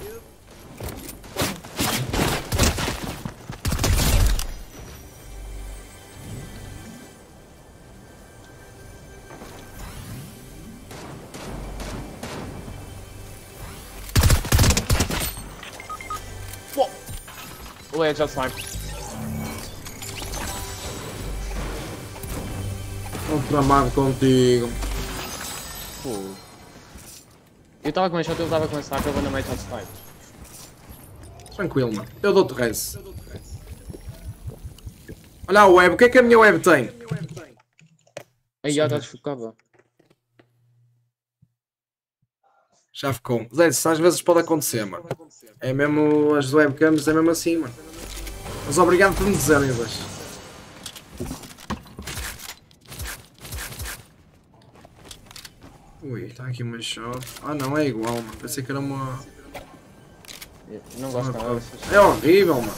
O headshot sniper. Estou tramado contigo. Pô. Eu estava com headshot, ele estava com sniper, eu vou na headshot sniper. Tranquilo, mano. Eu dou-te res. Olha a web, o que é que a minha web tem? Aí já está desfocada. Já ficou. Zé, isso às vezes pode acontecer, mano. É mesmo, as webcams é mesmo assim, mano. Mas obrigado por me dizerem, Zé. Ui, está aqui uma shot. Não, é igual, mano. Pensei que era uma... Eu não gosto nada dessas. É horrível, mano.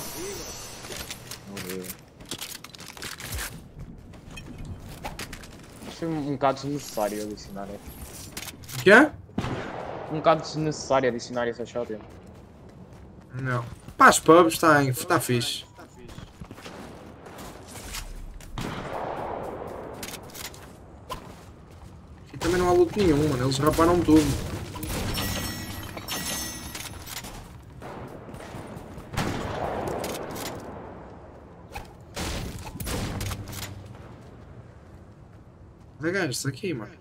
Acho um bocado desnecessário adicionar. O que é? Um bocado desnecessário adicionar essa shot. Não. Para as pubs está fixe. Aqui também não há luto nenhum, mano. Eles raparam tudo. Olha gajos, isso aqui, mano.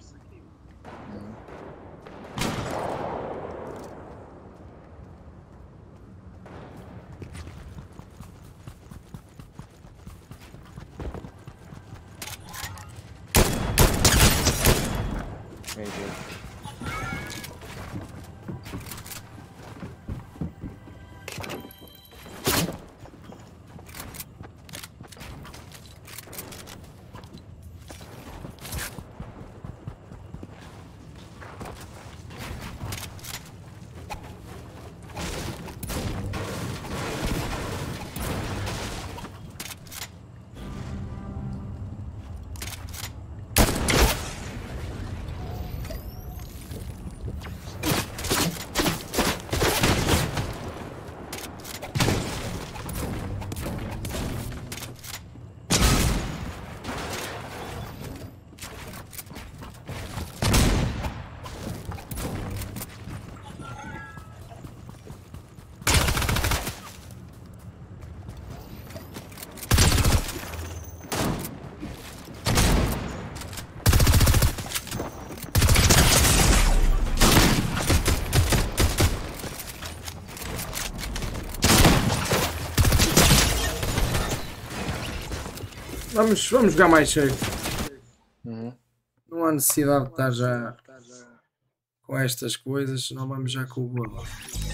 Vamos jogar mais cheio. Uhum. Não há necessidade de estar já com estas coisas, senão vamos já com o bolo.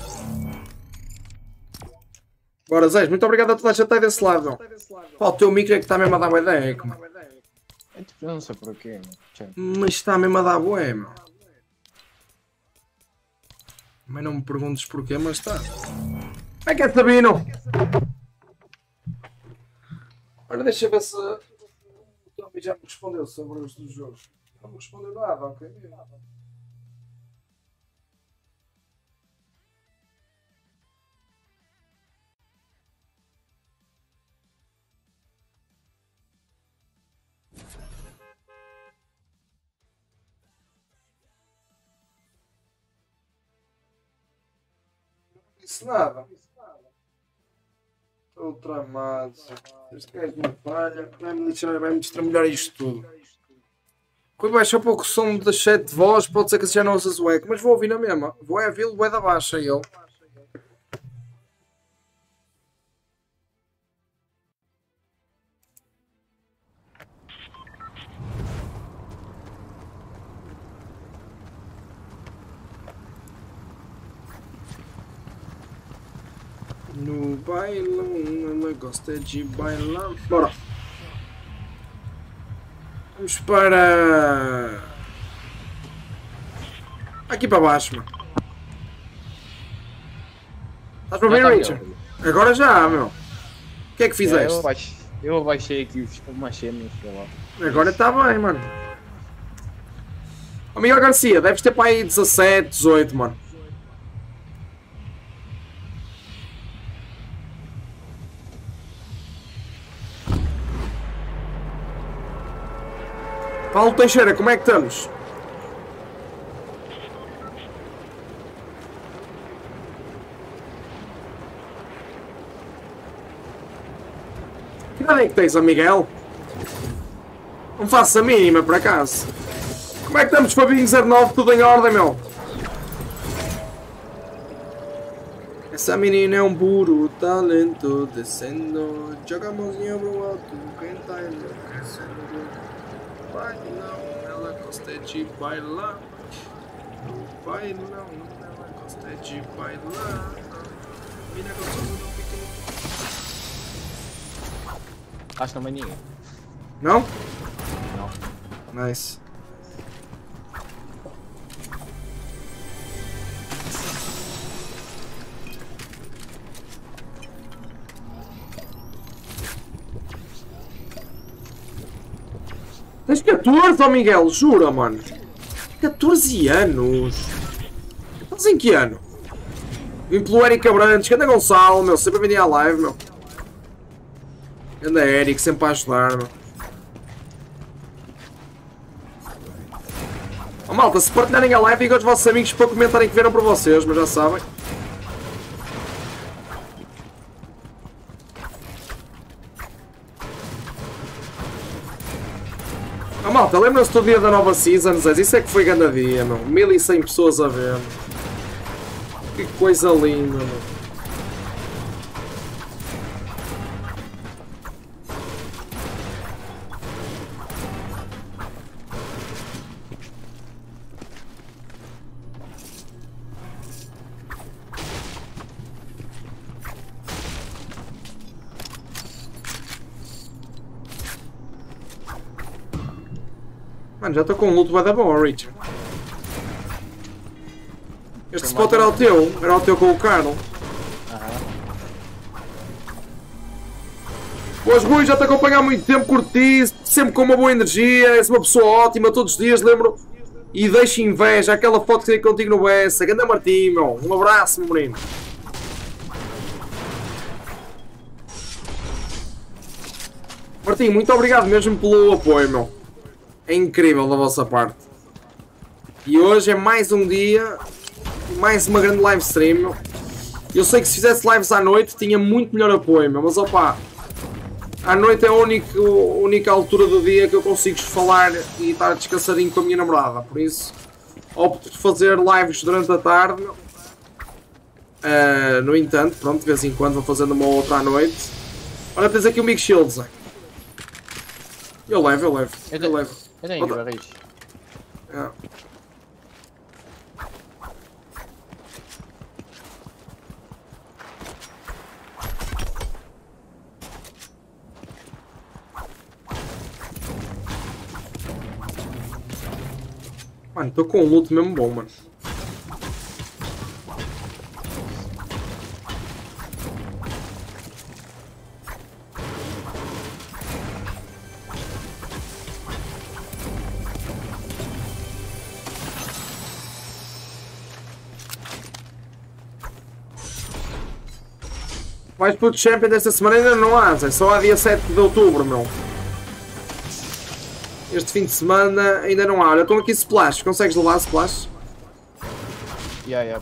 Bora, Zé, muito obrigado a toda a gente aí desse lado. Meu. Pá, o teu micro é que está mesmo a dar bué da eco, mano. Eu não sei porquê, mano. Mas está mesmo a dar bué, meu. Mas não me perguntes porquê, mas está. Como é que é, Sabino? Ora, deixa eu ver se o Tommy já me respondeu sobre os dos jogos. Não me respondeu nada, ok? Não disse nada. Estou tramado. Este gajo me falha. Vai-me destramelhar isto tudo. Rui, baixa um pouco o som das 7 vozes. Pode ser que já não usas o eco, mas vou ouvir na mesma. Vou é ouvi-lo, bué da baixa ele. No bailão, ela gosta de bailar. Bora! Vamos para... aqui para baixo, mano. Estás para ver, Richard? Agora já, meu. O que é que fizeste? Eu baixei aqui uma cena. Agora está bem, mano. Ô Miguel Garcia, deves ter para aí 17, 18, mano. Paulo Teixeira, como é que estamos? Que idade é que tens, ó Miguel? Não faço a mínima, por acaso. Como é que estamos, Fabinho 09? Tudo em ordem, meu? Essa menina é um puro talento, descendo, joga a mãozinha pro alto, quem tá enlouquecendo. Bailão, ela gosta de bailar. No bailão, ela gosta de bailar. Menina gostosa não fica. Acho que não é ninguém. Não? Não. Nice. Tens 14, ó Miguel, jura, mano? 14 anos. Estás em que ano? Vim pelo Eric Abrantes, que anda Gonçalo, meu, sempre a venir à live, meu. Anda Eric, sempre a ajudar, meu. Oh, malta, se partilharem a live, digam aos vossos amigos para comentarem que viram para vocês, mas já sabem. Oh, malta, lembram-se do dia da nova season, Zé? Isso é que foi grande dia, meu. 1100 pessoas a ver. Que coisa linda, meu. Mano, já estou com um luto bué da bom, Richard. Este spot era o teu com o Carl. Pois, Rui, já te acompanho há muito tempo, curti, sempre com uma boa energia, és uma pessoa ótima, todos os dias lembro. E deixa inveja, aquela foto que tirei contigo no BS, Ganda Martim, meu. Um abraço, meu menino. Martim, muito obrigado mesmo pelo apoio, meu. É incrível da vossa parte. E hoje é mais um dia, mais uma grande live stream, meu. Eu sei que se fizesse lives à noite tinha muito melhor apoio, meu, mas opá, à noite é a única altura do dia que eu consigo falar e estar descansadinho com a minha namorada. Por isso, opto por fazer lives durante a tarde, meu. No entanto, pronto, de vez em quando vou fazendo uma ou outra à noite. Olha, tens aqui o Big Shields, hein? Eu levo, eu levo. Eu Eu levo. tenho Bota- barris. É. Mano, estou com um loot mesmo bom, mano. Vais para o Champion desta semana ainda não há, Zé. Só há dia 7 de outubro, meu. Este fim de semana ainda não há. Olha, estão aqui splash. Consegues levar splash? Yeah.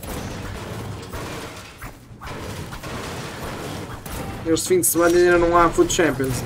Este fim de semana ainda não há Food Champions.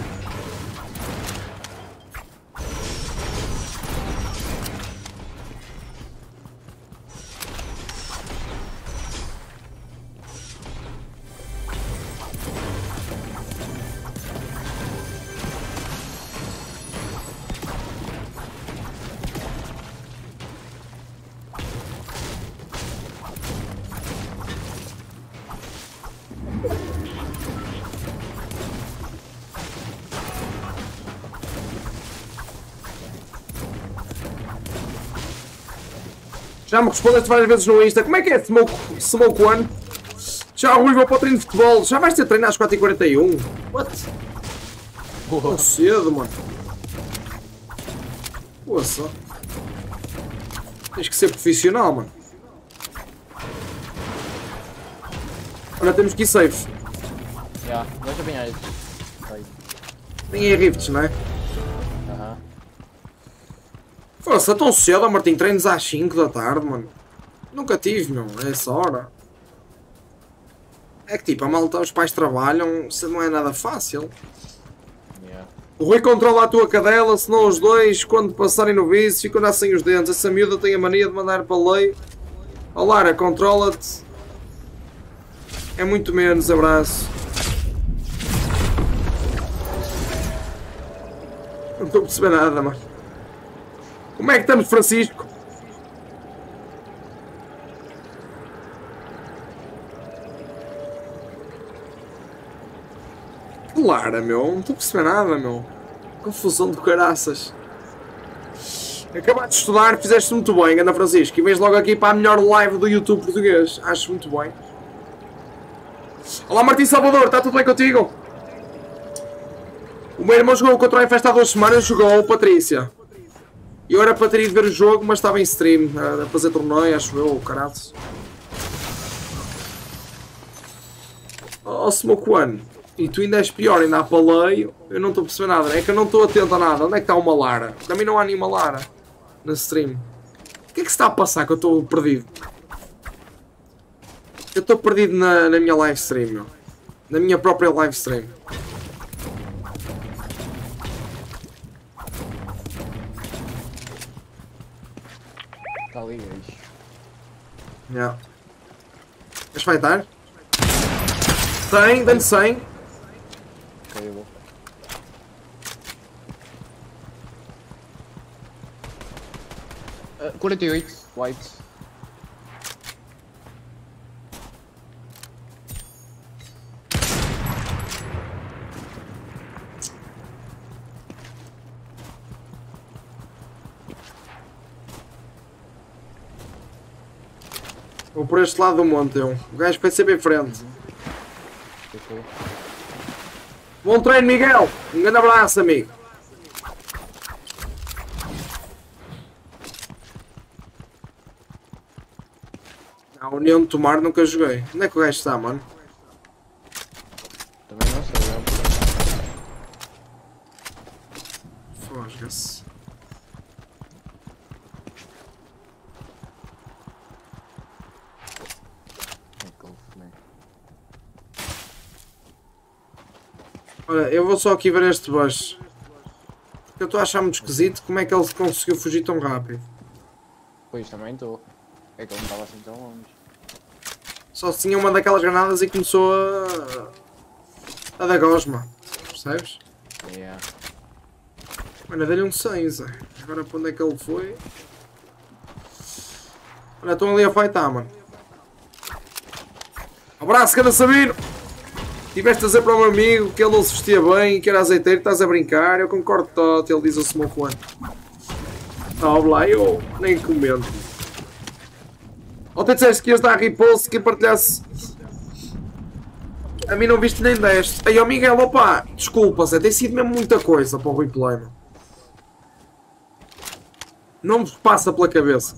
Já me respondeste várias vezes no Insta. Como é que é Smoke One? Já Rui, vou para o treino de futebol. Já vais ter treino às 4h41? What? Tão cedo, mano. Poça. Tens que ser profissional, mano. Olha, temos que ir safe. Yeah, vais apanhar isso. Vai. Nem é rifts, não é? Aham. Poça, tão cedo, Martim. Treinos às 5 da tarde, mano. Nunca tive, meu. É essa hora. É que tipo, a malta, os pais trabalham. Isso não é nada fácil. Yeah. O Rui controla a tua cadela, senão os dois, quando passarem no vício, ficam lá sem os dentes. Essa miúda tem a mania de mandar para a lei. Ó Lara, controla-te. É muito menos, abraço. Não estou a perceber nada, mano. Como é que estamos, Francisco? Lara, meu. Não estou a perceber nada, meu. Confusão de caraças. Acabaste de estudar, fizeste muito bem, Ana Francisco. E vens logo aqui para a melhor live do YouTube português. Acho muito bem. Olá, Martim Salvador, está tudo bem contigo? O meu irmão jogou contra a Festa há 2 semanas, jogou Patrícia. E eu era para ter ido ver o jogo, mas estava em stream, a fazer torneio, acho eu, caralho. Oh, Smoke One. E tu ainda és pior, ainda há paleio. Eu não estou a perceber nada, é que eu não estou atento a nada. Onde é que está uma Lara? Também não há nenhuma Lara na stream. O que é que se está a passar que eu estou perdido? Eu estou perdido na minha live stream, meu. Na minha própria live stream. Está ali, gajo. Yeah. Queres fightar? 100, dá-lhe 100. Ok, eu vou. Uh, 48, white. Vou por este lado do monte, eu. O gajo vai ser bem frente. Ok. Bom treino, Miguel. Um grande abraço, amigo. A União de Tomar nunca joguei. Onde é que o gajo está, mano? Também não sei, Fosga-se. Olha, eu vou só aqui ver este bush. Porque eu estou a achar muito esquisito como é que ele conseguiu fugir tão rápido. Pois, também estou. É que ele não estava assim tão longe. Só se tinha uma daquelas granadas e começou a dar gosma. Percebes? Yeah. Olha, dei-lhe um 100, Zé. Agora para onde é que ele foi? Olha, estão ali a fightar, mano. Abraço, cada Sabino! Tiveste a dizer para o meu amigo que ele não se vestia bem, que era azeiteiro, estás a brincar. Eu concordo todo, ele diz o Smoke One. Oh, lá, eu nem comento. Ontem disseste que ias dar repost, que partilhasse. A mim não viste nem deste. Aí, ó Miguel, opa, desculpa, Zé, tem sido mesmo muita coisa para o replay, mano. Não me passa pela cabeça.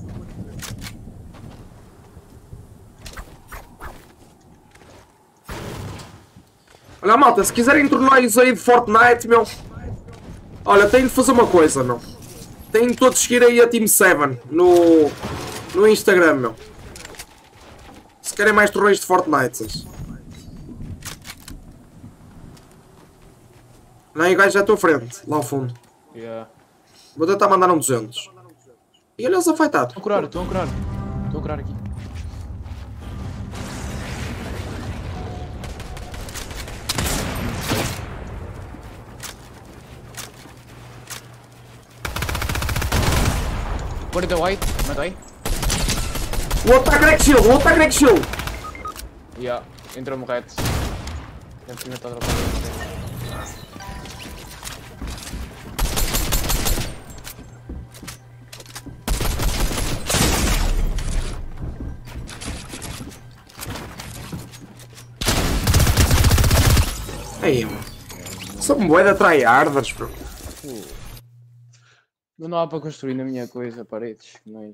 Olha, malta, se quiserem torneios aí de Fortnite, meu... Olha, tenho de fazer uma coisa, meu. Tenho de todos seguir aí a Team 7 no Instagram, meu. Se querem mais torneios de Fortnite. Não, e o gajo já está à frente, lá ao fundo. Yeah. Vou tentar mandar um 200. E olha eles afeitados. Estão a curar, estão a curar. Estão a curar aqui. What the white? Matei. O outro está crack shield, o outro está crack shield. Yeah, entrou-me reto. Deve ter estado a dropar. Aí, mano. São bué de tryharders, bro. Não dá para construir na minha coisa paredes, mas...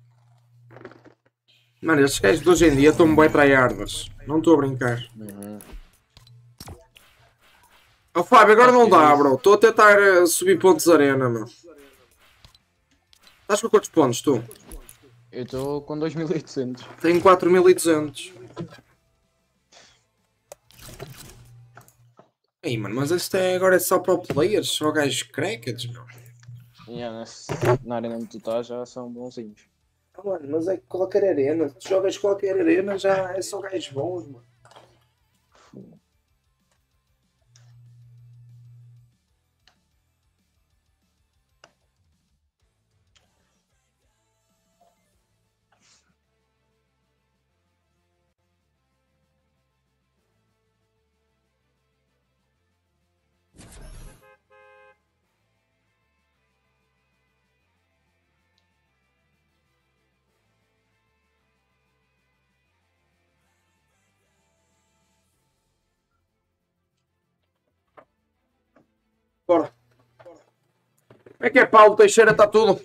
Mano, estes gajos de hoje em dia estão bué tryharders. Não estou a brincar. Oh Fábio, agora não dá, bro. Estou a tentar subir pontos de arena, meu. Estás com quantos pontos, tu? Eu estou com 2800. Tenho 4200. Ei, mano, mas este agora é só para players, só gajos crackeds, meu. Yeah, na arena onde tu estás já são bonzinhos. Ah, mano, mas é que qualquer arena, tu jogas qualquer arena já é só gajos bons, mano. Bora. Como é que é, Paulo Teixeira? Está tudo?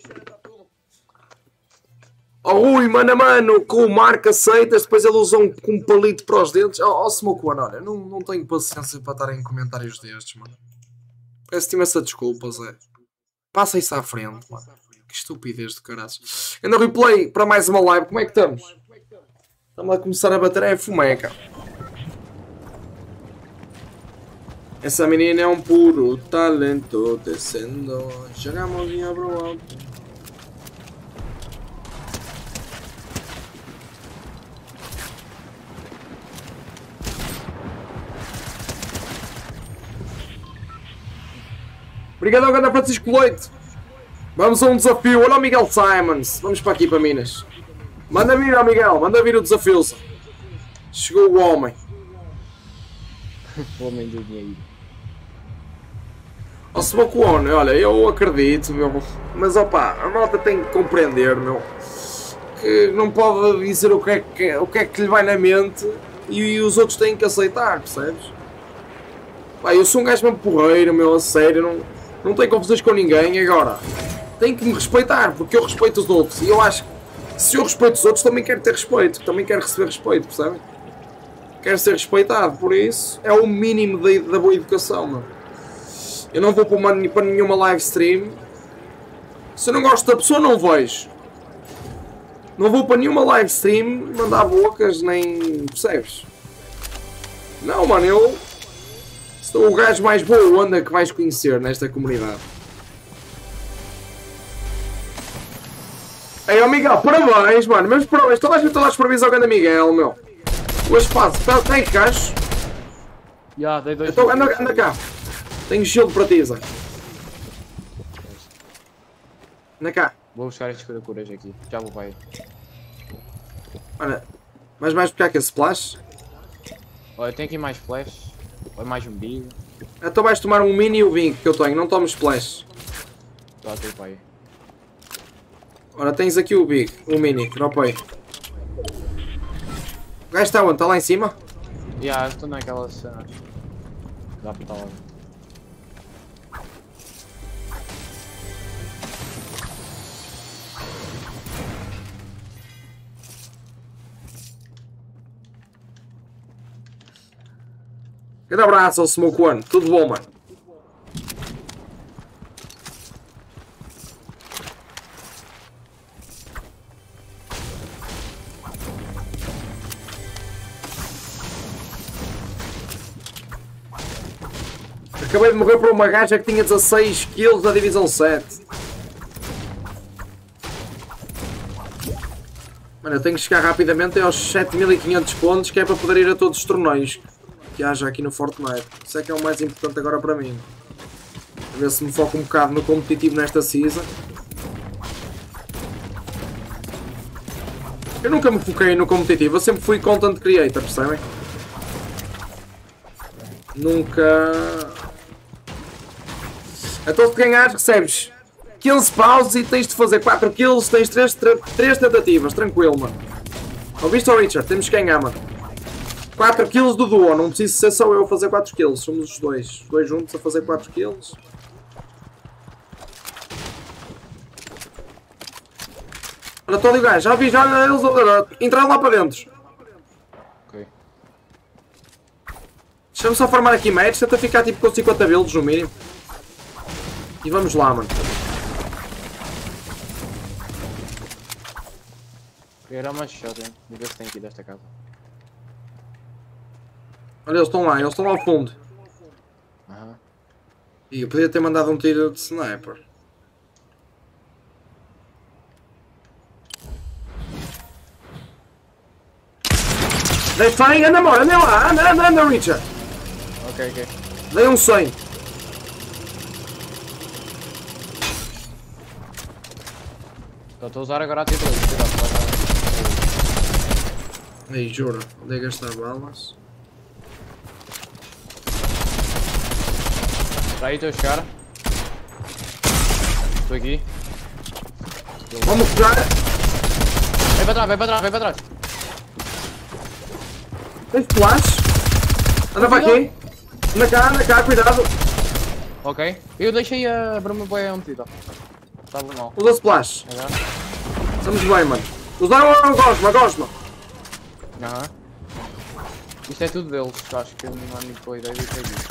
Oh, Rui, mano a mano, com o Marco aceitas, depois ele usa um palito para os dentes. Oh, Smoke One, olha, não tenho paciência para estar em comentários destes, mano. Peço-te imensa desculpa, Zé. Passa isso à frente, mano. Que estupidez de caralho. Anda replay para mais uma live, como é que estamos? Estamos a começar a bater a fumeca. Essa menina é um puro talento, descendo, joga a mãozinha pro alto. Obrigadão, ganda Francisco Leite. Vamos a um desafio, olha o Miguel Simons. Vamos para aqui, para Minas. Manda vir, ó Miguel, manda vir o desafio. Chegou o homem. O homem do dinheiro. Ó Smoke One, olha, eu acredito, meu, mas opa, a malta tem que compreender, meu, que não pode dizer o que é que lhe vai na mente e os outros têm que aceitar, percebes? Pá, eu sou um gajo mesmo porreiro, meu, a sério, não tenho confusões com ninguém, agora, tem que me respeitar, porque eu respeito os outros, e eu acho que se eu respeito os outros também quero ter respeito, também quero receber respeito, percebem? Quero ser respeitado, por isso, é o mínimo da boa educação, meu. Eu não vou para nenhuma live stream. Se eu não gosto da pessoa, não vejo. Não vou para nenhuma live stream mandar bocas, nem... percebes? Não, mano, eu... sou o gajo mais boa onda que vais conhecer nesta comunidade. Ei, ó Miguel, parabéns, mano. Meus parabéns. Toda a gente está lá parabéns ao grande Miguel, meu. Hoje faz. Tem cachos? Já, dei dois. Então anda cá. Tenho gelo para ti, Zé. Anda cá. Vou buscar estes curas aqui. Já vou para aí. Olha, mas vais buscar aqui esse splash? Olha, tem aqui mais flash. Olha, mais um big. Então vais tomar um mini e o big que eu tenho, não tomes splash. Já estou para aí. Ora, tens aqui o big, o mini, dropa aí. O gajo está onde? Está lá em cima? Estou naquela cena. Dá para estar lá. Grande abraço ao Smoke One, tudo bom, mano? Acabei de morrer por uma gaja que tinha 16 kills na divisão 7. Mano, eu tenho que chegar rapidamente aos 7500 pontos, que é para poder ir a todos os torneios que haja aqui no Fortnite. Isso é que é o mais importante agora para mim. A ver se me foco um bocado no competitivo nesta season. Eu nunca me foquei no competitivo, eu sempre fui content creator, percebem? Nunca... Então se ganhares recebes 15 paus e tens de fazer 4 kills, tens 3 tentativas, tranquilo, mano. Ouviste, Richard? Temos que ganhar, mano. 4 kills do duo, não preciso ser só eu a fazer 4 kills, somos os dois juntos a fazer 4 kills. Olha, estou a ligar, já vi, já eles entraram lá para dentro. Ok. Deixa-me só formar aqui match, tenta ficar tipo com 50 builds no mínimo. E vamos lá, mano. Era uma shot, hein? Vou ver se tem aqui desta casa. Olha, eles estão lá ao fundo. Aham. E eu podia ter mandado um tiro de sniper. Dei 100, anda amor, anda lá, anda, Richard. Ok. Dei um 100. Estou a usar agora a T2. Ei, juro, onde é gastar balas? Está aí, estou a chegar. Estou aqui. Vamos jogar. Vai para trás. Tens flash? Anda para aqui. Anda cá, cuidado. Ok. Eu deixei a bruma boia metida. Estava mal. Usa splash. Agora. Estamos bem, mano. Usaram a Gosma. Aham. Isto é tudo deles. Acho que não há muito boa ideia de ter isso.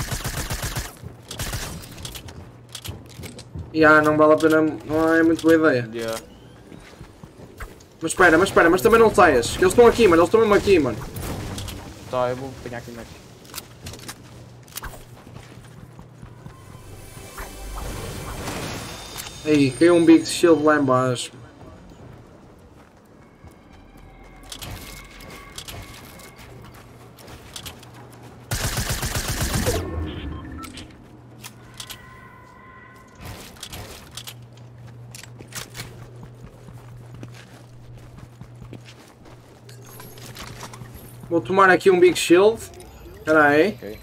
Não vale a pena, não é muito boa ideia. Yeah. Mas espera, mas também não saias. Que eles estão aqui, mano. Eles estão mesmo aqui, mano. Tá, eu vou apanhar aqui mais. Aí, caiu um big shield lá em baixo. Vou tomar aqui um big shield. Espera aí. Ok.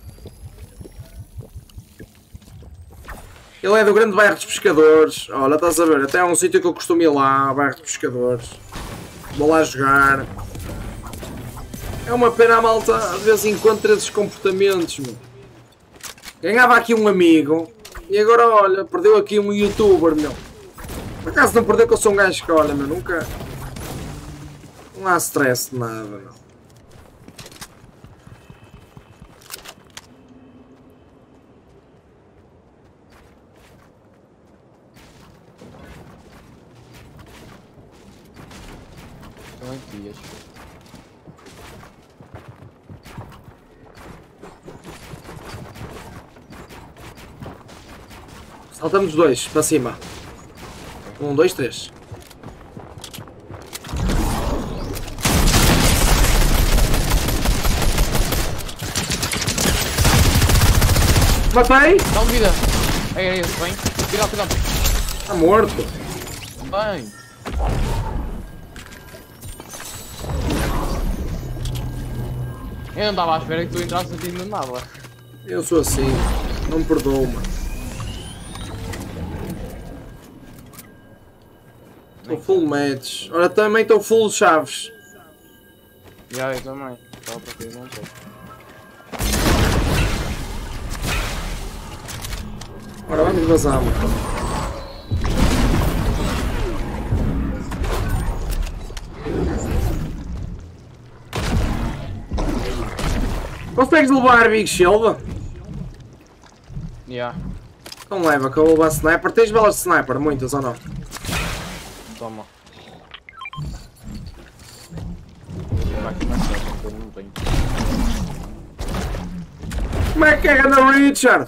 Ele é do grande bairro dos pescadores. Olha, estás a ver? Até é um sítio que eu costumo ir lá, bairro dos pescadores. Vou lá jogar. É uma pena a malta, às vezes encontra esses comportamentos, meu. Ganhava aqui um amigo. E agora, olha, perdeu aqui um youtuber, meu. Por acaso não perdeu que eu sou um gajo que, olha, meu, nunca... Não há stress de nada, não. Estão aqui, acho. Saltamos dois, para cima. 1, 2, 3. Matei! Dá uma vida! Aí, vem. Cuidado. Está morto. bem. Eu não estava à espera que tu entrasses aqui no nada. Eu sou assim. Não me perdoo, mano. Estou full match. Ora, também estou full chaves. Já, eu também. Estava para aqui, não sei. Ora, vamos vazar, mano. Consegues levar Big Shield? Já, Então leva, que eu vou levar sniper. Tens balas de sniper? Muitas ou não? toma. Vai começar, eu não tenho. Como é que é, Ganda Richard?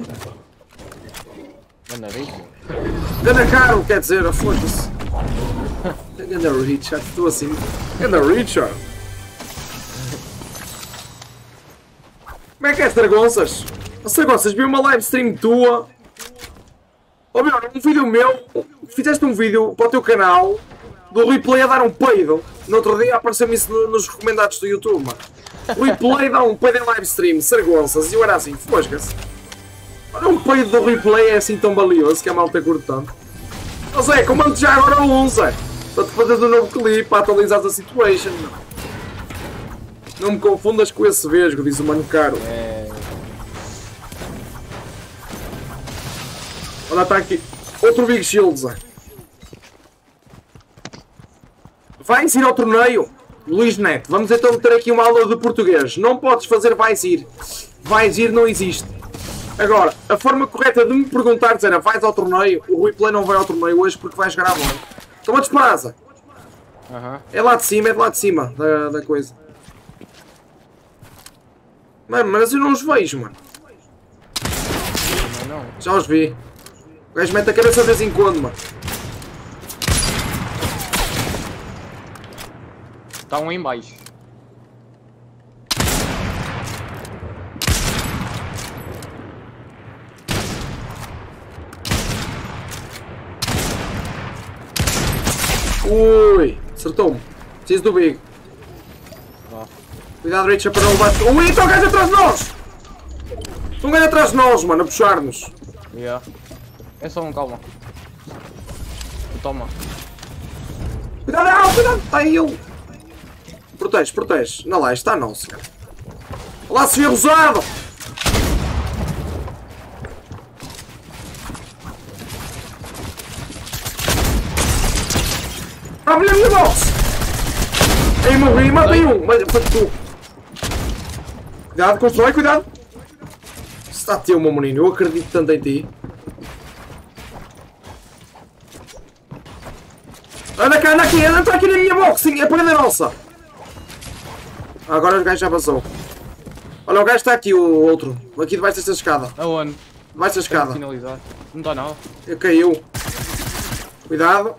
Anda rico? Ganda Caro, quer dizer, foda-se. Ganda Richard, estou assim. Ganda Richard. Como é que é, Stragonças? Stragonças, vi uma live stream tua. Oh meu, um vídeo meu. Fizeste um vídeo para o teu canal do replay a dar um peido. No outro dia apareceu-me isso nos recomendados do YouTube, mano. O replay dá um peido em live stream, Stragonças, e eu era assim, fosca-se. Olha, um peido do replay é assim tão valioso que a malta curte tanto. Não sei, comando já agora um, Zé. Para te fazeres um novo clipe, para atualizares a situation. Não me confundas com esse vesgo, diz o Mano Caro. Olha, está aqui. Outro Big Shield, Zé. Vais ir ao torneio? Luís Neto, vamos então ter aqui uma aula de português. Não podes fazer vais ir. Vais ir não existe. Agora, a forma correta de me perguntares era vais ao torneio? O replay não vai ao torneio hoje porque vai jogar a bola. Toma de esperança. É lá de cima, é de lá de cima da coisa. Mano, mas eu não os vejo, mano. Não. Já os vi. O gajo mete a cabeça de vez em quando, mano. Está um em baixo. Ui, acertou-me. Preciso do Big. Cuidado, Richard, para não levar. Ui, está um gajo atrás de nós! Está um gajo atrás de nós, mano, a puxar-nos. Yeah. É só um, calma. Toma. Cuidado, não, cuidado, está aí ele. Protege, protege. Não lá, está nosso, cara. Olá, se rosado! Abre a minha box! Aí morri, matei um, mas foi tu. Cuidado, constrói, cuidado! Está teu, meu menino, eu acredito tanto em ti. Anda cá, anda aqui, anda aqui na minha box, sim, é para a nossa! Agora o gajo já passou. Olha, o gajo está aqui, o outro. Aqui debaixo desta escada. Aonde? Debaixo da escada. Finalizar. Não está nada. Caiu. Cuidado.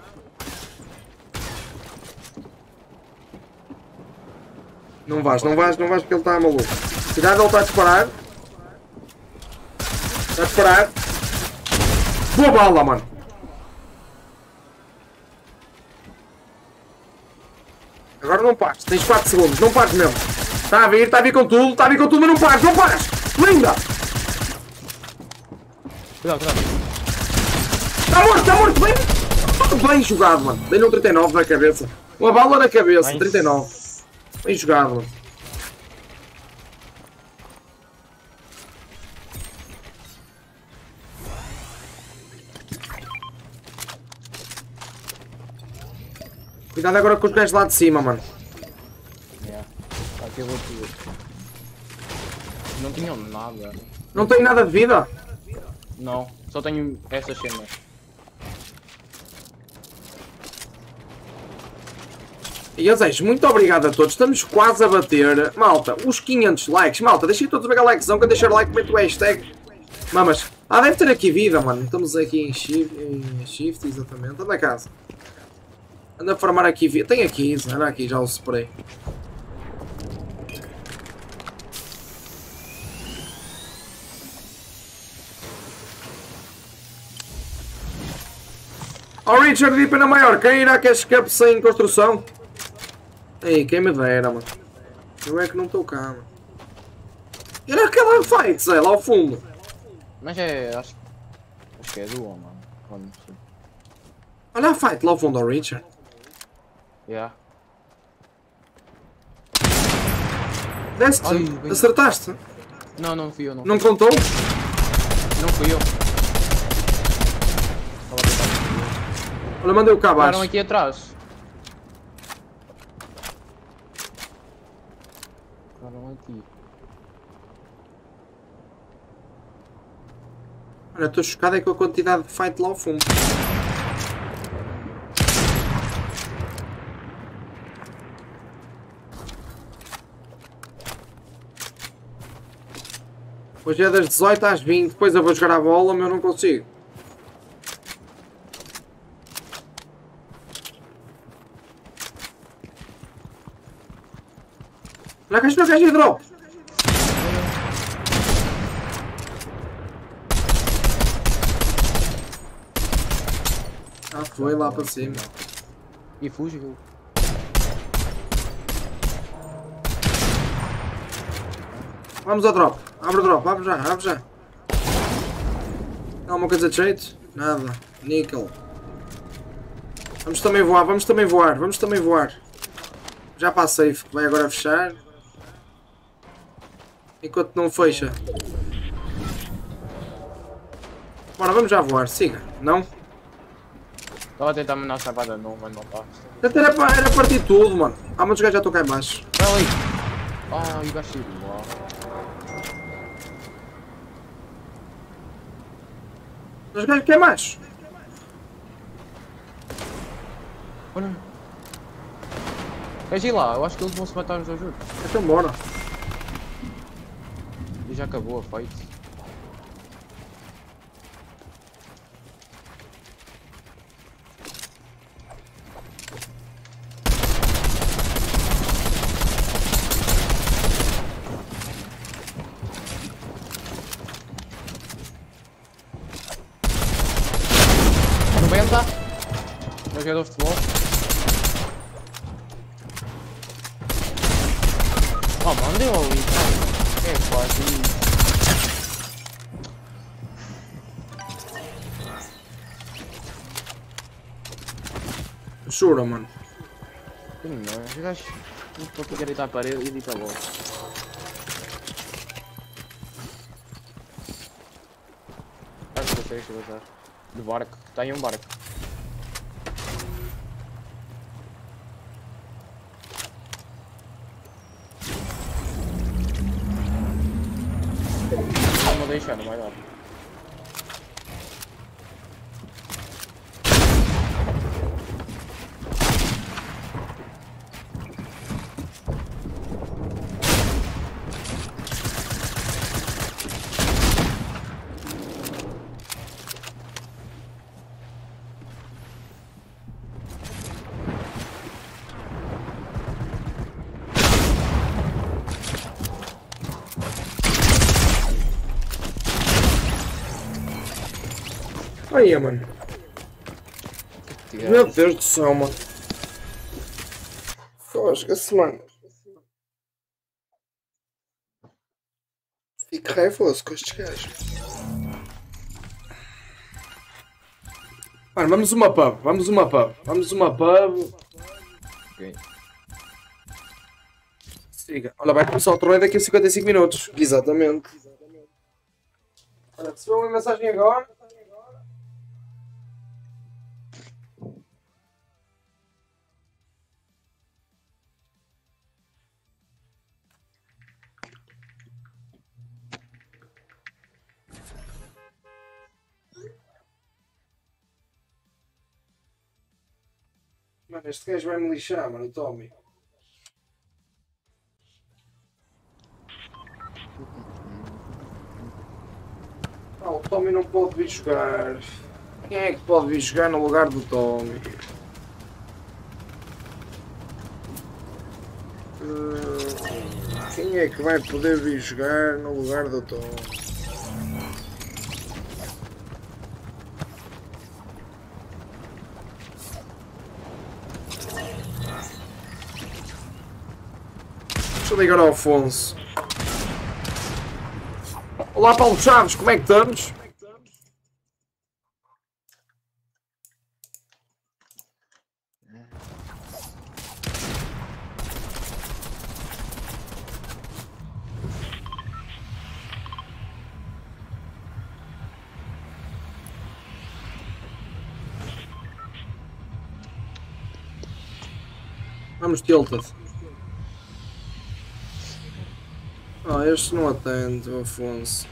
Não vais, não vais, não vais porque ele está maluco. Cuidado, ele está a disparar. Está a disparar. Boa bala, mano. Agora não pares, tens 4 segundos, não pares mesmo. Está a vir com tudo, mas não pares, não pares! Linda! Cuidado, cuidado. Está morto, bem! Bem jogado, mano. Dei-lhe um 39 na cabeça. Uma bala na cabeça, nice. 39. Bem jogado, mano. Cuidado agora com os gajos lá de cima, mano. Aqui eu vou tudo. Não tinham nada. Não tem nada de vida? Não, só tenho essas cenas. E Azeis, muito obrigado a todos. Estamos quase a bater. Malta, os 500 likes. Malta, deixem todos mega likezão. Quando deixar like, mete o hashtag. Mamas. Deve ter aqui vida, mano. Estamos aqui em shift, exatamente. Anda a casa. Anda a formar aqui vida. Tem aqui, anda aqui já o spray. Ó Richard, de pena maior, quem irá que é escape sem construção? Ei, quem me dera, mano. Eu é que não estou cá, mano. Era aquela fight, Zé, lá ao fundo. Mas é, acho que é duo, mano. Não sei. Olha a fight lá ao fundo, ó Richard. Yeah. Deste? Ai, bem. Acertaste? Não, não fui eu, não. Não contou? Não fui eu. Estava a tentar. Olha, mandei o cá abaixo. Pararam aqui atrás. Pararam aqui. Olha, estou chocado é com a quantidade de fight lá ao fundo. Hoje é das 18 às 20, depois eu vou jogar a bola, mas eu não consigo. Olha, gajo não gajo de drop. Ah, foi lá para cima. E fugiu. Vamos ao drop. Abre o drop, abre já, abre já. Alguma coisa de jeito? Nada. Níquel. Vamos também voar, vamos também voar, vamos também voar. Já para a safe, que vai agora fechar. Enquanto não fecha. Bora, vamos já voar, siga. Não? Estava a tentar mandar a chapada não, mas não está. Era partir tudo, mano. Há muitos gajos já estão cá em baixo. Olha ali. Ah, e o gajo chegou. Os gajos querem mais. Olha. Veja lá, eu acho que eles vão se matar uns aos outros. Então bora. E já acabou a fight. Jogador de futebol. Oh mano, deu ali. É quase. Jura, mano. Não, os gajos não estou a deitar a parede e deitar logo. Acho que deixa eu vazar. De barco, está aí um barco. Não vou deixar, não vai dar. Aí, mano. Meu Deus do céu, mano. Fosga-se, mano. Fico raivoso com estes gajos. Mano, vamos uma pub, vamos uma pub, vamos uma pub. Ok. Siga. Olha, vai começar o torneio daqui a 55 minutos. Exatamente. Olha, recebeu uma mensagem agora. Mano, este gajo vai me lixar, mano, o Tommy. O Tommy não pode vir jogar. Quem é que pode vir jogar no lugar do Tommy? Quem é que vai poder vir jogar no lugar do Tommy? Deixa eu ligar ao Afonso. Olá, Paulo Chaves, como é que estamos? Vamos, Tilted. Ah, este não atende, o Afonso.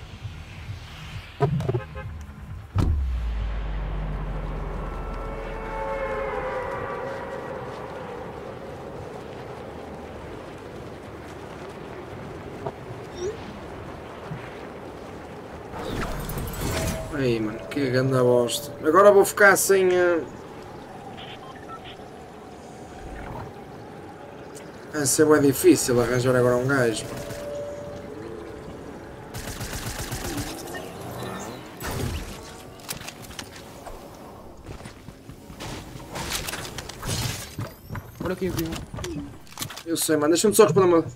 Aí, mano, que grande bosta. Agora vou ficar sem... Vai ser bem difícil arranjar agora um gajo. Olha quem viu. Eu sei, mano, deixa-me só responder uma...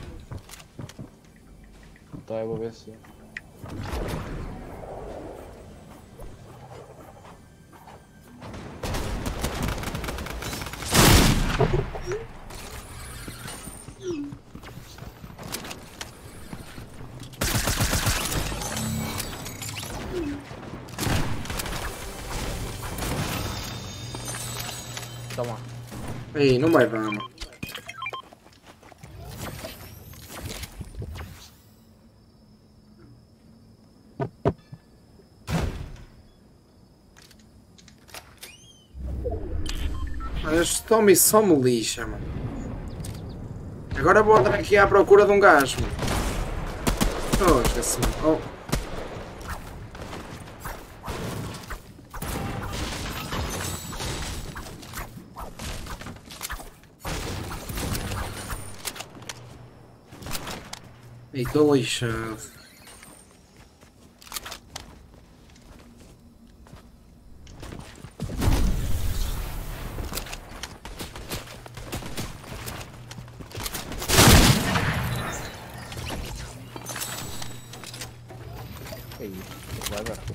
Tá, eu vou ver se... Toma. Aí, não vai dar, mano. Estes Tommy só me lixa, mano. Agora vou andar aqui à procura de um gajo, mano. Oh, esqueci-me. Oh. Ei, estou lixado. Que isso? Vai, vai.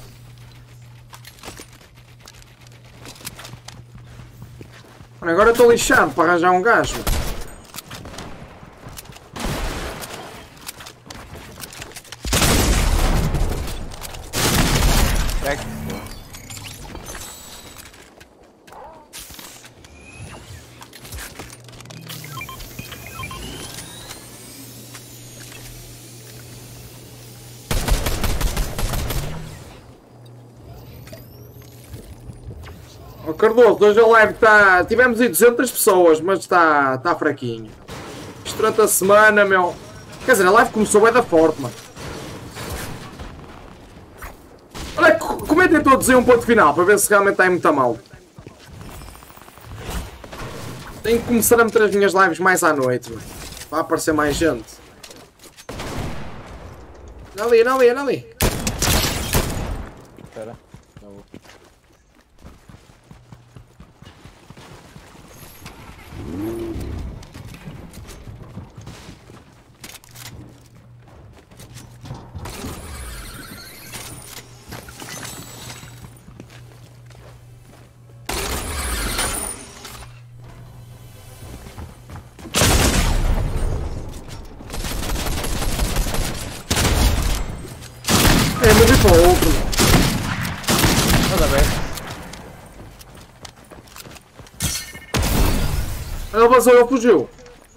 Agora estou lixado para arranjar um gajo. Oh, Cardoso, hoje a live está... Tivemos aí 200 pessoas, mas está fraquinho. Isto durante a semana, meu... Quer dizer, a live começou bem da forte, mano. Olha, comentem todos aí um ponto final, para ver se realmente está aí muito mal. Tenho que começar a meter as minhas lives mais à noite, mano. Para aparecer mais gente. Olha ali, olha ali, olha ali. Espera, já vou. É, mas ir para o outro. Nada bem. Ele vazou, ele fugiu.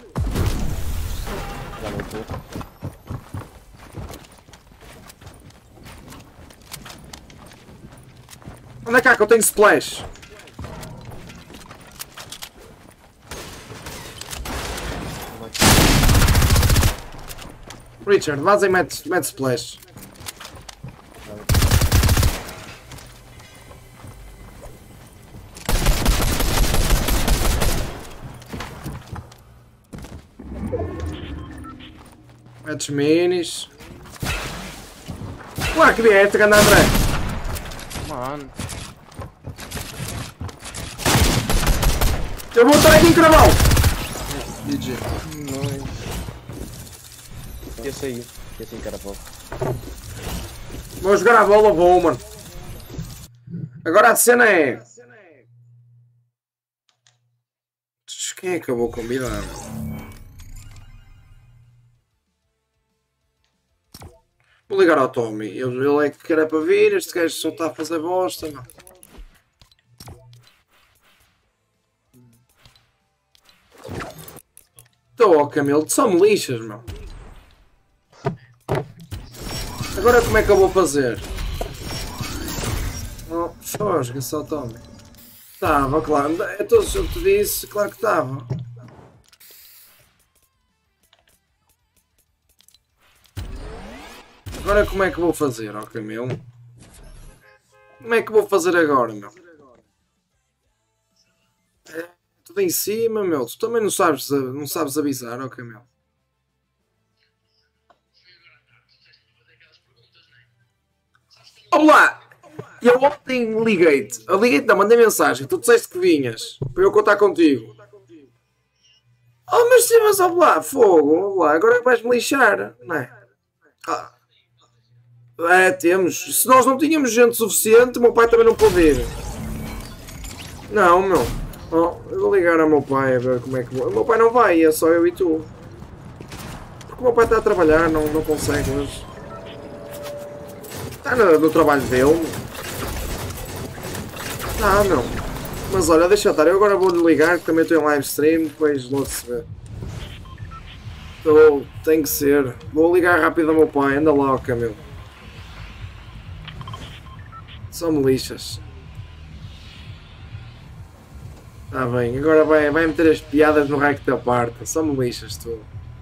Já voltou. Anda cá que eu tenho splash. Richard, vaza e mete splash. Metes minis. Ué, que vieste, grande André. Mano. Eu vou estar aqui em Cravão. GG. Nice. Eu sei que era pouco. Vou jogar a bola, vou, mano. Agora a cena é... Quem é que eu vou convidar? Vou ligar ao Tommy. Ele é que quer para vir, este gajo só está a fazer bosta, não. Estou, Camilo, só me lixas, meu. Agora como é que eu vou fazer? Oh, fosga só, Tommy. Estava, claro. É todo o que eu te disse, claro que estava. Agora como é que vou fazer, ó Camilo? Como é que vou fazer agora, meu? É tudo em cima, meu. Tu também não sabes avisar, ó Camilo. Olá! Eu ontem liguei-te. Eu liguei-te, não, mandei mensagem. Tu disseste que vinhas. Para eu contar contigo. Oh, mas sim, mas olá, fogo. Olá, agora vais-me lixar, não é? Ah. É, temos. Se nós não tínhamos gente suficiente, o meu pai também não pôde ir. Não, meu. Oh, eu vou ligar ao meu pai a ver como é que vou. O meu pai não vai, é só eu e tu. Porque o meu pai está a trabalhar, não consegue hoje. Está no trabalho dele. Ah, não. Mas olha, deixa eu estar. Eu agora vou-lhe ligar, que também estou em live stream, depois logo se vê. Então, tem que ser. Vou ligar rápido ao meu pai. Anda lá, Camilo. Só me lixas. Está bem, agora vai meter as piadas no raio que te aparta. Só me lixas tu.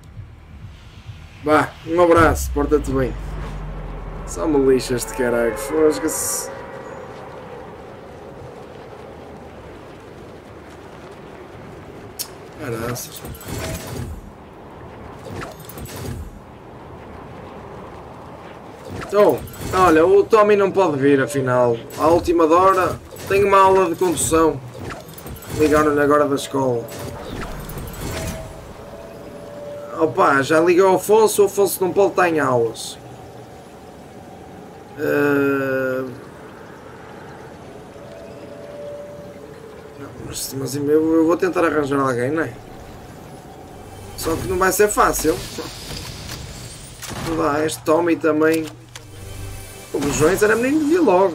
Vá, um abraço, porta-te bem. Só me lixas de caralho. Fosga-se. Caraças. Então, olha, o Tommy não pode vir afinal. À última hora tenho uma aula de condução. Ligaram-lhe agora da escola. Opa, já liguei ao Afonso, o Afonso não pode estar em aulas. Não, mas eu vou tentar arranjar alguém, não é? Só que não vai ser fácil. Lá, este Tommy também. O Joões era menino de vir logo.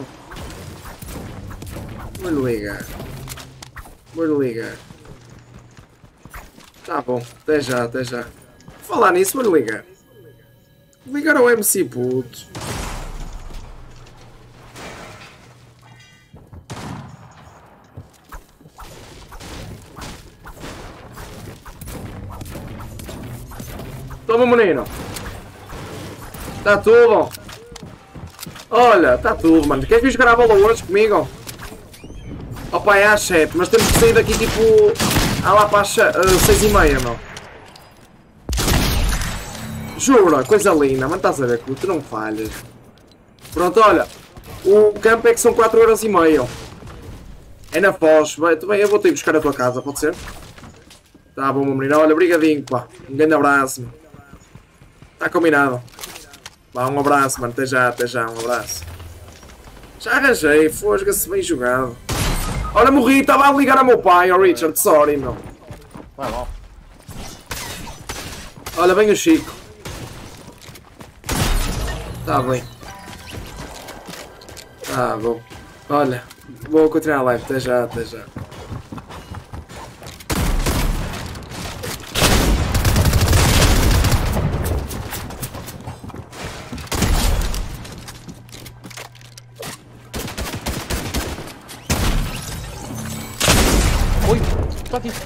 Vou-lhe ligar. Vou-lhe ligar. Tá bom, até já, até já. Falar nisso, vou-lhe ligar. Vou ligar ao MC puto. Toma, menino. Está tudo. Olha, está tudo, mano. Queres vir jogar a bola hoje comigo? Opa, é às 7, mas temos que sair daqui tipo... lá para as 6h30, meu. Jura, coisa linda, mas estás a ver que tu não falhas. Pronto, olha. O campo é que são 4,5€. É na Foz. Bem, eu vou ter que buscar a tua casa, pode ser? Tá bom, meu menino. Olha, obrigadinho, pá. Um grande abraço, meu. Está combinado. Vá, um abraço, mano. Até já, um abraço. Já arranjei, fosga-se bem jogado. Olha, morri, estava a ligar ao meu pai, ao Richard, sorry, meu. Vai mal. Olha, vem o Chico. Tá bem. Tá bom. Olha, vou continuar a live, até já, até já. Oi, tô aqui.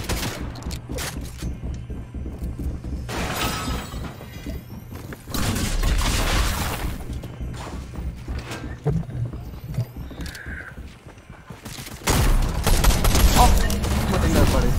Matei na parede.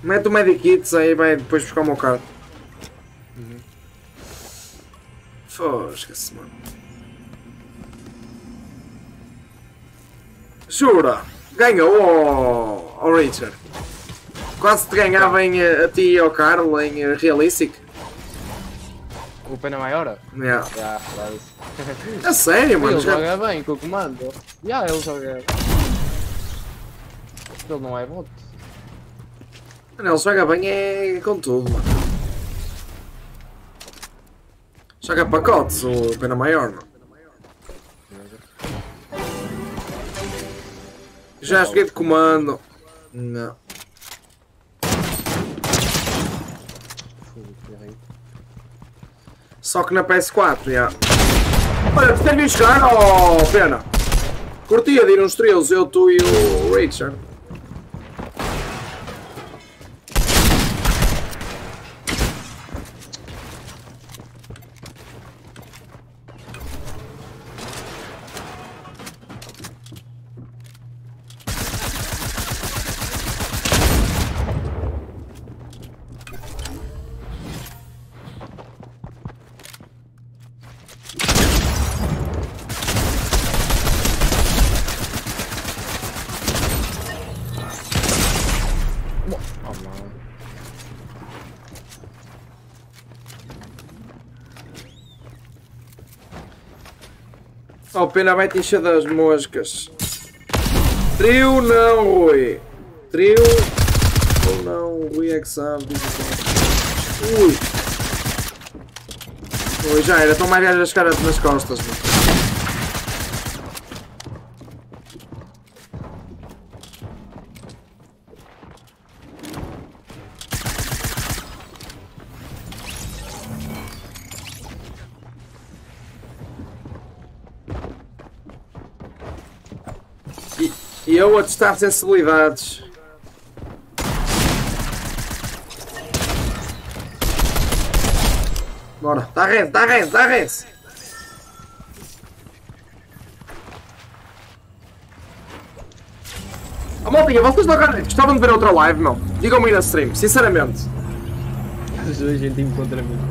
Mete o Medikits aí, vai depois buscar o meu carro. Fosca-se, mano. Jura? Ganhou, oh Richard. Quase te ganhava a ti e ao Carl em Realistic. O pena maior? Yeah. Já, quase. É sério, mano. Ele joga bem com o comando. Já, ele joga. Ele não é bot. Ele joga bem é com tudo, mano. Joga pacotes, o pena maior, mano. Já joguei de comando. Não. Só que na PS4, já. Olha, tu tens visto jogar, oh pena. Curtia de ir uns trios, eu, tu e o Richard. Oh, pena vai te encher das moscas. Trio não, Rui. Trio ou não, o Rui é que sabe. Ui. Ui, já era, estão mais gajas as caras nas costas. Mano. E eu a testar sensibilidades. Bora, dá res, dá res, dá res. Oh, maltinha, vocês não gostavam de ver outra live, não? Digam-me aí na stream, sinceramente. Os dois gente contra mim.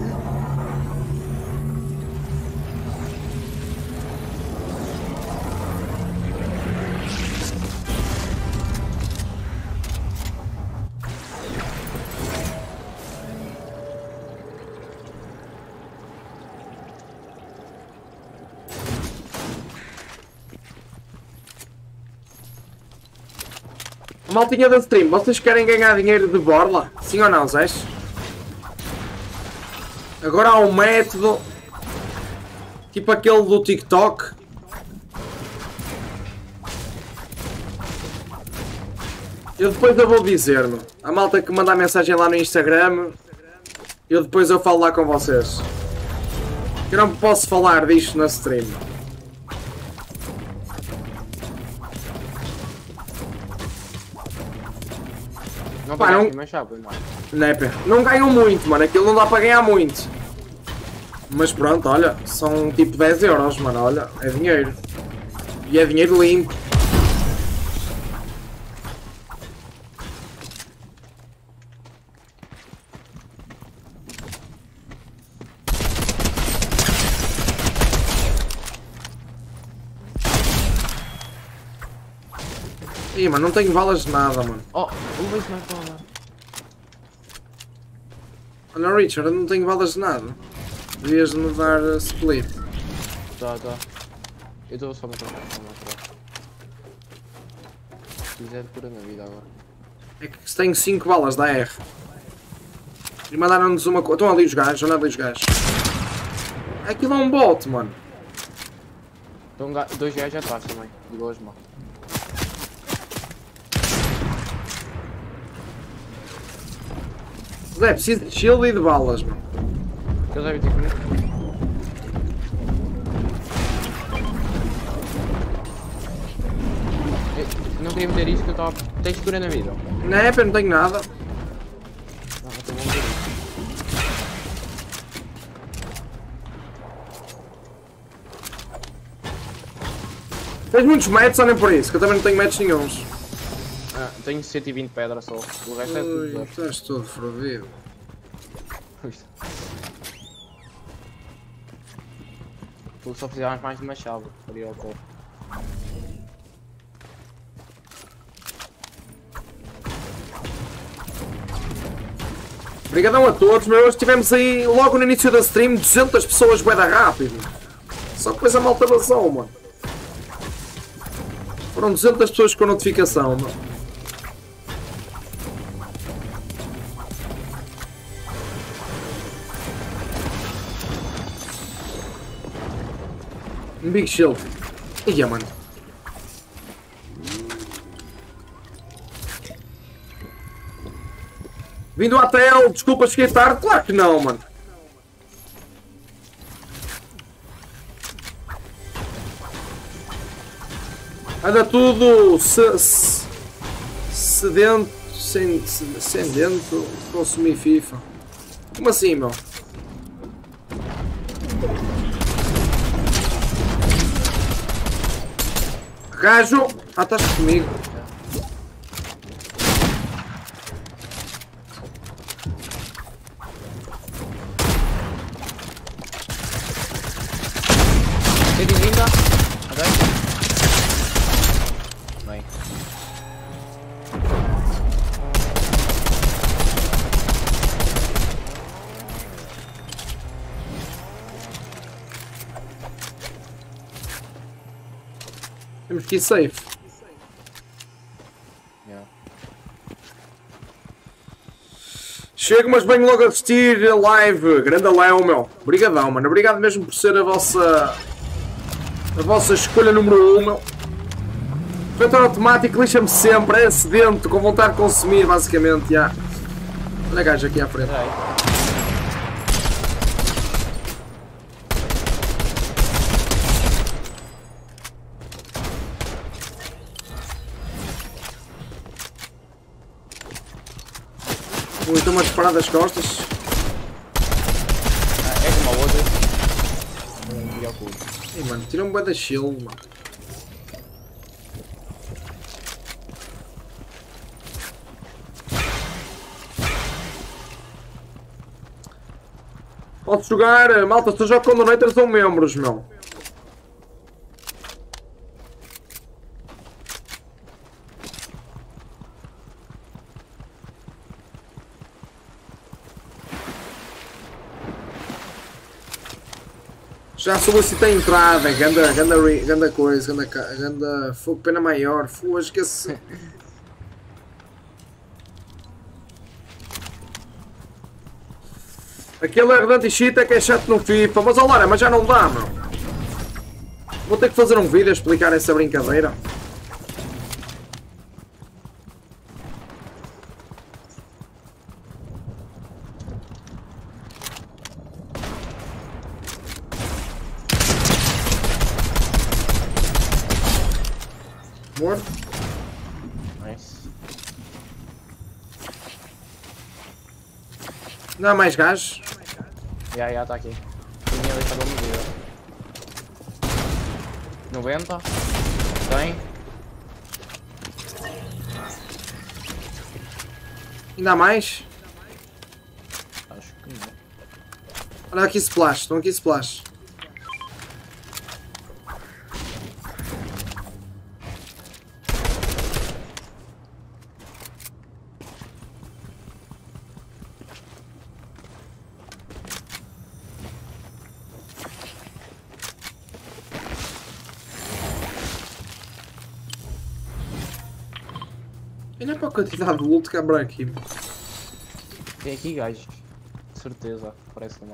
Maltinha da stream, vocês querem ganhar dinheiro de borla? Sim ou não, Zés? Agora há um método, tipo aquele do TikTok. Eu depois vou dizer-me. A malta que mandar mensagem lá no Instagram, eu depois falo lá com vocês. Eu não posso falar disto na stream. Não Pá, pagaste não... mais chapa, mano. Não ganham muito, mano. Aquilo não dá para ganhar muito. Mas pronto, olha. São tipo 10 euros, mano. Olha, é dinheiro. E é dinheiro limpo. Ih, mano, não tenho balas de nada, mano. Oh, o Luís não é bala. Olha, Richard, eu não tenho balas de nada. Devias me dar split. Tá. Eu estou só a matar. Se quiser, cura na vida agora. É que tenho 5 balas da R. E mandaram-nos uma coisa. Estão ali os gajos, olha ali os gajos. Aquilo é um bot, mano. Então, dois gajos atrás também. De boas mãos. É preciso de shield e de balas, mano. Eu já vi ter comigo. Não queria meter isto que eu estava. Tens cura na vida? Não é, eu não tenho nada. Não, então vou meter isto. Tens muitos matches ou nem por isso? Que eu também não tenho matches nenhuns. Tenho 120 pedras só. O resto é Ui, tudo. estás todo fodido. Tu só precisavas mais de uma chave. Faria o corpo. Obrigadão a todos, meu. Hoje estivemos aí logo no início da stream, 200 pessoas bué da rápido. Só que depois a malta vazou, mano. Foram 200 pessoas com notificação, mano. Um Big Shield. Ia, mano. Vindo à TL, desculpa, cheguei tarde. Claro que não, mano. Anda tudo sedento de consumir FIFA. Como assim, meu? Gajo! Ah, estás comigo. Tem de vinda. Ok. Bem. Temos que ir safe. Yeah. Chego, mas venho logo assistir a live. Grande Léo, meu. Obrigadão, mano. Obrigado mesmo por ser a vossa escolha número 1, meu. Feito automático, lixa-me sempre. É sedento, com vontade de consumir, basicamente. Já. Olha a gaja aqui à frente. Ui, estou-me a disparar das costas. É como a outra. E ao culo. Ih, mano, tira um bué da shield, mano. Posso jogar, malta, se eu jogo com donators ou membros, meu. Já solicitei entrada, ganda coisa, ganda fogo, pena maior, fogo, esquece. Aquele Ardente Cheetah que é chato no FIFA, mas olha, mas já não dá, meu. Vou ter que fazer um vídeo a explicar essa brincadeira. Morto. Nice. Não há mais gajos? Já, tá aqui. Tinha deixado uma vida. 90. Tem. Ainda há mais? Acho que não. Olha aqui splash, estão aqui splash. Olha para a quantidade de loot que há por aqui. Tem aqui gajos. Certeza. Parece que não.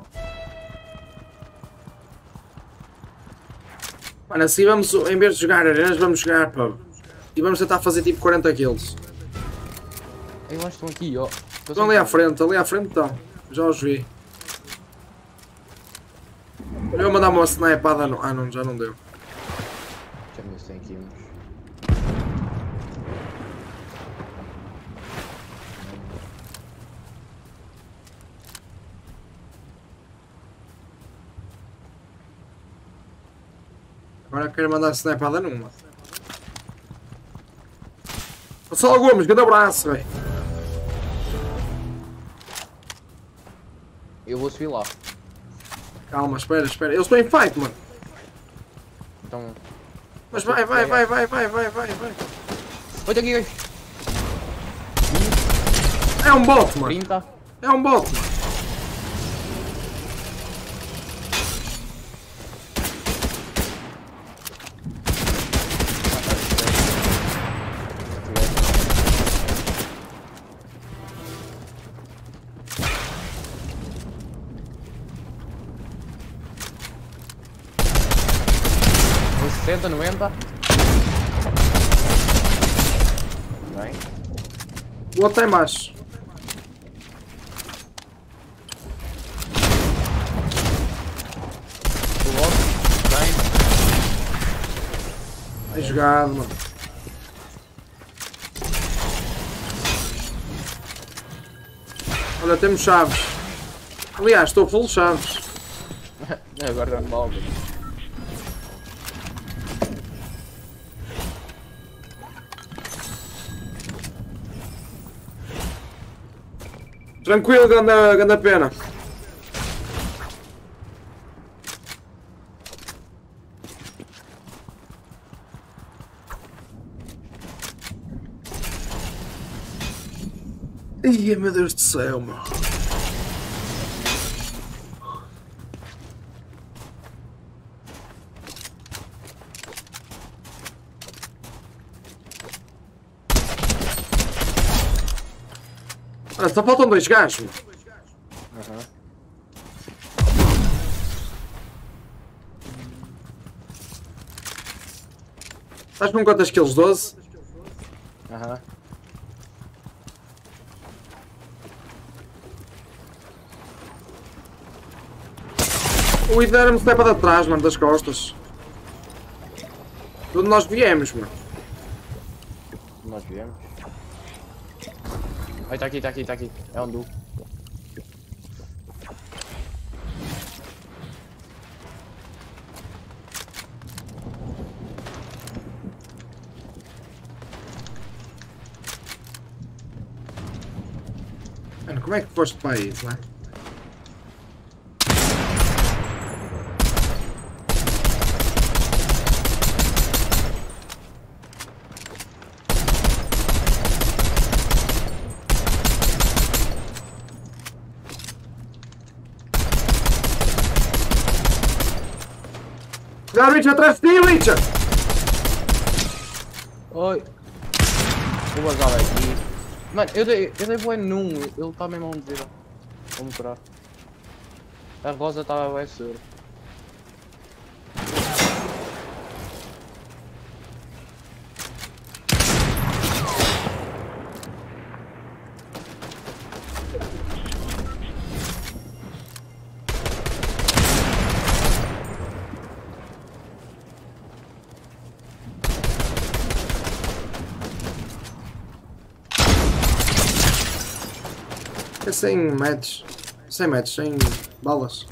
Mano, assim vamos, em vez de jogar arenas, vamos jogar pub. E vamos tentar fazer tipo 40 kills. Eu acho que estão aqui, ó. Estão ali à frente estão. Já os vi. Eu vou mandar uma snipada no... Ah não, já não deu. Deixa eu ver se tem aqui uns. Agora Agora quero mandar snipada numa. Gonçalo Gomes, grande abraço, velho. Eu vou subir lá. Calma, espera. Eles estão em fight, mano. Então. Mas vai. Olha aqui, gajo. É um bot, mano. 30. É um bot, mano. Vou 60, 90. Bem. O outro tem mais. O outro. Bem. Bem jogado, mano. Olha, temos chaves. Aliás, estou full chaves. Agora não mal. Tranquilo, ganda pena. Ai, meu Deus do céu, meu. Olha, só faltam 2 gajos, meu. Estás com quantas kills? 12? Aham. O Ida era-me step de atrás, mano, das costas. De onde nós viemos, mano. Nós viemos. Ai, tá aqui. É um duo. Mano, como é que foste para isso, não é? Cuidado, Richard, atrás de ti, Richard! Oi. Vou vazar daqui. Mano, eu dei boa num. Ele tá mesmo a um dizer. Vou-me curar. A rosa estava bem segura. É 100 metros. 100 metros, 100 balas.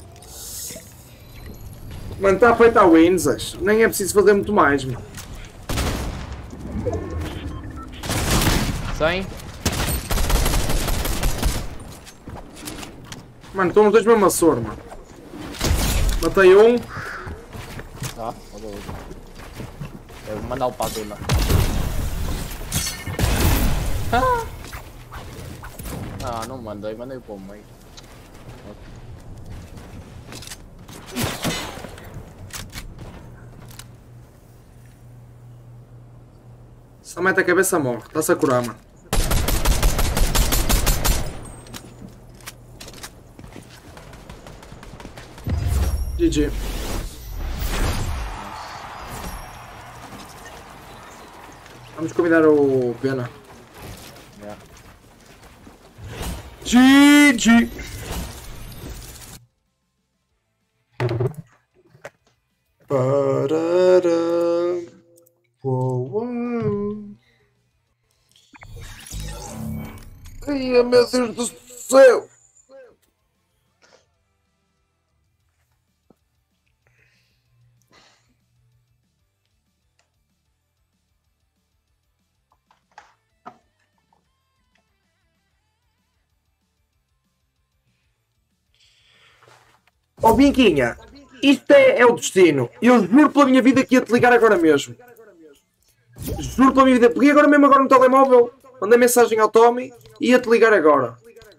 Mano, está feito a wins, acho. Nem é preciso fazer muito mais, mano. 100. Mano, estão os dois mesmo a soro, mano. Matei um. Tá, olha outro. Eu vou mandar o pato lá. Ah, não mandei para o meio. Se não mete a cabeça, morre. Está-se a curar, mano. GG. Vamos convidar o Pena. Yeah. GG. Parará. Uou, uou. Ai, meu Deus do céu. Oh, Binquinha, isto é o destino. Eu juro pela minha vida que ia te ligar agora mesmo. Juro pela minha vida. Peguei agora mesmo no telemóvel. Mandei mensagem ao Tommy e ia te ligar agora.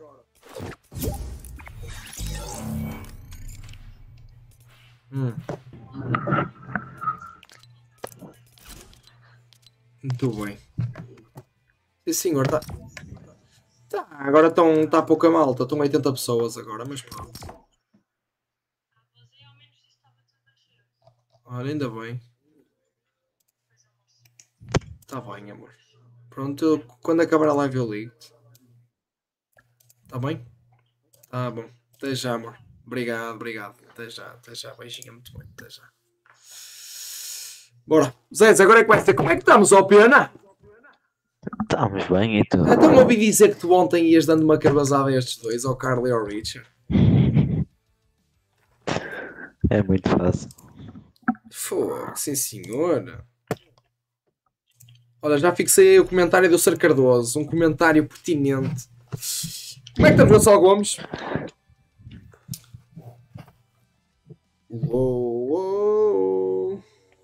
Muito bem. Sim, senhor, tá. Agora está pouca malta. Estão 80 pessoas agora, mas pronto. Olha, ainda bem. Está bem, amor. Pronto, quando acabar a live eu ligo-te. Está bem? Tá bom. Até já, amor. Obrigado. Até já. Beijinho, muito bem. Até já. Bora. Zé, agora é que vai ser. Como é que estamos, ó Pena? Estamos bem, e tu? Então ouvi dizer que tu ontem ias dando uma carbazada a estes dois, ao Carly e ao Richard. É muito fácil. Fogo, sim senhor. Olha, já fixei aí o comentário do Sr. Cardoso. Um comentário pertinente. Como é que estamos, Gonçalo Gomes? Uou.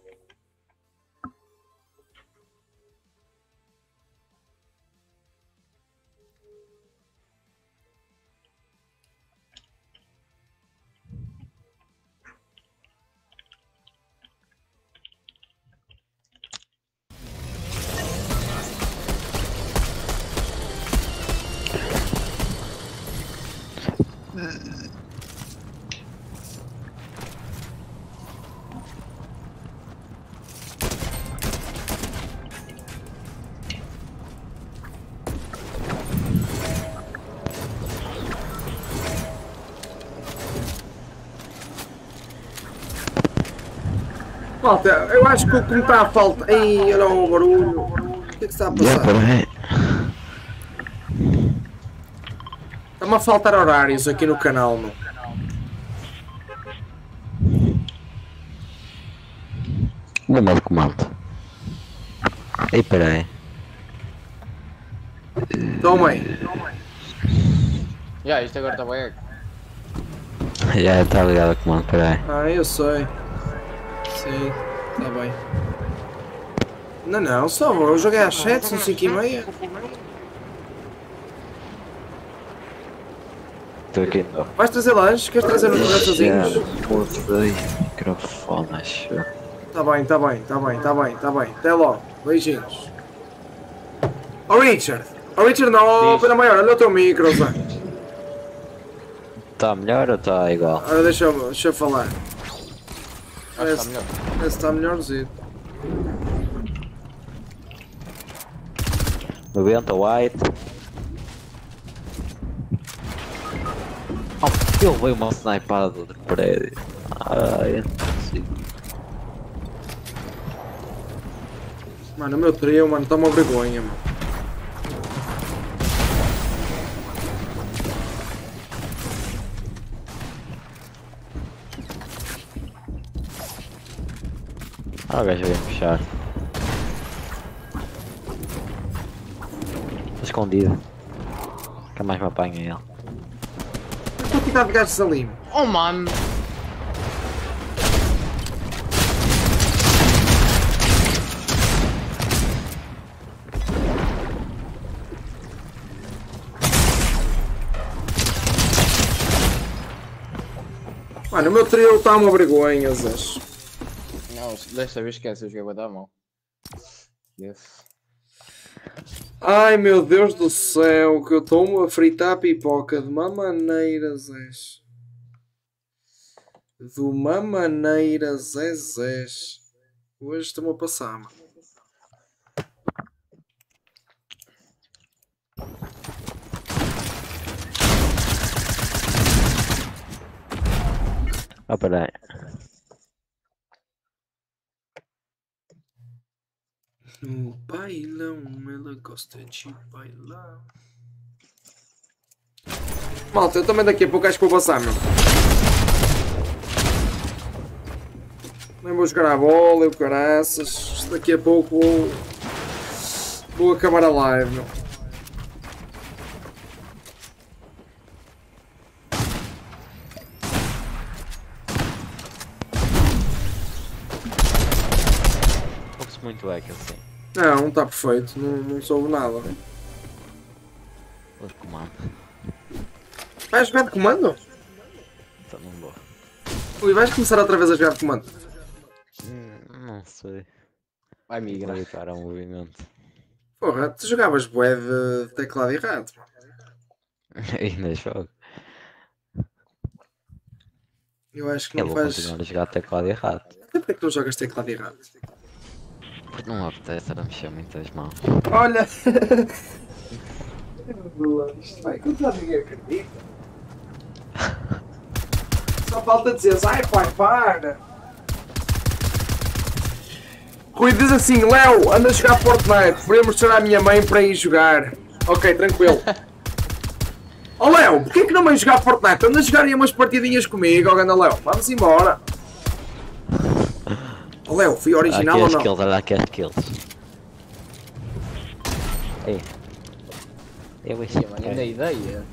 Malta, eu acho que o que me está a falta. Ei, olha o barulho. O que é que está a passar? Está-me a faltar horários aqui no canal, meu. Lembra de comando. Ei, peraí. Toma aí. Já, isto agora está bem. Já está ligado a comando, peraí. Ah, eu sei. Sim, está bem. Não, só vou. Eu joguei às 7, são 5h30. Estou aqui não. Vais trazer lanche? Queres trazer uns sozinhos? Mudei microfone, acho. Tá bem. Até logo. Beijinhos. Oh Richard! Oh Richard não, Pena Maior, olha o teu micro, Zé. Está melhor ou está igual? Ora, deixa eu falar. Acho que está melhor. Parece que está melhorzinho. 90 white. Oh, eu veio uma snipada do outro prédio. Ai, eu não consigo. Mano, o meu trio, mano, está uma vergonha, mano. Ah, o gajo veio puxar. Está escondido. Nunca mais me apanha ele. Estou a ficar de gajos ali. Oh, mano. Mano, o meu trio está uma vergonha, Zé. Não, desta vez esquece, eu joguei a dar a mão. Yes. Ai meu Deus do céu, que eu estou a fritar a pipoca de uma maneira, Zé. De uma maneira, Zé. Hoje estou-me a passar, mano. Ah, peraí. No bailão, ela gosta de bailar. Malta, eu também daqui a pouco acho que vou passar, meu. Nem vou jogar a bola, eu caraças. Daqui a pouco vou acabar a live, meu. muito eco assim. Não, está perfeito. Não soube nada. O comando. Vais jogar de comando? Então não vou. Ui, vais começar outra vez a jogar de comando. Não sei. Vai Vou migrar. evitar um movimento. Porra, tu jogavas bué de teclado e rato. Ainda jogo. Eu acho que Eu não vou faz... continuar a jogar teclado errado. Porquê que não jogas teclado e rato? Porque não me apetece a mexer muito as mãos. Olha! Isto vai contar, ninguém acredita. Só falta dizer, ai pai, para! Rui diz assim, Léo, anda a jogar Fortnite, vou mostrar à minha mãe para ir jogar. Ok, tranquilo. Oh Léo, porquê que não vem jogar Fortnite? Anda a jogar aí umas partidinhas comigo, ó ganda Léo, vamos embora. Oh Léo, fui original ou não? Olha aqui as kills. Ei. Eu achei, Mano, ainda ideia.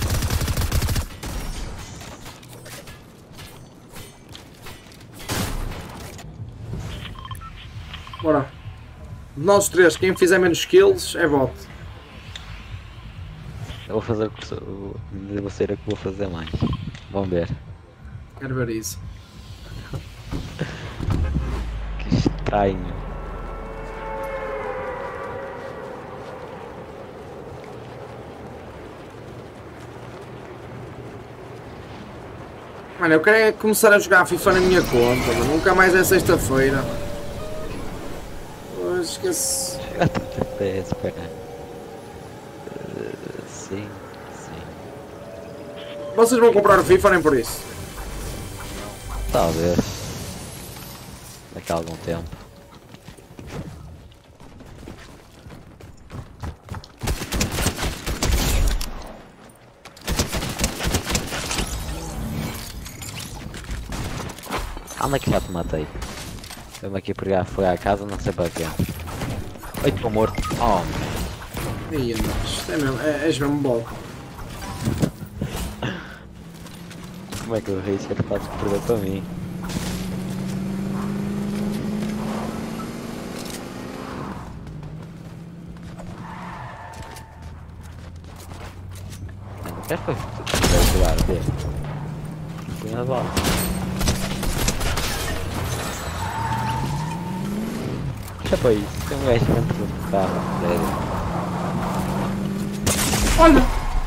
Bora. Nós três, quem fizer menos kills é bot. Eu vou fazer o que vou ser o que vou fazer mais. Vamos ver. Quero ver isso. Que estranho. Mano, eu quero é começar a jogar FIFA na minha conta, mano. Nunca mais é sexta-feira. Esquece. Chega a 30 FPS, pera. Sim, sim. Vocês vão comprar o FIFA nem por isso? Talvez. Daqui a algum tempo. Anda que já te matei. Vem aqui pegar fogo à casa, não sei para quê. Oi, estou morto. Oh, Ih, mas isto é mesmo, és mesmo bom. como é que o Richard faz perder para mim? Eu não quero que eu jogar dele. Põe a bola. Deixa para isso, tem um gajo dentro do carro, sério. Olha!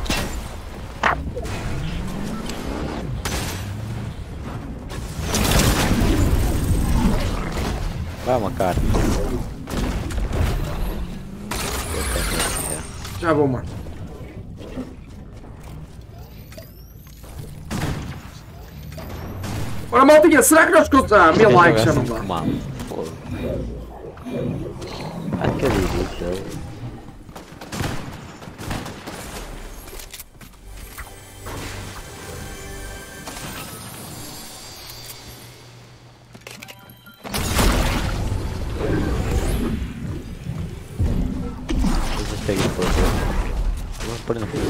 Vai uma carta. Já vou, mano. Ora, maltinha, será que nós conseguimos? 1000 likes já não dá. Acho que é ridículo. Eu peguei por aqui. Vou pôr no fogo.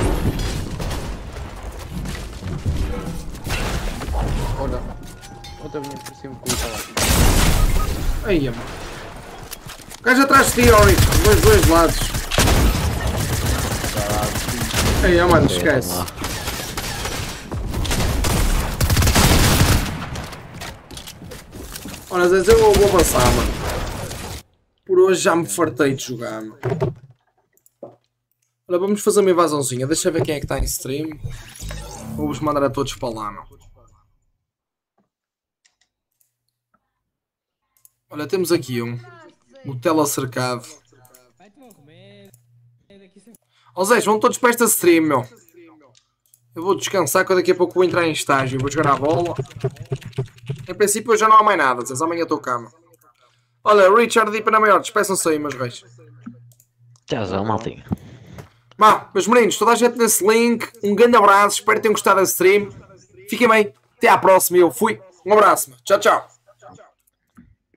Olha. Outra vinha por cima que eu estava aqui. Aí, mano. O gajo atrás de ti, Ori. Dos dois lados. Aí, mano, esquece. Olha, às vezes eu vou passar, mano. Por hoje já me fartei de jogar, mano. Olha, vamos fazer uma invasãozinha. Deixa eu ver quem é que está em stream. Vou-vos mandar a todos para lá, mano. Olha, temos aqui o tela cercado. Ó Zé, vão todos para esta stream, meu. Eu vou descansar que eu daqui a pouco vou entrar em estágio. Vou jogar a bola. Em princípio eu já não há mais nada, Zé. Amanhã estou cá, meu. Olha, Richard e Pena Maior, despeçam-se aí, meus reis. Tchau, maltinho. Vá, meus meninos, toda a gente nesse link. Um grande abraço, espero que tenham gostado da stream. Fiquem bem, até à próxima. Eu fui. Um abraço, meu. Tchau, tchau.